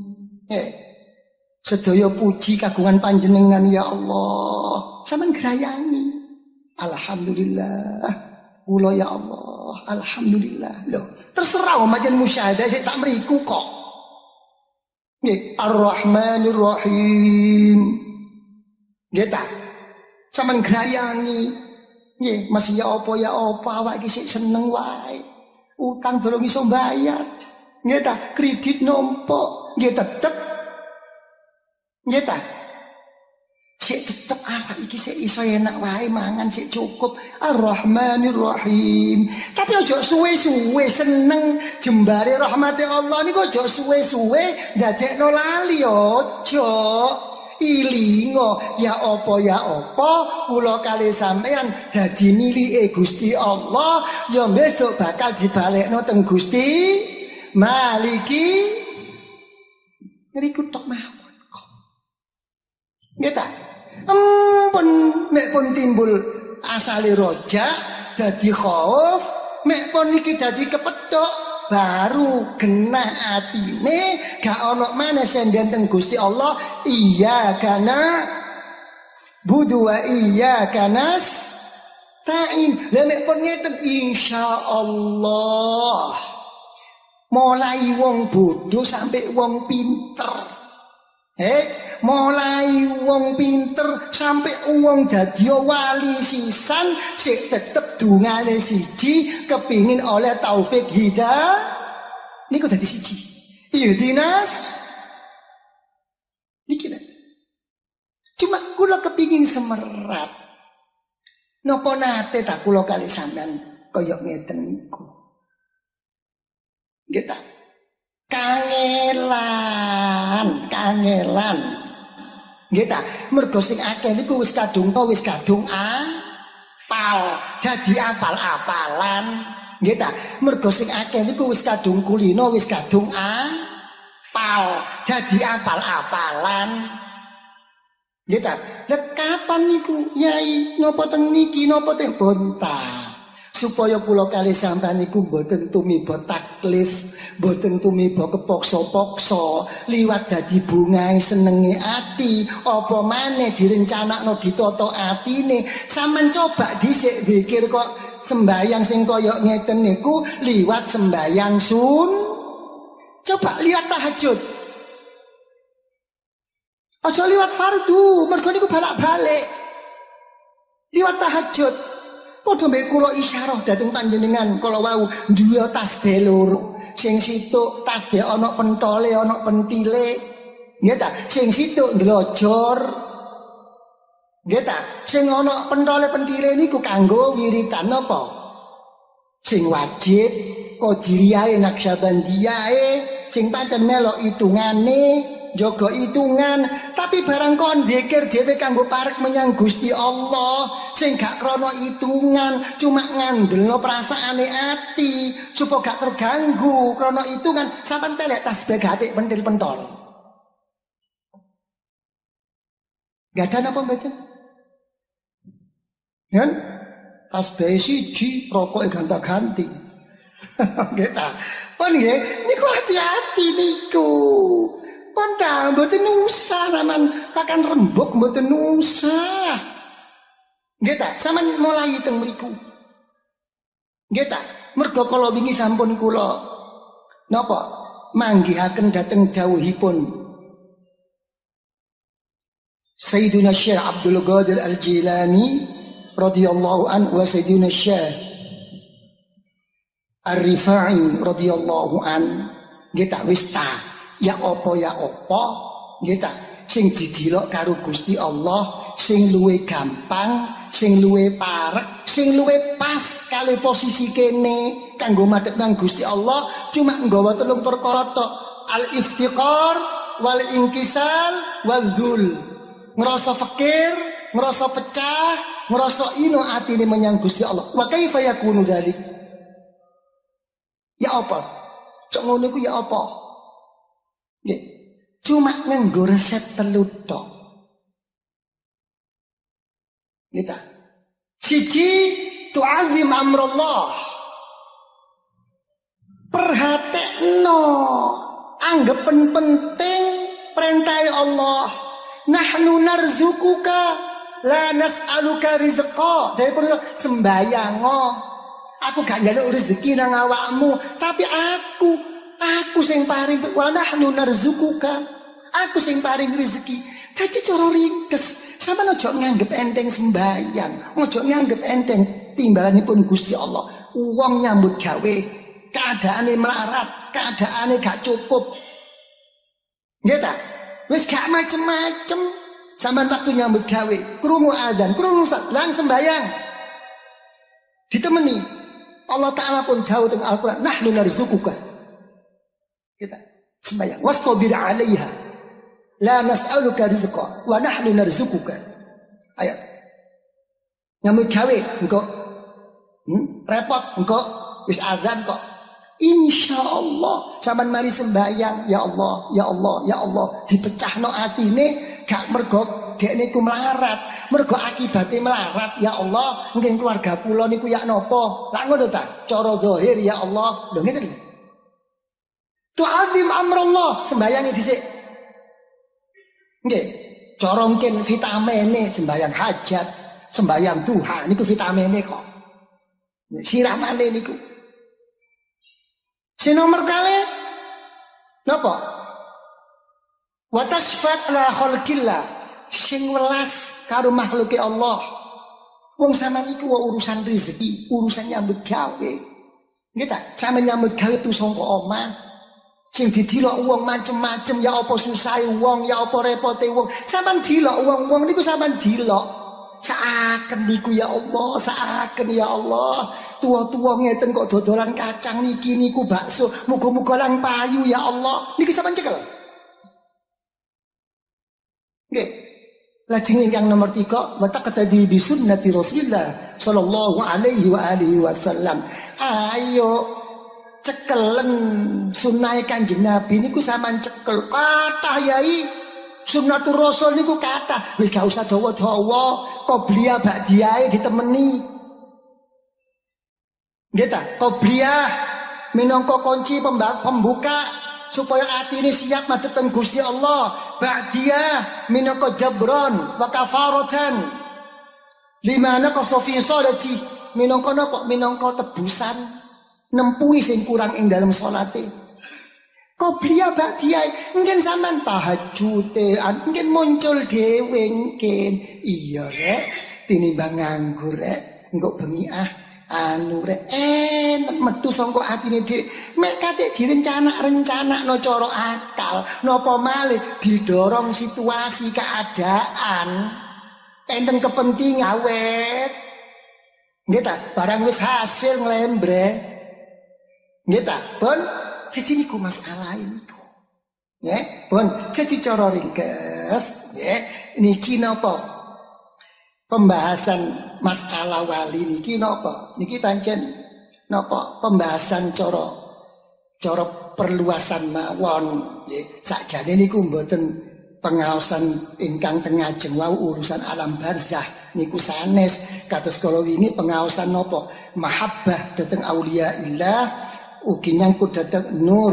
Sedaya puji kagungan panjenengan ya Allah. Sampeyan grayani. Alhamdulillah. Kula ya Allah. Alhamdulillah. Loh, terserah majen musyahadah sik tak mriku kok. Nggih, Ar-Rahmanir Rahim. Nggih ta? Sampeyan grayani. Nggih, masih ya apa awak iki sik seneng wae. Utang durung iso bayar. Nggih ta, kredit nompok, nggih tetep. Nggih ta. Sik tetep awak iki sik iso enak wae mangan sik cukup. Ar-Rahmanir Rahim. Tapi aja suwe-suwe seneng jembare rahmate Allah niku aja suwe-suwe ndadekno lali aja. Ilingo ya apa kula kali sampean dadi milike Gusti Allah ya besok bakal dibalekno teng Gusti Maliki ngriku tok mawon kok. Nggih ta? Mek pun timbul asale roja dadi khauf, mek pun iki dadi kepethuk baru kena atine gak ono maneh senden teng Gusti Allah iya kana budu wa iya kanas ta'in lemek pun ngeten insyaallah mulai wong bodoh sampai wong pinter mulai wong pinter sampai wong dadi wali sisan sik tetep dungane siji kepingin oleh taufik hidayah niku dadi siji ihdinas niki lho cuma kula kepingin semerat napa nate tak kula kali sampean kaya ngeten niku nggih ta kangelan nggih ta mergo sing akeh niku wis kadung apal dadi apal-apalan nggih ta mergo sing akeh niku wis kadung kulino wis kadung apal dadi apal-apalan nggih ta lha kapan niku yai napa teng niki napa teng bontah supaya kula kali sampean niku mboten tumiba taklif, mboten tumiba kepoksa-poksa, liwat dadi bungae senenge ati, apa maneh direncanakno ditata atine. Sampeyan coba dhisik zikir kok sembayang sing kaya ngeten niku liwat sembayang sun. Coba lihat tahajud. Aja liwat fardu, mergo niku balak-balik. Liwat tahajud. Padha mek kula isyarah dhateng panjenengan kala wau duwe tasbih loro. Sing situk tasbih ana pentole ana pentile. Nggih ta? Sing situk ndlojor. Nggih ta? Sing ana pentole pentile niku kanggo wiritan napa? Sing wajib qodiriyae naksabandiyae sing pancen melok hitungane jaga hitungan tapi barang kon dzikir dhewe kanggo parek menyang Gusti Allah sing gak krana hitungan cuma ngandelno perasaane ati supaya gak terganggu krana hitungan sampean telek tasbih gatik pentil pentol gak ada napa mboten kan tasbih siji rokoke ganta-ganti nggih ta pun nggih niku hati-hati niku pun ta mboten usah sampean kakan rembug mboten usah nggih ta sampean mulai teng mriku nggih ta mergo kala wingi sampun kula napa manggihaken dhateng dawuhipun Sayyidina Syekh Abdul Qadir Al-Jilani radhiyallahu anhu wa Sayyidina Syekh Ar-Rifai radhiyallahu an nggih ta wis ta ya apa nggih ta sing didelok karo Gusti Allah sing luwih gampang sing luwih parek sing luwih pas kali posisi kene kanggo madhep nang Gusti Allah cuma nggawa telung perkara tok al-iftiqar wal inkisal wadzul ngrasa fakir ngrasa pecah ngrasa ino atine menyang Gusti Allah wa kaifa yakunu dzalik ya apa cok ngono iku ya apa nggih cuma nganggo resep telu tok nggih ta siji tu'azim amrullah perhatekno anggepen penting perintah Allah nahnu narzukuka la nas'aluka rizqa daripada sembayang aku gak njaluk rezeki nang awakmu tapi aku sing paring wa nahnu narzukuka aku sing paring rezeki dadi cara ringkes Sampeyan aja nganggep enteng sembahyang, aja nganggep enteng timbalanipun Gusti Allah. Wong nyambut gawe, keadaane melarat, keadaane gak cukup. Nggih ta? Wis gak macem-macem. Sampeyan waktu nyambut gawe, krungu adzan, krungu lan sembahyang. Ditemeni. Allah Ta'ala pun jauh dengan Al-Quran. Nahnu narzuquka. Kita sembahyang. Wastabir 'alaiha. La nas'aluka rizqa wa nahnu narzuquka. Ayo. Nyambut gawe engko repot engko wis azan kok. Insyaallah sampean mari sembahyang, ya Allah, ya Allah, ya Allah, dipecahno atine gak mergo dekne ku melarat, mergo akibate melarat, ya Allah, mungkin keluarga kula niku ya napa? Lah ngono ta? Cara zahir ya Allah, lho ngene lho. Tu'azim amrullah, sembayangi dhisik. Nggih, cara mungkin vitamine sembayang hajat, sembayang duha niku vitamine kok. Siramane niku. Sing nomor kali napa? Wa tasfat la khalqillah, sing welas karo makhluke Allah. Wong sampean iku urusan rezeki, urusan nyambut gawe. Nggih ta? Sampeyan nyambut gawe tu sangka omah. Sing didelok wong macem-macem, ya apa susahe wong, ya apa repote wong. Sampeyan delok wong-wong niku sampeyan delok. Saaken niku ya Allah, saaken ya Allah. Tua-tua ngeten kok dodolan kacang niki niku bakso, muga-muga lang payu ya Allah. Niki sampeyan cekel. Nggih. Lajeng ingkang nomor 3, wa taqtadi bi sunnati Rasulillah sallallahu alaihi wa alihi wasallam. Ayo cekelen sunnahe Kanjeng Nabi niku sampean cekel. Kathah yai sunnatur Rasul niku kathah. Wis gak usah dawa-dawa, qobliyah ba'diyah ditemeni. Nggih ta? Qobliyah minangka kunci pembuka supaya hati ini siap madhepen Gusti Allah. Ba'diyah minangka jabron wa kafaratan. Limana qasofi sholati minangka napa? Minangka tebusan nempuhi sing kurang ing dalam salate. Qobliyah ba'diyah mungkin sampean tahajute, mungkin muncul dhewe mungkin. Iya rek, tinimbang nganggur rek, engko bengi anu rek enak metu sangka atine dhewe mek kate direncana-rencanakno cara akal napa malih didorong situasi keadaan enten kepentingan awet nggih ta barang wis hasil nglembre nggih ta pun jadi niku masalah niku nggih pun jadi cara ringkes nggih niki napa pembahasan masalah wali niki napa? Niki pancen napa pembahasan cara perluasan mawon nggih. Sakjane niku mboten pengaosan ingkang teng ngajeng wau urusan alam barzah niku sanes kados kala wingi pengaosan napa? Mahabbah dhateng auliyaillah ugi nyangkut dhateng nur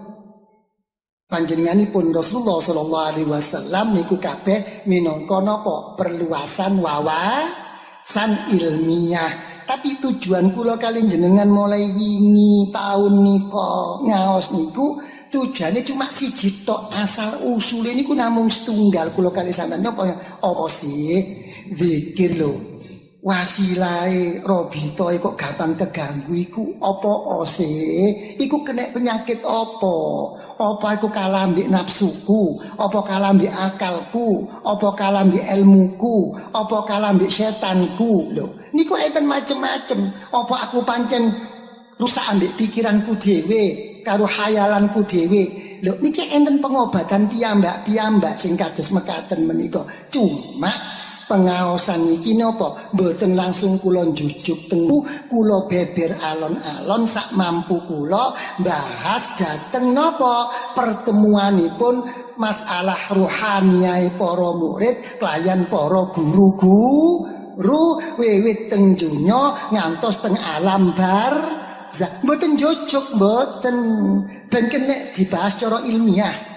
panjenenganipun Rasulullah sallallahu alaihi wasallam niku kabeh minangka napa perluasan wawasan ilmiah. Tapi tujuan kula kali jenengan mulai wingi taun nika ngaos niku tujuane cuma siji tok, asal usule niku namung setunggal kula kali sampeyan napa sih zikir lho. Wasilahe robitoe kok gampang keganggu iku apa sih? Iku kena penyakit apa? Apa iku kalah mbek nafsuku? Apa kalah mbek akalku? Apa kalah mbek ilmuku? Apa kalah mbek setanku? Lho, niku enten macem-macem. Apa aku pancen rusak ambek pikiranku dhewe karo khayalanku dhewe? Lho, niki enten pengobatan piyambak sing kados mekaten menika. Cuma pengaosan iki napa mboten langsung kula njujuk teng kula beber alon-alon sak mampu kula bahas dhateng napa pertemuanipun masalah rohaniyae para murid kaliyan para guru-guru wiwit teng donya ngantos teng alam barzah mboten njujuk mboten ben kena dibahas cara ilmiah.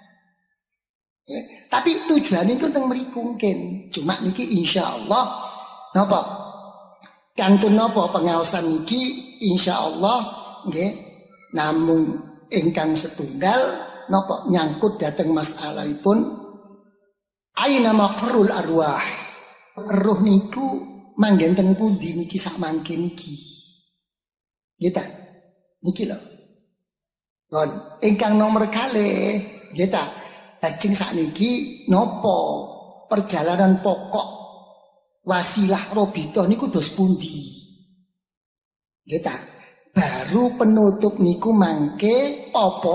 Tapi tujuan itu teng mriku mungkin. Cuma niki insyaallah napa? Kantun napa pengaosan niki insyaallah nggih namung ingkang setunggal napa nyangkut dhateng masalahipun Aina maqarrul arwah. Roh niku manggen teng pundi niki sak mangke niki. Nggih ta? Niki lho. Kon ingkang nomor kalih nggih ta. Lajeng sakniki napa perjalanan pokok wasilah robito niku dos pundi? Nggih ta? Baru penutup niku mangke apa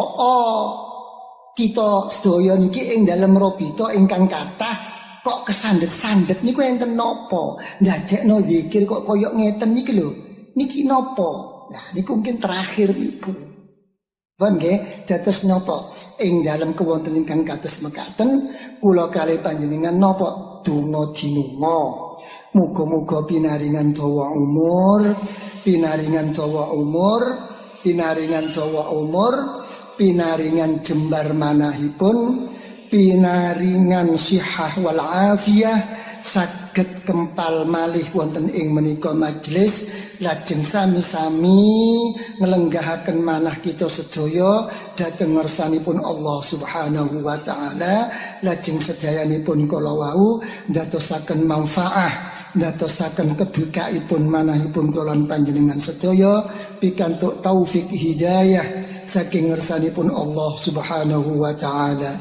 kita sedaya niki ing dalem robito ingkang kathah kok kesandet-sandet niku enten napa? Ndadekno zikir kok koyok ngeten niki lho. Niki napa? Nah niku mungkin terakhir niku. Pun nggih, dados napa? Ing dalem kewonten ingkang kados mekaten kula kalih panjenengan napa? Donga dinunga. Muga-muga pinaringan dawa umur, pinaringan dawa umur, pinaringan dawa umur, pinaringan jembar manahipun, pinaringan sihah wal afiyah, saged kempal malih wonten ing menika majelis, lajeng sami-sami nglenggahaken manah kita sedaya dhateng ngersanipun Allah Subhanahu wa taala, lajeng sedayanipun kala wau ndadosaken manfaat, ndadosaken keberkaipun manahipun kula panjenengan sedaya pikantuk taufik hidayah saking ngersanipun Allah Subhanahu wa taala.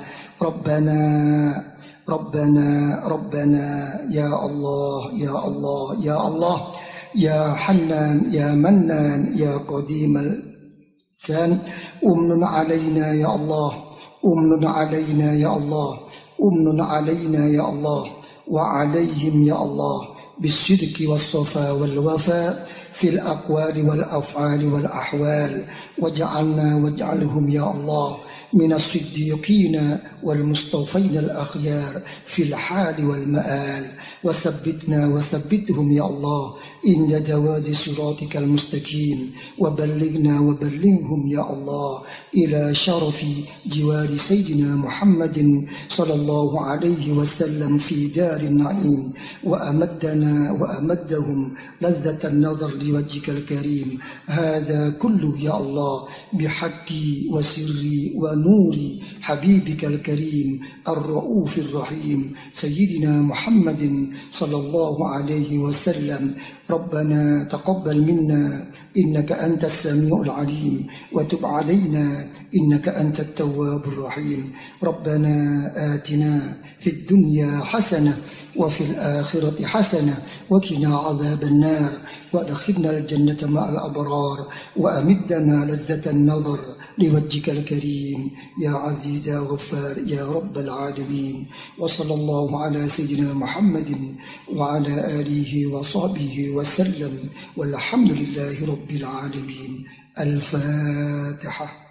Rabbana ya Allah ya Allah ya Allah ya Hannan ya Mannan ya Qadimal san umnun alaina ya Allah umnun alaina ya Allah umnun alaina ya Allah wa alaihim ya Allah بالصدق والصفا والوفاء في الأقوال والأفعال والأحوال واجعلنا واجعلهم يا الله من الصديقين والمصطفين الأخيار في الحال والمآل وثبتنا وثبتهم يا الله عند جواز صراطك المستقيم وبلغنا وبلغهم يا الله إلى شرف جوار سيدنا محمد صلى الله عليه وسلم في دار النعيم وأمدنا وأمدهم لذة النظر لوجهك الكريم. هذا كله يا الله بحق وسر ونور حبيبك الكريم الرؤوف الرحيم سيدنا محمد صلى الله عليه وسلم. ربنا تقبل منا إنك أنت السميع العليم وتب علينا إنك أنت التواب الرحيم. ربنا آتنا في الدنيا حسنة وفي الآخرة حسنة وقنا عذاب النار وادخلنا الجنة مع الأبرار وأمدنا لذة النظر لوجهك الكريم يا عزيز يا غفار يا رب العالمين. وصلى الله على سيدنا محمد وعلى آله وصحبه وسلم والحمد لله رب العالمين. الفاتحة.